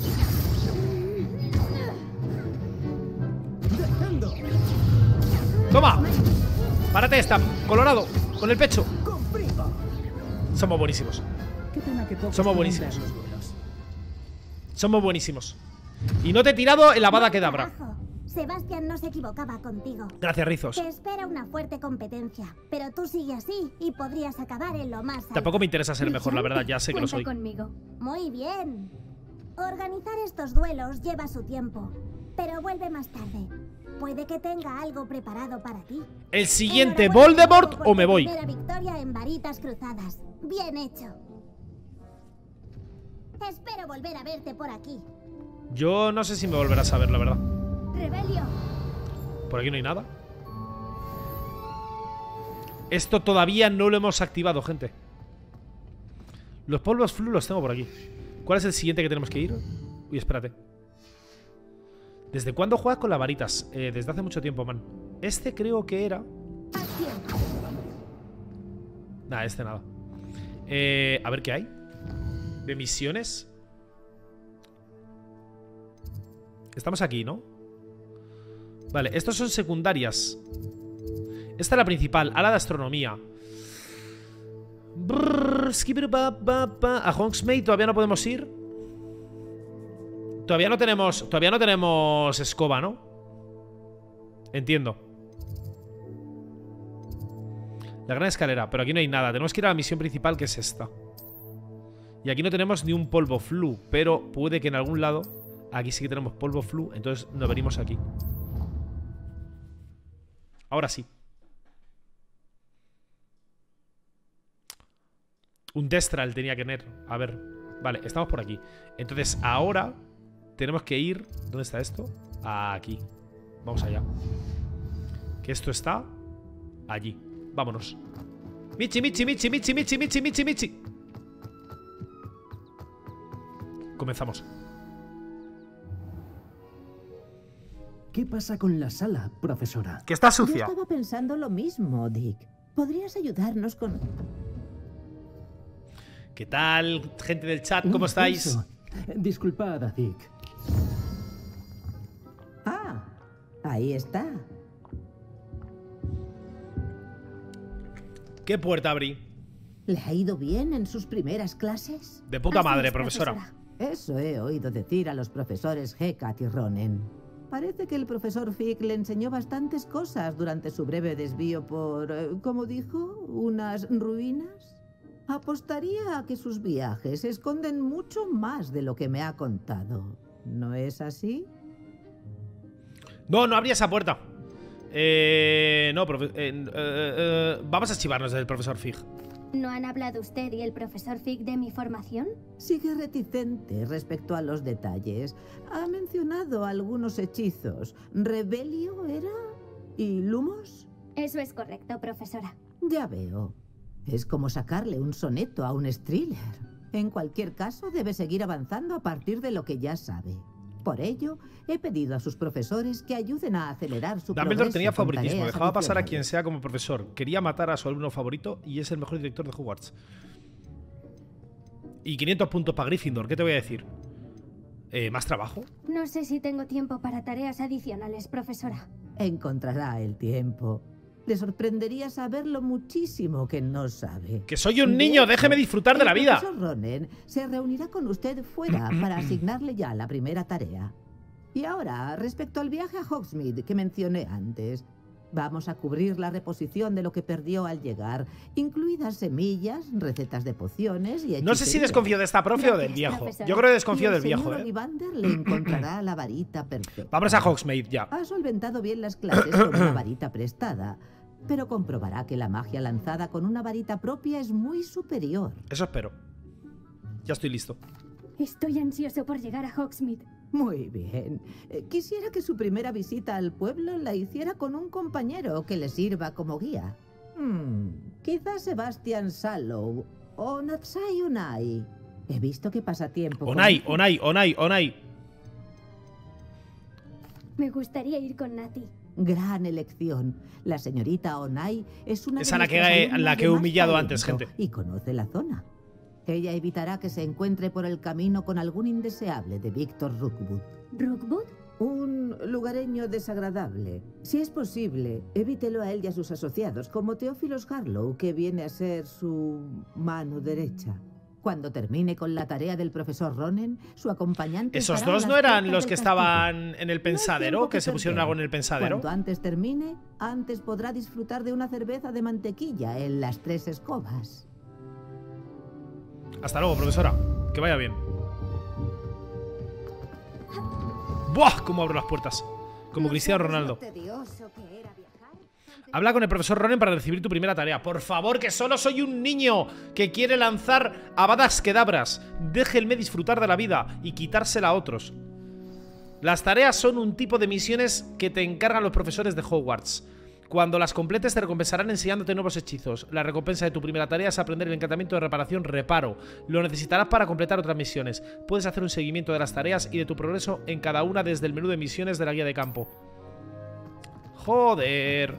S1: Toma. Párate esta, Colorado. Con el pecho. Somos buenísimos. Somos buenísimos. Somos buenísimos. Y no te he tirado el Avada Kedavra.
S5: Sebastián no se equivocaba contigo.
S1: Gracias, Rizos.
S5: Te espera una fuerte competencia, pero tú sigue así y podrías acabar en lo más alto.
S1: Tampoco me interesa ser mejor, la verdad, ya sé que lo soy.
S3: Conmigo.
S5: Muy bien. Organizar estos duelos lleva su tiempo, pero vuelve más tarde. Puede que tenga algo preparado para ti.
S1: ¿El siguiente Voldemort o me voy?
S5: Primera victoria en varitas cruzadas. Bien hecho. Espero volver a verte por aquí.
S1: Yo no sé si me volverás a ver, la verdad.
S5: Rebelio.
S1: Por aquí no hay nada. Esto todavía no lo hemos activado, gente. Los polvos flu los tengo por aquí. ¿Cuál es el siguiente que tenemos que ir? Uy, espérate. ¿Desde cuándo juegas con las varitas? Eh, desde hace mucho tiempo, man. Este creo que era... Nada, este nada. Eh, a ver qué hay. De misiones. Estamos aquí, ¿no? Vale, estos son secundarias. Esta es la principal, ala de astronomía. Brrr, a Hogsmeade todavía no podemos ir. Todavía no tenemos. Todavía no tenemos escoba, ¿no? Entiendo. La gran escalera, pero aquí no hay nada. Tenemos que ir a la misión principal, que es esta. Y aquí no tenemos ni un polvo flu, pero puede que en algún lado aquí sí que tenemos polvo flu. Entonces nos venimos aquí. Ahora sí. Un Destral tenía que tener. A ver, vale, estamos por aquí. Entonces ahora tenemos que ir. ¿Dónde está esto? Aquí. Vamos allá. Que esto está allí. Vámonos. Michi, Michi, Michi, Michi, Michi, Michi, Michi, Michi. Comenzamos.
S17: ¿Qué pasa con la sala, profesora?
S1: Que está sucia.
S10: Yo estaba pensando lo mismo, Dick. ¿Podrías ayudarnos con...?
S1: ¿Qué tal, gente del chat? ¿Cómo estáis?
S8: Eso. Disculpad, Dick.
S10: Ah, ahí está.
S1: ¿Qué puerta abrí?
S10: ¿Le ha ido bien en sus primeras clases?
S1: De puta
S10: Así
S1: madre,
S10: es,
S1: profesora.
S10: profesora. Eso he oído decir a los profesores Hecat y Ronen. Parece que el profesor Fick le enseñó bastantes cosas durante su breve desvío por, eh, ¿cómo dijo? ¿Unas ruinas? Apostaría a que sus viajes esconden mucho más de lo que me ha contado. ¿No es así?
S1: No, no abría esa puerta. Eh... No, profe... Eh, eh, eh, vamos a chivarnos del profesor Fig.
S3: ¿No han hablado usted y el profesor Fick de mi formación?
S10: Sigue reticente respecto a los detalles. Ha mencionado algunos hechizos. ¿Rebelio era? ¿Y Lumos?
S3: Eso es correcto, profesora.
S10: Ya veo. Es como sacarle un soneto a un thriller. En cualquier caso, debe seguir avanzando a partir de lo que ya sabe. Por ello, he pedido a sus profesores que ayuden a acelerar su
S1: Dumbledore
S10: progreso
S1: tenía
S10: con
S1: favoritismo,
S10: tareas
S1: dejaba pasar a
S10: adicionales.
S1: quien sea como profesor. Quería matar a su alumno favorito y es el mejor director de Hogwarts. Y quinientos puntos para Gryffindor, ¿qué te voy a decir? Eh, ¿Más trabajo?
S3: No sé si tengo tiempo para tareas adicionales, profesora.
S10: Encontrará el tiempo. Le sorprendería saber lo muchísimo que no sabe.
S1: ¡Que soy un niño!
S10: De hecho,
S1: ¡Déjeme disfrutar de la vida!
S10: El profesor Ronen se reunirá con usted fuera para asignarle ya la primera tarea. Y ahora, respecto al viaje a Hogsmeade que mencioné antes, vamos a cubrir la reposición de lo que perdió al llegar, incluidas semillas, recetas de pociones y
S1: No sé si
S10: hechicería.
S1: desconfío de esta profe o del viejo. Yo creo que desconfío
S10: Y
S1: del
S10: el
S1: viejo,
S10: señor
S1: ¿eh?
S10: Ollivander le encontrará la varita perfecta.
S1: Vámonos a Hogsmeade ya.
S10: Ha solventado bien las clases con una varita prestada, pero comprobará que la magia lanzada con una varita propia es muy superior.
S1: Eso espero. Ya estoy listo.
S3: Estoy ansioso por llegar a Hogsmeade.
S10: Muy bien. Eh, Quisiera que su primera visita al pueblo la hiciera con un compañero que le sirva como guía. Hmm, quizás Sebastian Sallow o Natsai Onai. He visto que pasa tiempo con
S1: Onai,
S10: él.
S1: Onai, Onai, Onai.
S3: Me gustaría ir con Nati.
S10: Gran elección. La señorita Onai es una
S1: Esa
S10: de
S1: la que
S10: nuestras
S1: he-
S10: alumnas
S1: la que
S10: de
S1: he
S10: más
S1: humillado antes,
S10: talento
S1: gente.
S10: Y conoce la zona. Ella evitará que se encuentre por el camino con algún indeseable de Víctor Rookwood.
S3: ¿Rookwood?
S10: Un lugareño desagradable. Si es posible, evítelo a él y a sus asociados, como Teófilos Harlow, que viene a ser su mano derecha. Cuando termine con la tarea del profesor Ronen, su acompañante...
S1: ¿Esos
S10: estará a
S1: dos
S10: las
S1: no eran
S10: puertas
S1: los
S10: del
S1: que
S10: castillo.
S1: estaban en el pensadero?
S10: tiempo
S1: ¿Que
S10: que
S1: se pusieron
S10: perder.
S1: algo en el pensadero?
S10: Cuanto antes termine, antes podrá disfrutar de una cerveza de mantequilla en las Tres Escobas.
S1: Hasta luego, profesora. Que vaya bien. ¡Buah! Cómo abro las puertas. Como Cristiano Ronaldo.
S5: Tedioso que era viajar.
S1: Habla con el profesor Ronen para recibir tu primera tarea. Por favor, que solo soy un niño que quiere lanzar Avada Kedavras. Déjenme disfrutar de la vida y quitársela a otros. Las tareas son un tipo de misiones que te encargan los profesores de Hogwarts. Cuando las completes te recompensarán enseñándote nuevos hechizos. La recompensa de tu primera tarea es aprender el encantamiento de reparación Reparo. Lo necesitarás para completar otras misiones. Puedes hacer un seguimiento de las tareas y de tu progreso en cada una desde el menú de misiones de la guía de campo. Joder.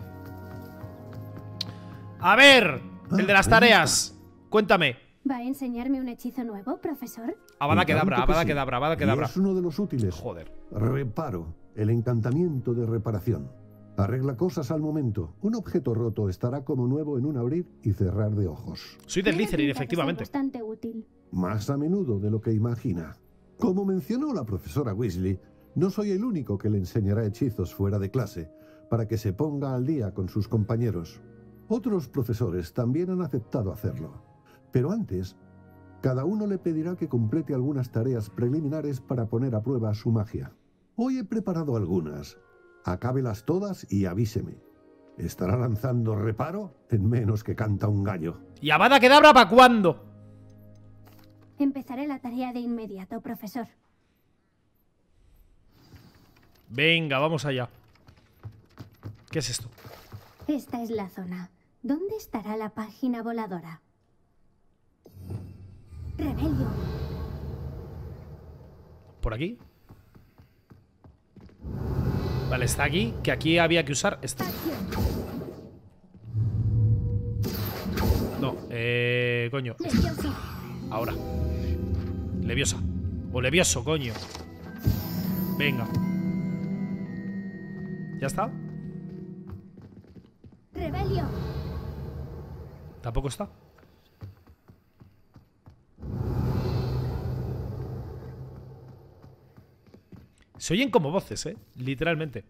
S1: A ver, el de las tareas. Cuéntame.
S3: ¿Va a enseñarme un hechizo nuevo, profesor?
S1: Avada Kedavra,
S20: Tanto que
S1: Avada
S20: sí.
S1: Kedavra, Avada
S20: Y
S1: Kedavra.
S20: es uno de los útiles.
S1: Joder.
S20: Reparo, el encantamiento de reparación. Arregla cosas al momento. Un objeto roto estará como nuevo en un abrir y cerrar de ojos.
S1: Soy de Slytherin,
S3: Tiene pinta de ser
S1: efectivamente.
S3: bastante útil.
S20: Más a menudo de lo que imagina. Como mencionó la profesora Weasley, no soy el único que le enseñará hechizos fuera de clase, para que se ponga al día con sus compañeros. Otros profesores también han aceptado hacerlo. Pero antes, cada uno le pedirá que complete algunas tareas preliminares para poner a prueba su magia. Hoy he preparado algunas. Acábelas todas y avíseme. Estará lanzando reparo en menos que canta un gallo.
S1: ¿Y Avada Kedavra para cuándo?
S3: Empezaré la tarea de inmediato, profesor.
S1: Venga, vamos allá. ¿Qué es esto?
S3: Esta es la zona. ¿Dónde estará la página voladora? Rebelio.
S1: ¿Por aquí? Vale, está aquí. Que aquí había que usar esto. No, eh... coño.
S3: Leviosa.
S1: Ahora. Leviosa. O Levioso, coño. Venga. ¿Ya está?
S3: Rebelio.
S1: ¿Tampoco está? Se oyen como voces, ¿eh? Literalmente.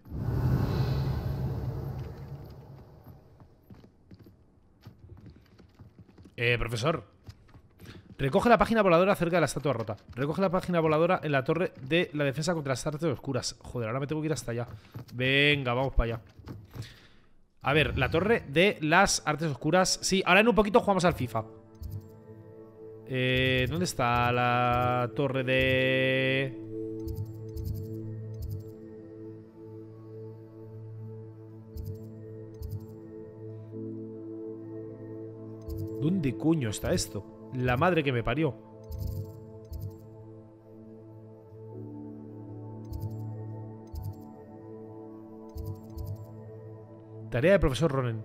S1: Eh, profesor. Recoge la página voladora cerca de la estatua rota. Recoge la página voladora en la torre de la defensa contra las artes oscuras. Joder, ahora me tengo que ir hasta allá. Venga, vamos para allá. A ver, la torre de las artes oscuras. Sí, ahora en un poquito jugamos al FIFA. Eh, ¿Dónde está la torre de...? ¿Dónde coño está esto? La madre que me parió. Tarea de profesor Ronen.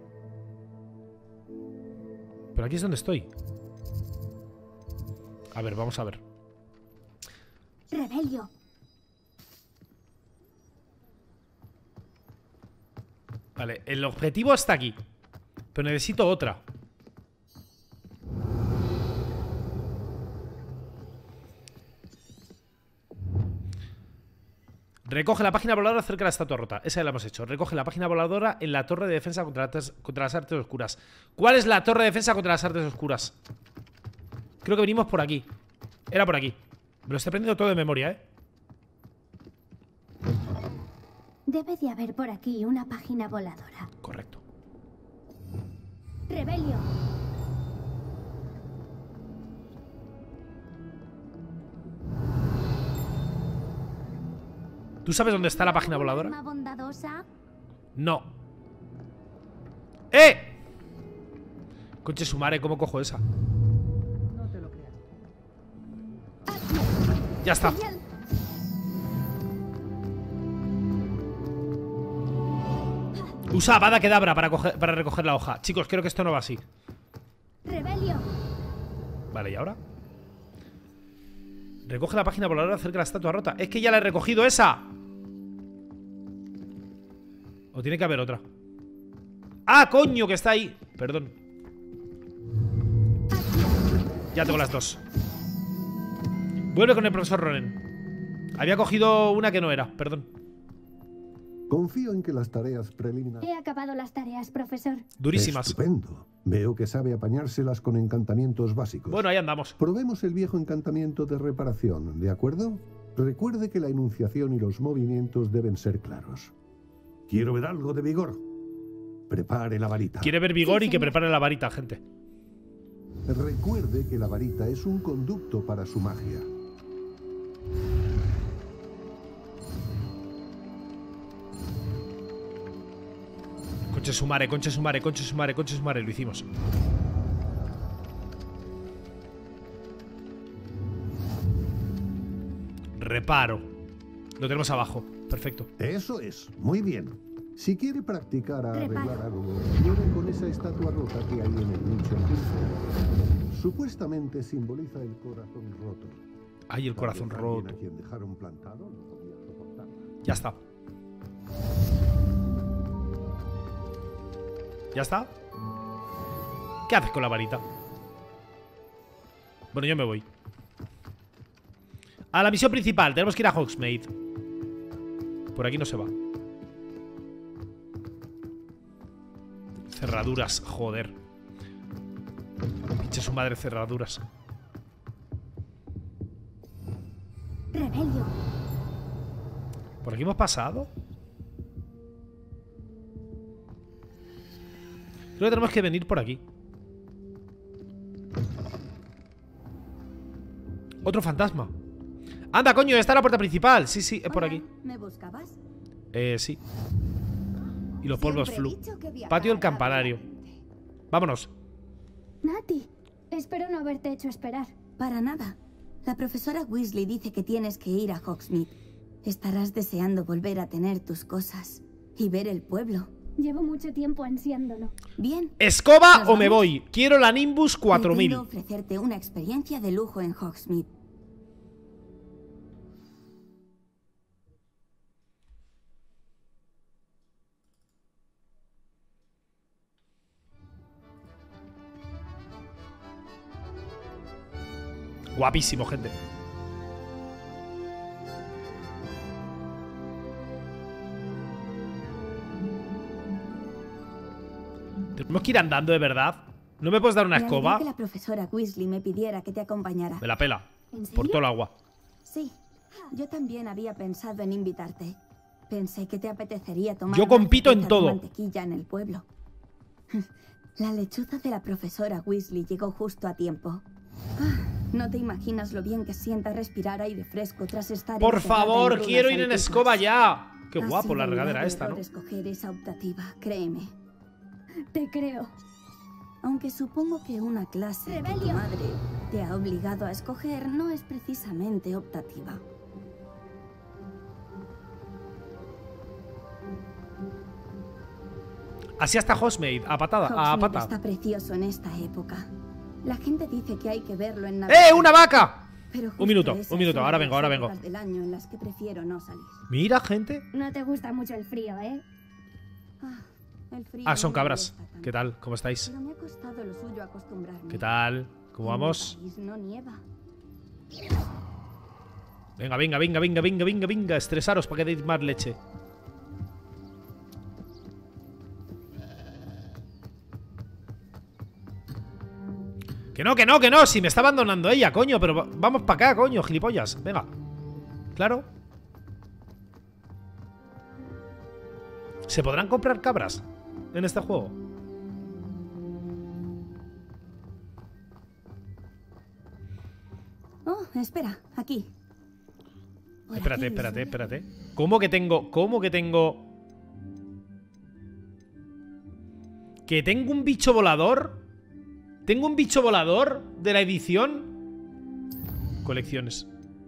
S1: Pero aquí es donde estoy. A ver, vamos a ver.
S3: Rebelio.
S1: Vale, el objetivo está aquí. Pero necesito otra. Recoge la página voladora cerca de la estatua rota. Esa ya la hemos hecho. Recoge la página voladora en la torre de defensa contra, contra las artes oscuras. ¿Cuál es la torre de defensa contra las artes oscuras? Creo que venimos por aquí. Era por aquí. Me lo estoy aprendiendo todo de memoria, ¿eh?
S3: Debe de haber por aquí una página voladora.
S1: Correcto.
S3: Rebelio.
S1: ¿Tú sabes dónde está la página voladora?
S3: ¿Alma bondadosa?
S1: No. ¡Eh! Coche su madre, ¿cómo cojo esa?
S14: No te lo creas.
S1: Ya está. Usa Avada Kedavra para, coger, para recoger la hoja. Chicos, creo que esto no va así.
S3: Rebelio.
S1: Vale, ¿y ahora? Recoge la página voladora cerca de la estatua rota. Es que ya la he recogido esa. O tiene que haber otra. ¡Ah, coño! Que está ahí. Perdón. Ya tengo las dos. Vuelve con el profesor Ronen. Había cogido una que no era, perdón.
S20: Confío en que las tareas preliminares...
S3: He acabado las tareas, profesor.
S1: Durísimas.
S20: Estupendo. Veo que sabe apañárselas con encantamientos básicos.
S1: Bueno, ahí andamos.
S20: Probemos el viejo encantamiento de reparación, ¿de acuerdo? Recuerde que la enunciación y los movimientos deben ser claros. Quiero ver algo de vigor. prepare la varita.
S1: Quiere ver vigor y que prepare la varita, gente.
S20: Recuerde que la varita es un conducto para su magia.
S1: Conche sumare, conche sumare, conche sumare, conche sumare. Lo hicimos. Reparo. Lo tenemos abajo. Perfecto.
S20: Eso es. Muy bien. Si quiere practicar a
S3: Reparo.
S20: arreglar algo, pruebe con esa estatua rota que hay en el nicho quince. Supuestamente simboliza el corazón roto.
S1: Ay, el corazón
S20: Tal vez alguien
S1: roto.
S20: a quien dejaron plantado no podía soportarla.
S1: Ya está. ¿Ya está? ¿Qué haces con la varita? Bueno, yo me voy. A la misión principal. Tenemos que ir a Hogsmeade. Por aquí no se va. Cerraduras, joder. Pinche su madre, cerraduras.
S3: Rebelio.
S1: ¿Por aquí hemos pasado? Creo que tenemos que venir por aquí. Otro fantasma. Anda, coño, está la puerta principal. Sí, sí, es por aquí.
S13: ¿Me buscabas?
S1: Eh, sí. Y los polvos
S13: Siempre he
S1: flu.
S13: dicho que viajar
S1: Patio del campanario. Vámonos.
S3: Nati, espero no haberte hecho esperar.
S13: Para nada. La profesora Weasley dice que tienes que ir a Hogsmeade. Estarás deseando volver a tener tus cosas y ver el pueblo.
S3: Llevo mucho tiempo ansiándolo.
S13: Bien.
S1: ¿Escoba
S13: ¿Nos
S1: o me
S13: vamos?
S1: voy? Quiero la Nimbus cuatro mil.
S13: Pretendo ofrecerte una experiencia de lujo en Hogsmeade.
S1: Guapísimo, gente. Tenemos que ir andando de verdad. ¿No me puedes dar una
S13: Me alegré
S1: escoba?
S13: que la profesora Weasley me pidiera que te acompañara.
S1: Me la pela.
S13: ¿En
S1: Por
S13: serio?
S1: todo el agua.
S13: Sí, yo también había pensado en invitarte. Pensé que te apetecería tomar
S1: Yo
S13: una
S1: compito en
S13: cerveza de
S1: todo.
S13: mantequilla en el pueblo. La lechuza de la profesora Weasley llegó justo a tiempo. Ah, no te imaginas lo bien que sienta respirar aire fresco tras estar
S1: Por
S13: encerrada
S1: favor,
S13: en runas
S1: quiero ir en
S13: antiguas.
S1: escoba ya. Qué
S13: Ha
S1: guapo
S13: sido
S1: la
S13: un
S1: regadera
S13: grave
S1: esta,
S13: error
S1: ¿no?
S13: escoger esa optativa, créeme.
S3: Te creo.
S13: Aunque supongo que una clase que tu madre te ha obligado a escoger no es precisamente optativa.
S1: Así hasta Hogsmeade, a patada, a
S13: Hogsmeade
S1: pata.
S13: está precioso en esta época. La gente dice que hay que verlo en Navidad.
S1: ¡Eh, una vaca!
S13: Pero
S1: Un
S13: justo
S1: minuto,
S13: esas
S1: un minuto,
S13: son
S1: ahora
S13: las
S1: vengo, ahora vengo.
S13: épocas del año en las que prefiero no salir.
S1: Mira, gente.
S3: No te gusta mucho el frío, ¿eh?
S13: El frío
S1: Ah, son
S13: no me
S1: cabras.
S13: molesta tanto,
S1: ¿Qué tal? ¿Cómo estáis?
S13: Pero me ha costado lo suyo acostumbrarme.
S1: ¿Qué tal? ¿Cómo
S13: En mi
S1: vamos?
S13: país no nieva.
S1: Venga, venga, venga, venga, venga, venga, venga. Estresaros para que deis más leche. Que no, que no, que no. Si me está abandonando ella, coño. Pero va- vamos para acá, coño, gilipollas. Venga. Claro. ¿Se podrán comprar cabras en este juego?
S13: Oh, espera, aquí. Por
S1: Espérate,
S13: aquí,
S1: espérate,
S13: sí.
S1: espérate. ¿Cómo que tengo? ¿Cómo que tengo? ¿Que tengo un bicho volador? ¿Tengo un bicho volador de la edición? Colecciones.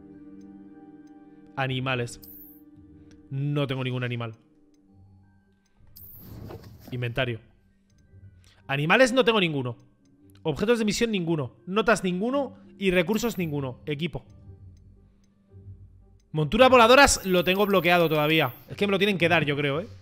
S1: Animales. No tengo ningún animal. Inventario. Animales no tengo ninguno. Objetos de misión ninguno. Notas ninguno. Y recursos ninguno. Equipo. Monturas voladoras lo tengo bloqueado todavía. Es que me lo tienen que dar, yo creo, ¿eh?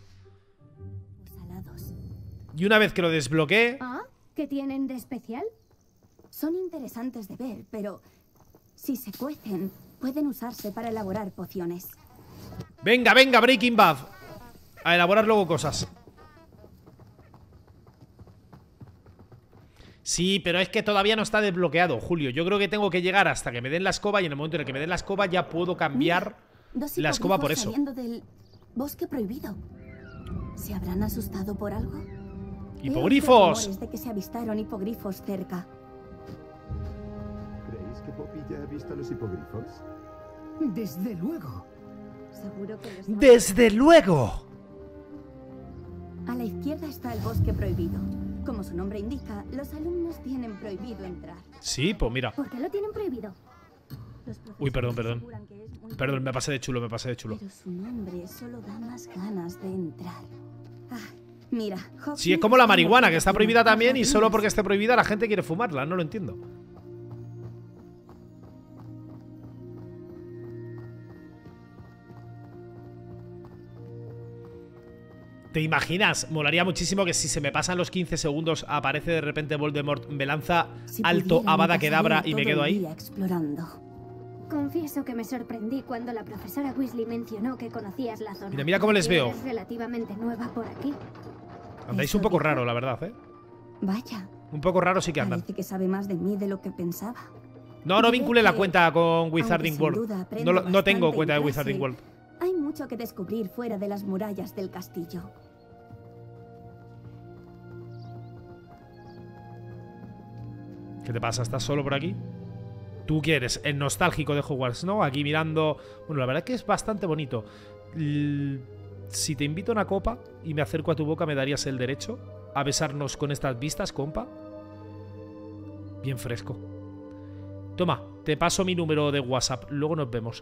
S1: Y una vez que lo desbloquee...
S3: ¿Ah? ¿Qué tienen de especial?
S13: Son interesantes de ver, pero si se cuecen, pueden usarse para elaborar pociones.
S1: Venga, venga, Breaking Bad. A elaborar luego cosas. Sí, pero es que todavía no está desbloqueado, Julio. Yo creo que tengo que llegar hasta que me den la escoba. Y en el momento en el que me den la escoba ya puedo cambiar
S13: Dos
S1: la escoba por
S13: hipogrifos
S1: eso.
S13: saliendo del bosque prohibido. ¿Se habrán asustado por algo?
S1: ¡Hipogrifos!
S13: He oído rumores de que se avistaron hipogrifos cerca.
S18: ¿Creéis que Poppy ya ha visto los hipogrifos?
S11: Desde luego.
S13: Seguro que los...
S1: ¡Desde luego!
S13: A la izquierda está el bosque prohibido. Como su nombre indica, los alumnos tienen prohibido entrar.
S1: Sí, pues mira.
S3: ¿Por qué lo tienen prohibido?
S1: Uy, perdón, perdón. Perdón, me pasé de chulo, me pasé de chulo.
S13: Pero su nombre solo da más ganas de entrar. Ah, mira,
S1: Sí, es como la marihuana, que está prohibida también y solo porque esté prohibida la gente quiere fumarla. No lo entiendo. ¿Te imaginas? Molaría muchísimo que si se me pasan los quince segundos aparece de repente Voldemort, me lanza alto Avada Kedavra y me quedo ahí.
S13: Explorando.
S3: Confieso que me sorprendí cuando la profesora Weasley mencionó que conocías la zona.
S1: Mira, mira cómo les veo.
S3: Eres relativamente nueva por aquí.
S1: Andáis un poco raro, la verdad, ¿eh?
S13: Vaya.
S1: Un poco raro sí que andan.
S13: Parece que sabe más de mí de lo que pensaba.
S1: No, no vincule la cuenta con Wizarding World. No, lo- no tengo cuenta de Wizarding World.
S13: Hay mucho que descubrir fuera de las murallas del castillo.
S1: ¿Qué te pasa? ¿Estás solo por aquí? ¿Tú quieres? El nostálgico de Hogwarts, ¿no? Aquí mirando... Bueno, la verdad es que es bastante bonito. L- Si te invito a una copa y me acerco a tu boca, ¿me darías el derecho a besarnos con estas vistas, compa? Bien fresco. Toma, te paso mi número de WhatsApp. Luego nos vemos.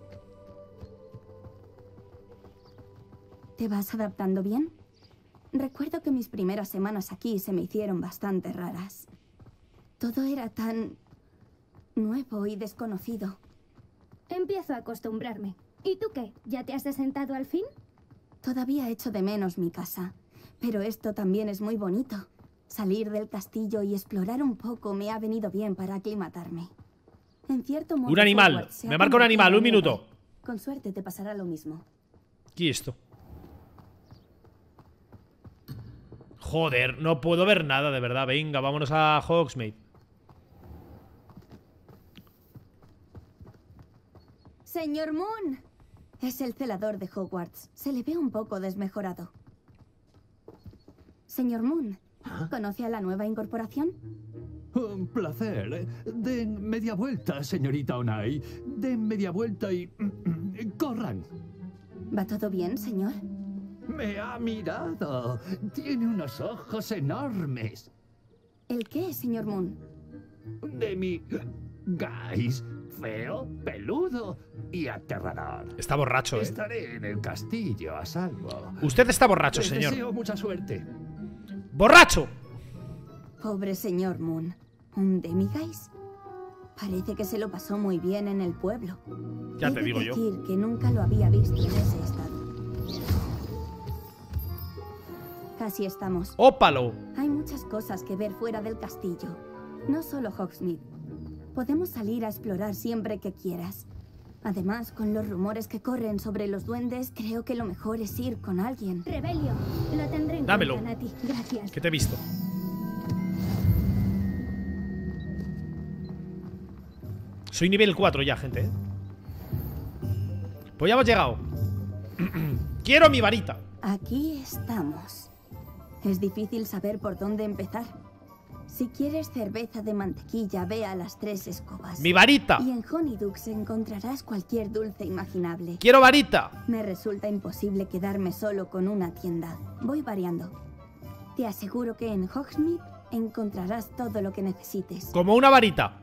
S13: ¿Te vas adaptando bien? Recuerdo que mis primeras semanas aquí se me hicieron bastante raras. Todo era tan nuevo y desconocido.
S3: Empiezo a acostumbrarme. ¿Y tú qué? ¿Ya te has asentado al fin?
S13: Todavía echo de menos mi casa, pero esto también es muy bonito. Salir del castillo y explorar un poco me ha venido bien para aclimatarme. En cierto modo,
S1: Un animal.
S13: Hogwarts se ha
S1: Me marca un animal,
S13: convertido
S1: un
S13: en
S1: minuto.
S13: hogar. Con suerte te pasará lo mismo.
S1: ¿Qué es esto? Joder, no puedo ver nada, de verdad. Venga, vámonos a Hogsmeade.
S13: Señor Moon. Es el celador de Hogwarts. Se le ve un poco desmejorado. Señor Moon, ¿conoce a la nueva incorporación?
S11: Un placer. Den media vuelta, señorita Onai. Den media vuelta y... corran.
S13: ¿Va todo bien, señor?
S11: Me ha mirado. Tiene unos ojos enormes.
S13: ¿El qué, señor Moon?
S11: De mi... Guys, feo, peludo y aterrador.
S1: Está borracho, eh.
S11: Estaré en el castillo a salvo.
S1: Usted está borracho,
S11: Les
S1: señor.
S11: deseo mucha suerte.
S1: ¡Borracho!
S13: Pobre señor Moon. ¿Un demiguise? Parece que se lo pasó muy bien en el pueblo.
S1: Ya
S13: He
S1: te
S13: de
S1: digo yo.
S13: decir que nunca lo había visto en ese estado. Casi estamos.
S1: ¡Ópalo!
S13: Hay muchas cosas que ver fuera del castillo. No solo Hogsmeade. Podemos salir a explorar siempre que quieras. Además, con los rumores que corren sobre los duendes, creo que lo mejor es ir con alguien.
S3: Rebelio, lo tendré en
S1: Dámelo.
S3: cuenta, Nati. Gracias.
S1: Que te he visto. Soy nivel cuatro ya, gente, ¿eh? Pues ya hemos llegado. ¡Quiero mi varita!
S13: Aquí estamos. Es difícil saber por dónde empezar. Si quieres cerveza de mantequilla, ve a las tres escobas.
S1: ¡Mi varita!
S13: Y en Honeydukes encontrarás cualquier dulce imaginable.
S1: ¡Quiero varita!
S13: Me resulta imposible quedarme solo con una tienda. Voy variando. Te aseguro que en Hogsmeade encontrarás todo lo que necesites.
S1: Como una varita.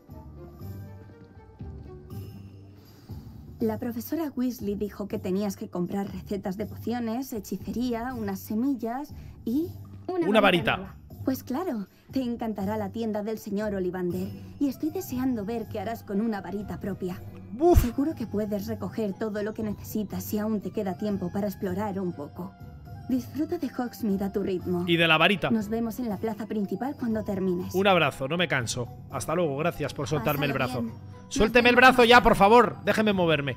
S13: La profesora Weasley dijo que tenías que comprar recetas de pociones, hechicería, unas semillas y...
S1: Una varita.
S13: Pues claro, te encantará la tienda del señor Ollivander y estoy deseando ver qué harás con una varita propia.
S1: Uf.
S13: Seguro que puedes recoger todo lo que necesitas si aún te queda tiempo para explorar un poco. Disfruta de Hogsmeade a tu ritmo.
S1: Y de la varita.
S13: Nos vemos en la plaza principal cuando termines.
S1: Un abrazo, no me canso. Hasta luego, gracias por soltarme el
S13: Pásalo
S1: brazo.
S13: bien.
S1: Suélteme el brazo ya, por favor. Déjeme moverme.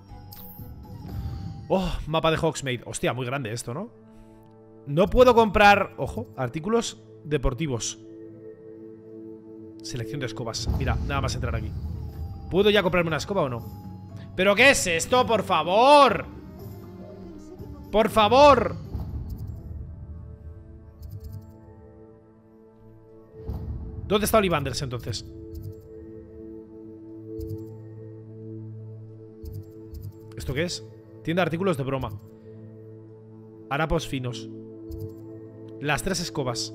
S1: Oh, mapa de Hogsmeade. Hostia, muy grande esto, ¿no? No puedo comprar, ojo, artículos deportivos. Selección de escobas. Mira, nada más entrar aquí. ¿Puedo ya comprarme una escoba o no? ¿Pero qué es esto, por favor? ¡Por favor! ¿Dónde está Ollivanders entonces? ¿Esto qué es? Tienda de artículos de broma. Harapos finos. Las tres escobas.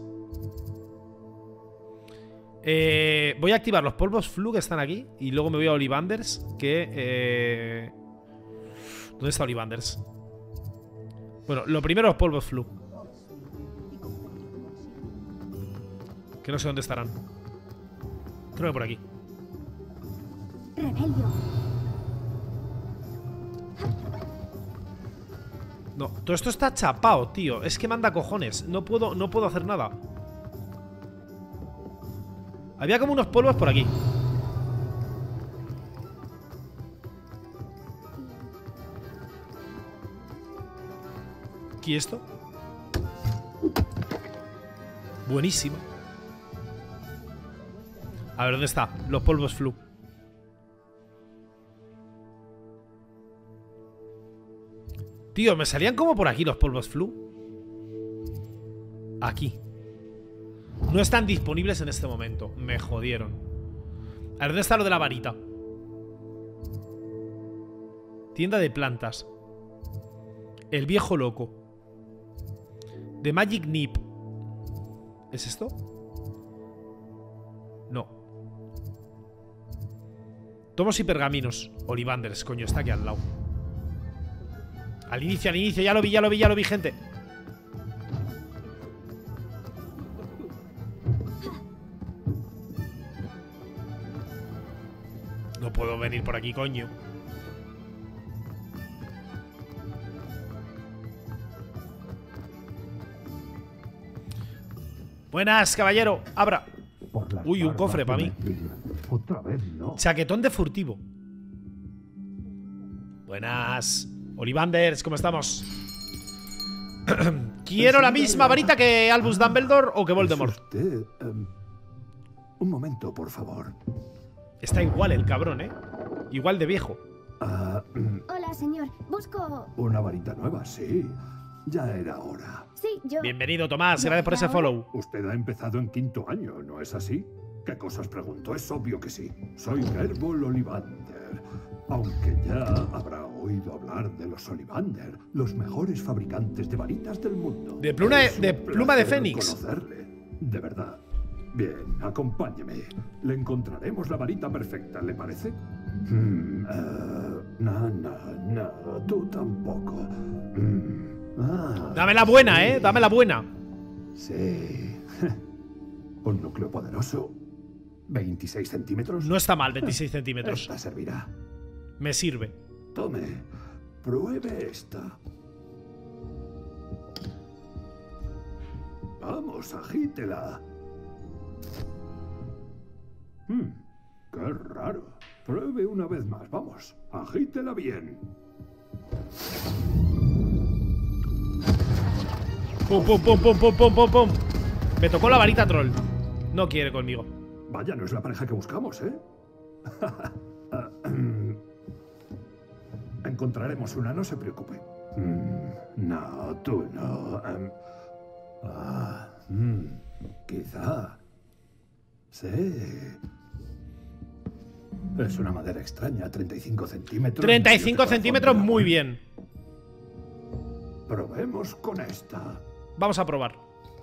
S1: Eh, voy a activar los polvos flu que están aquí. Y luego me voy a Ollivanders. Que eh... ¿Dónde está Ollivanders? Bueno, lo primero los polvos flu. Que no sé dónde estarán. Creo que por aquí.
S3: Rebelio.
S1: No, todo esto está chapado, tío. Es que manda cojones. No puedo, no puedo hacer nada. Había como unos polvos por aquí. ¿Y esto? Buenísimo. A ver, ¿dónde está? Los polvos flu. Tío, me salían como por aquí los polvos flu. Aquí. No están disponibles en este momento. Me jodieron. A ver, ¿dónde está lo de la varita? Tienda de plantas. El viejo loco. The Magic Nip. ¿Es esto? No. Tomos y pergaminos. Ollivanders, coño, está aquí al lado. Al inicio, al inicio, ya lo vi, ya lo vi, ya lo vi, gente. No puedo venir por aquí, coño. Buenas, caballero. Abra. Uy, un cofre para mí.
S18: Otra vez, ¿no?
S1: Chaquetón de furtivo. Buenas. Ollivanders, ¿cómo estamos? Quiero la misma varita que Albus Dumbledore o que Voldemort.
S18: Usted, um, un momento, por favor.
S1: Está igual el cabrón, ¿eh? Igual de viejo.
S18: Uh,
S3: Hola, señor. Busco...
S18: Una varita nueva, sí. Ya era hora.
S3: Sí, yo...
S1: Bienvenido, Tomás. Gracias por ese follow.
S18: Usted ha empezado en quinto año, ¿no es así? ¿Qué cosas pregunto? Es obvio que sí. Soy Gerbold Ollivander. Aunque ya habrá oído hablar de los Ollivander, los mejores fabricantes de varitas del mundo.
S1: De pluma de, de, pluma de fénix.
S18: Conocerle, de verdad. Bien, acompáñeme. Le encontraremos la varita perfecta, ¿le parece? Hmm, uh, no, no, no, tú tampoco. Hmm. Ah,
S1: Dame la buena, sí. eh, dame la buena.
S18: Sí. Un núcleo poderoso. veintiséis centímetros.
S1: No está mal, veintiséis centímetros.
S18: Esta servirá.
S1: Me sirve.
S18: Tome, pruebe esta. Vamos, agítela. Hmm, qué raro. Pruebe una vez más, vamos. Agítela bien.
S1: Pum, pum, pum, pum, pum, pum, pum, pum. Me tocó la varita troll. No quiere conmigo.
S18: Vaya, no es la pareja que buscamos, ¿eh? Encontraremos una, no se preocupe. Mm, no, tú no. Um, ah, mm, quizá. Sí. Es una madera extraña, treinta y cinco centímetros.
S1: treinta y cinco centímetros, muy bien.
S18: Probemos con esta.
S1: Vamos a probar.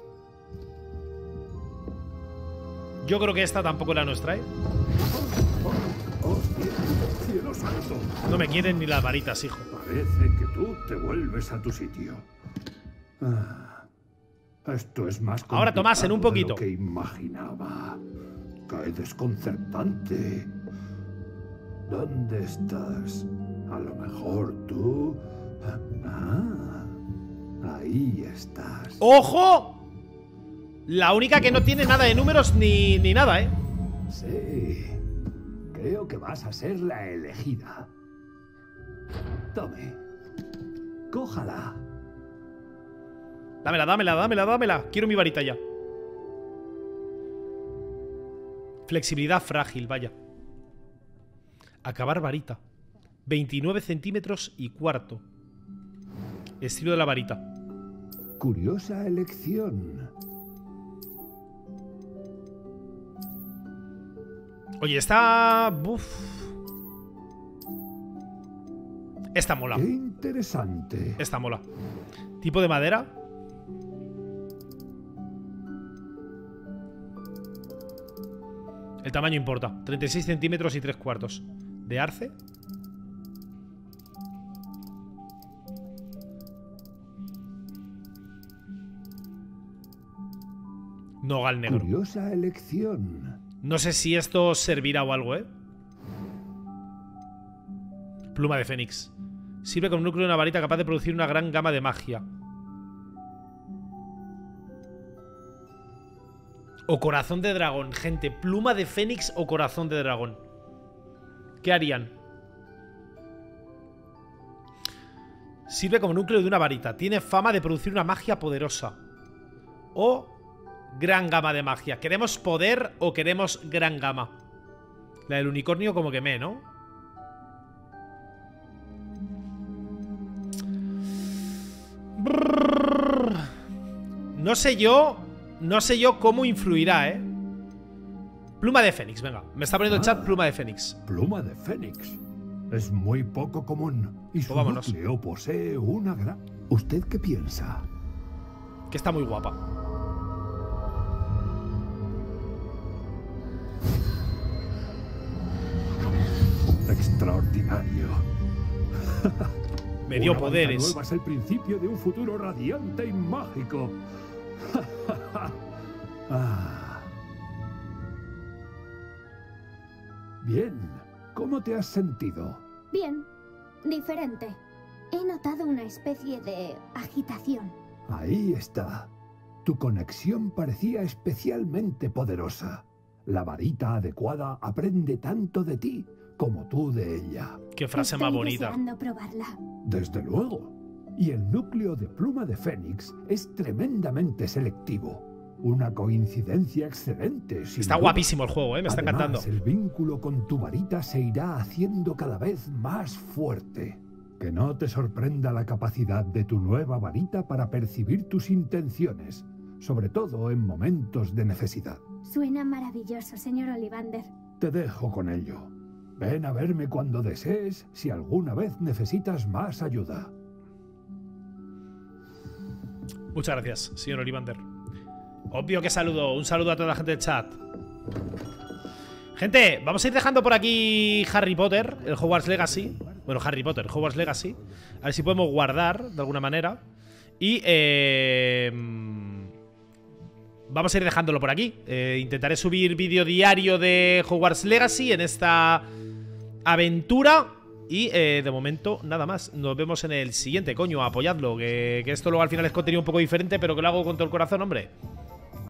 S1: Yo creo que esta tampoco es la nuestra, ¿eh?
S18: Oh, oh, cielo santo.
S1: No me quieren ni las varitas, hijo.
S18: Parece que tú te vuelves a tu sitio. Ah, esto es más complicado.
S1: Ahora, Tomás, en un poquito.
S18: De lo que imaginaba. Qué desconcertante. ¿Dónde estás? A lo mejor tú... Ah, ahí estás.
S1: ¡Ojo! La única que no tiene nada de números ni, ni nada, ¿eh?
S18: Sí. Creo que vas a ser la elegida. Tome. Cójala.
S1: Dámela, dámela, dámela, dámela. Quiero mi varita ya. Flexibilidad frágil, vaya. Acabar varita. veintinueve centímetros y cuarto. Estilo de la varita.
S18: Curiosa elección.
S1: Oye, esta... Uf. Esta mola.
S18: Qué interesante.
S1: Esta mola. Tipo de madera. El tamaño importa. treinta y seis centímetros y tres cuartos. De arce. Nogal negro.
S18: Curiosa elección.
S1: No sé si esto servirá o algo, ¿eh? Pluma de fénix. Sirve como núcleo de una varita capaz de producir una gran gama de magia. O corazón de dragón. Gente, pluma de fénix o corazón de dragón. ¿Qué harían? Sirve como núcleo de una varita. Tiene fama de producir una magia poderosa. O gran gama de magia. ¿Queremos poder o queremos gran gama? La del unicornio como que me, ¿no? No sé yo... No sé yo cómo influirá, ¿eh? Pluma de fénix, venga. Me está poniendo el chat pluma de fénix.
S18: Pluma de fénix. Es muy poco común. Y su
S1: vámonos.
S18: núcleo posee una gran... ¿Usted qué piensa?
S1: Que está muy guapa.
S18: Extraordinario.
S1: Me dio
S18: Una
S1: poderes.
S18: varita nueva es el principio de un futuro radiante y mágico. Ah. Bien, ¿cómo te has sentido?
S3: Bien, diferente. He notado una especie de agitación.
S18: Ahí está. Tu conexión parecía especialmente poderosa. La varita adecuada aprende tanto de ti como tú de ella.
S1: Qué frase
S3: Estoy
S1: más bonita.
S3: deseando probarla.
S18: Desde luego. Y el núcleo de pluma de fénix es tremendamente selectivo. Una coincidencia excelente. sin
S1: Está
S18: duda.
S1: guapísimo el juego, ¿eh? Me está
S18: Además,
S1: encantando.
S18: el vínculo con tu varita se irá haciendo cada vez más fuerte. Que no te sorprenda la capacidad de tu nueva varita para percibir tus intenciones, sobre todo en momentos de necesidad.
S3: Suena maravilloso, señor Ollivander.
S18: Te dejo con ello. Ven a verme cuando desees si alguna vez necesitas más ayuda.
S1: Muchas gracias, señor Ollivander. Obvio que saludo. Un saludo a toda la gente del chat. Gente, vamos a ir dejando por aquí Harry Potter, el Hogwarts Legacy. Bueno, Harry Potter, Hogwarts Legacy. A ver si podemos guardar de alguna manera. Y eh, vamos a ir dejándolo por aquí. eh, Intentaré subir vídeo diario de Hogwarts Legacy en esta aventura. Y eh, de momento nada más. Nos vemos en el siguiente, coño, apoyadlo. Que, que esto luego al final es contenido un poco diferente, pero que lo hago con todo el corazón, hombre.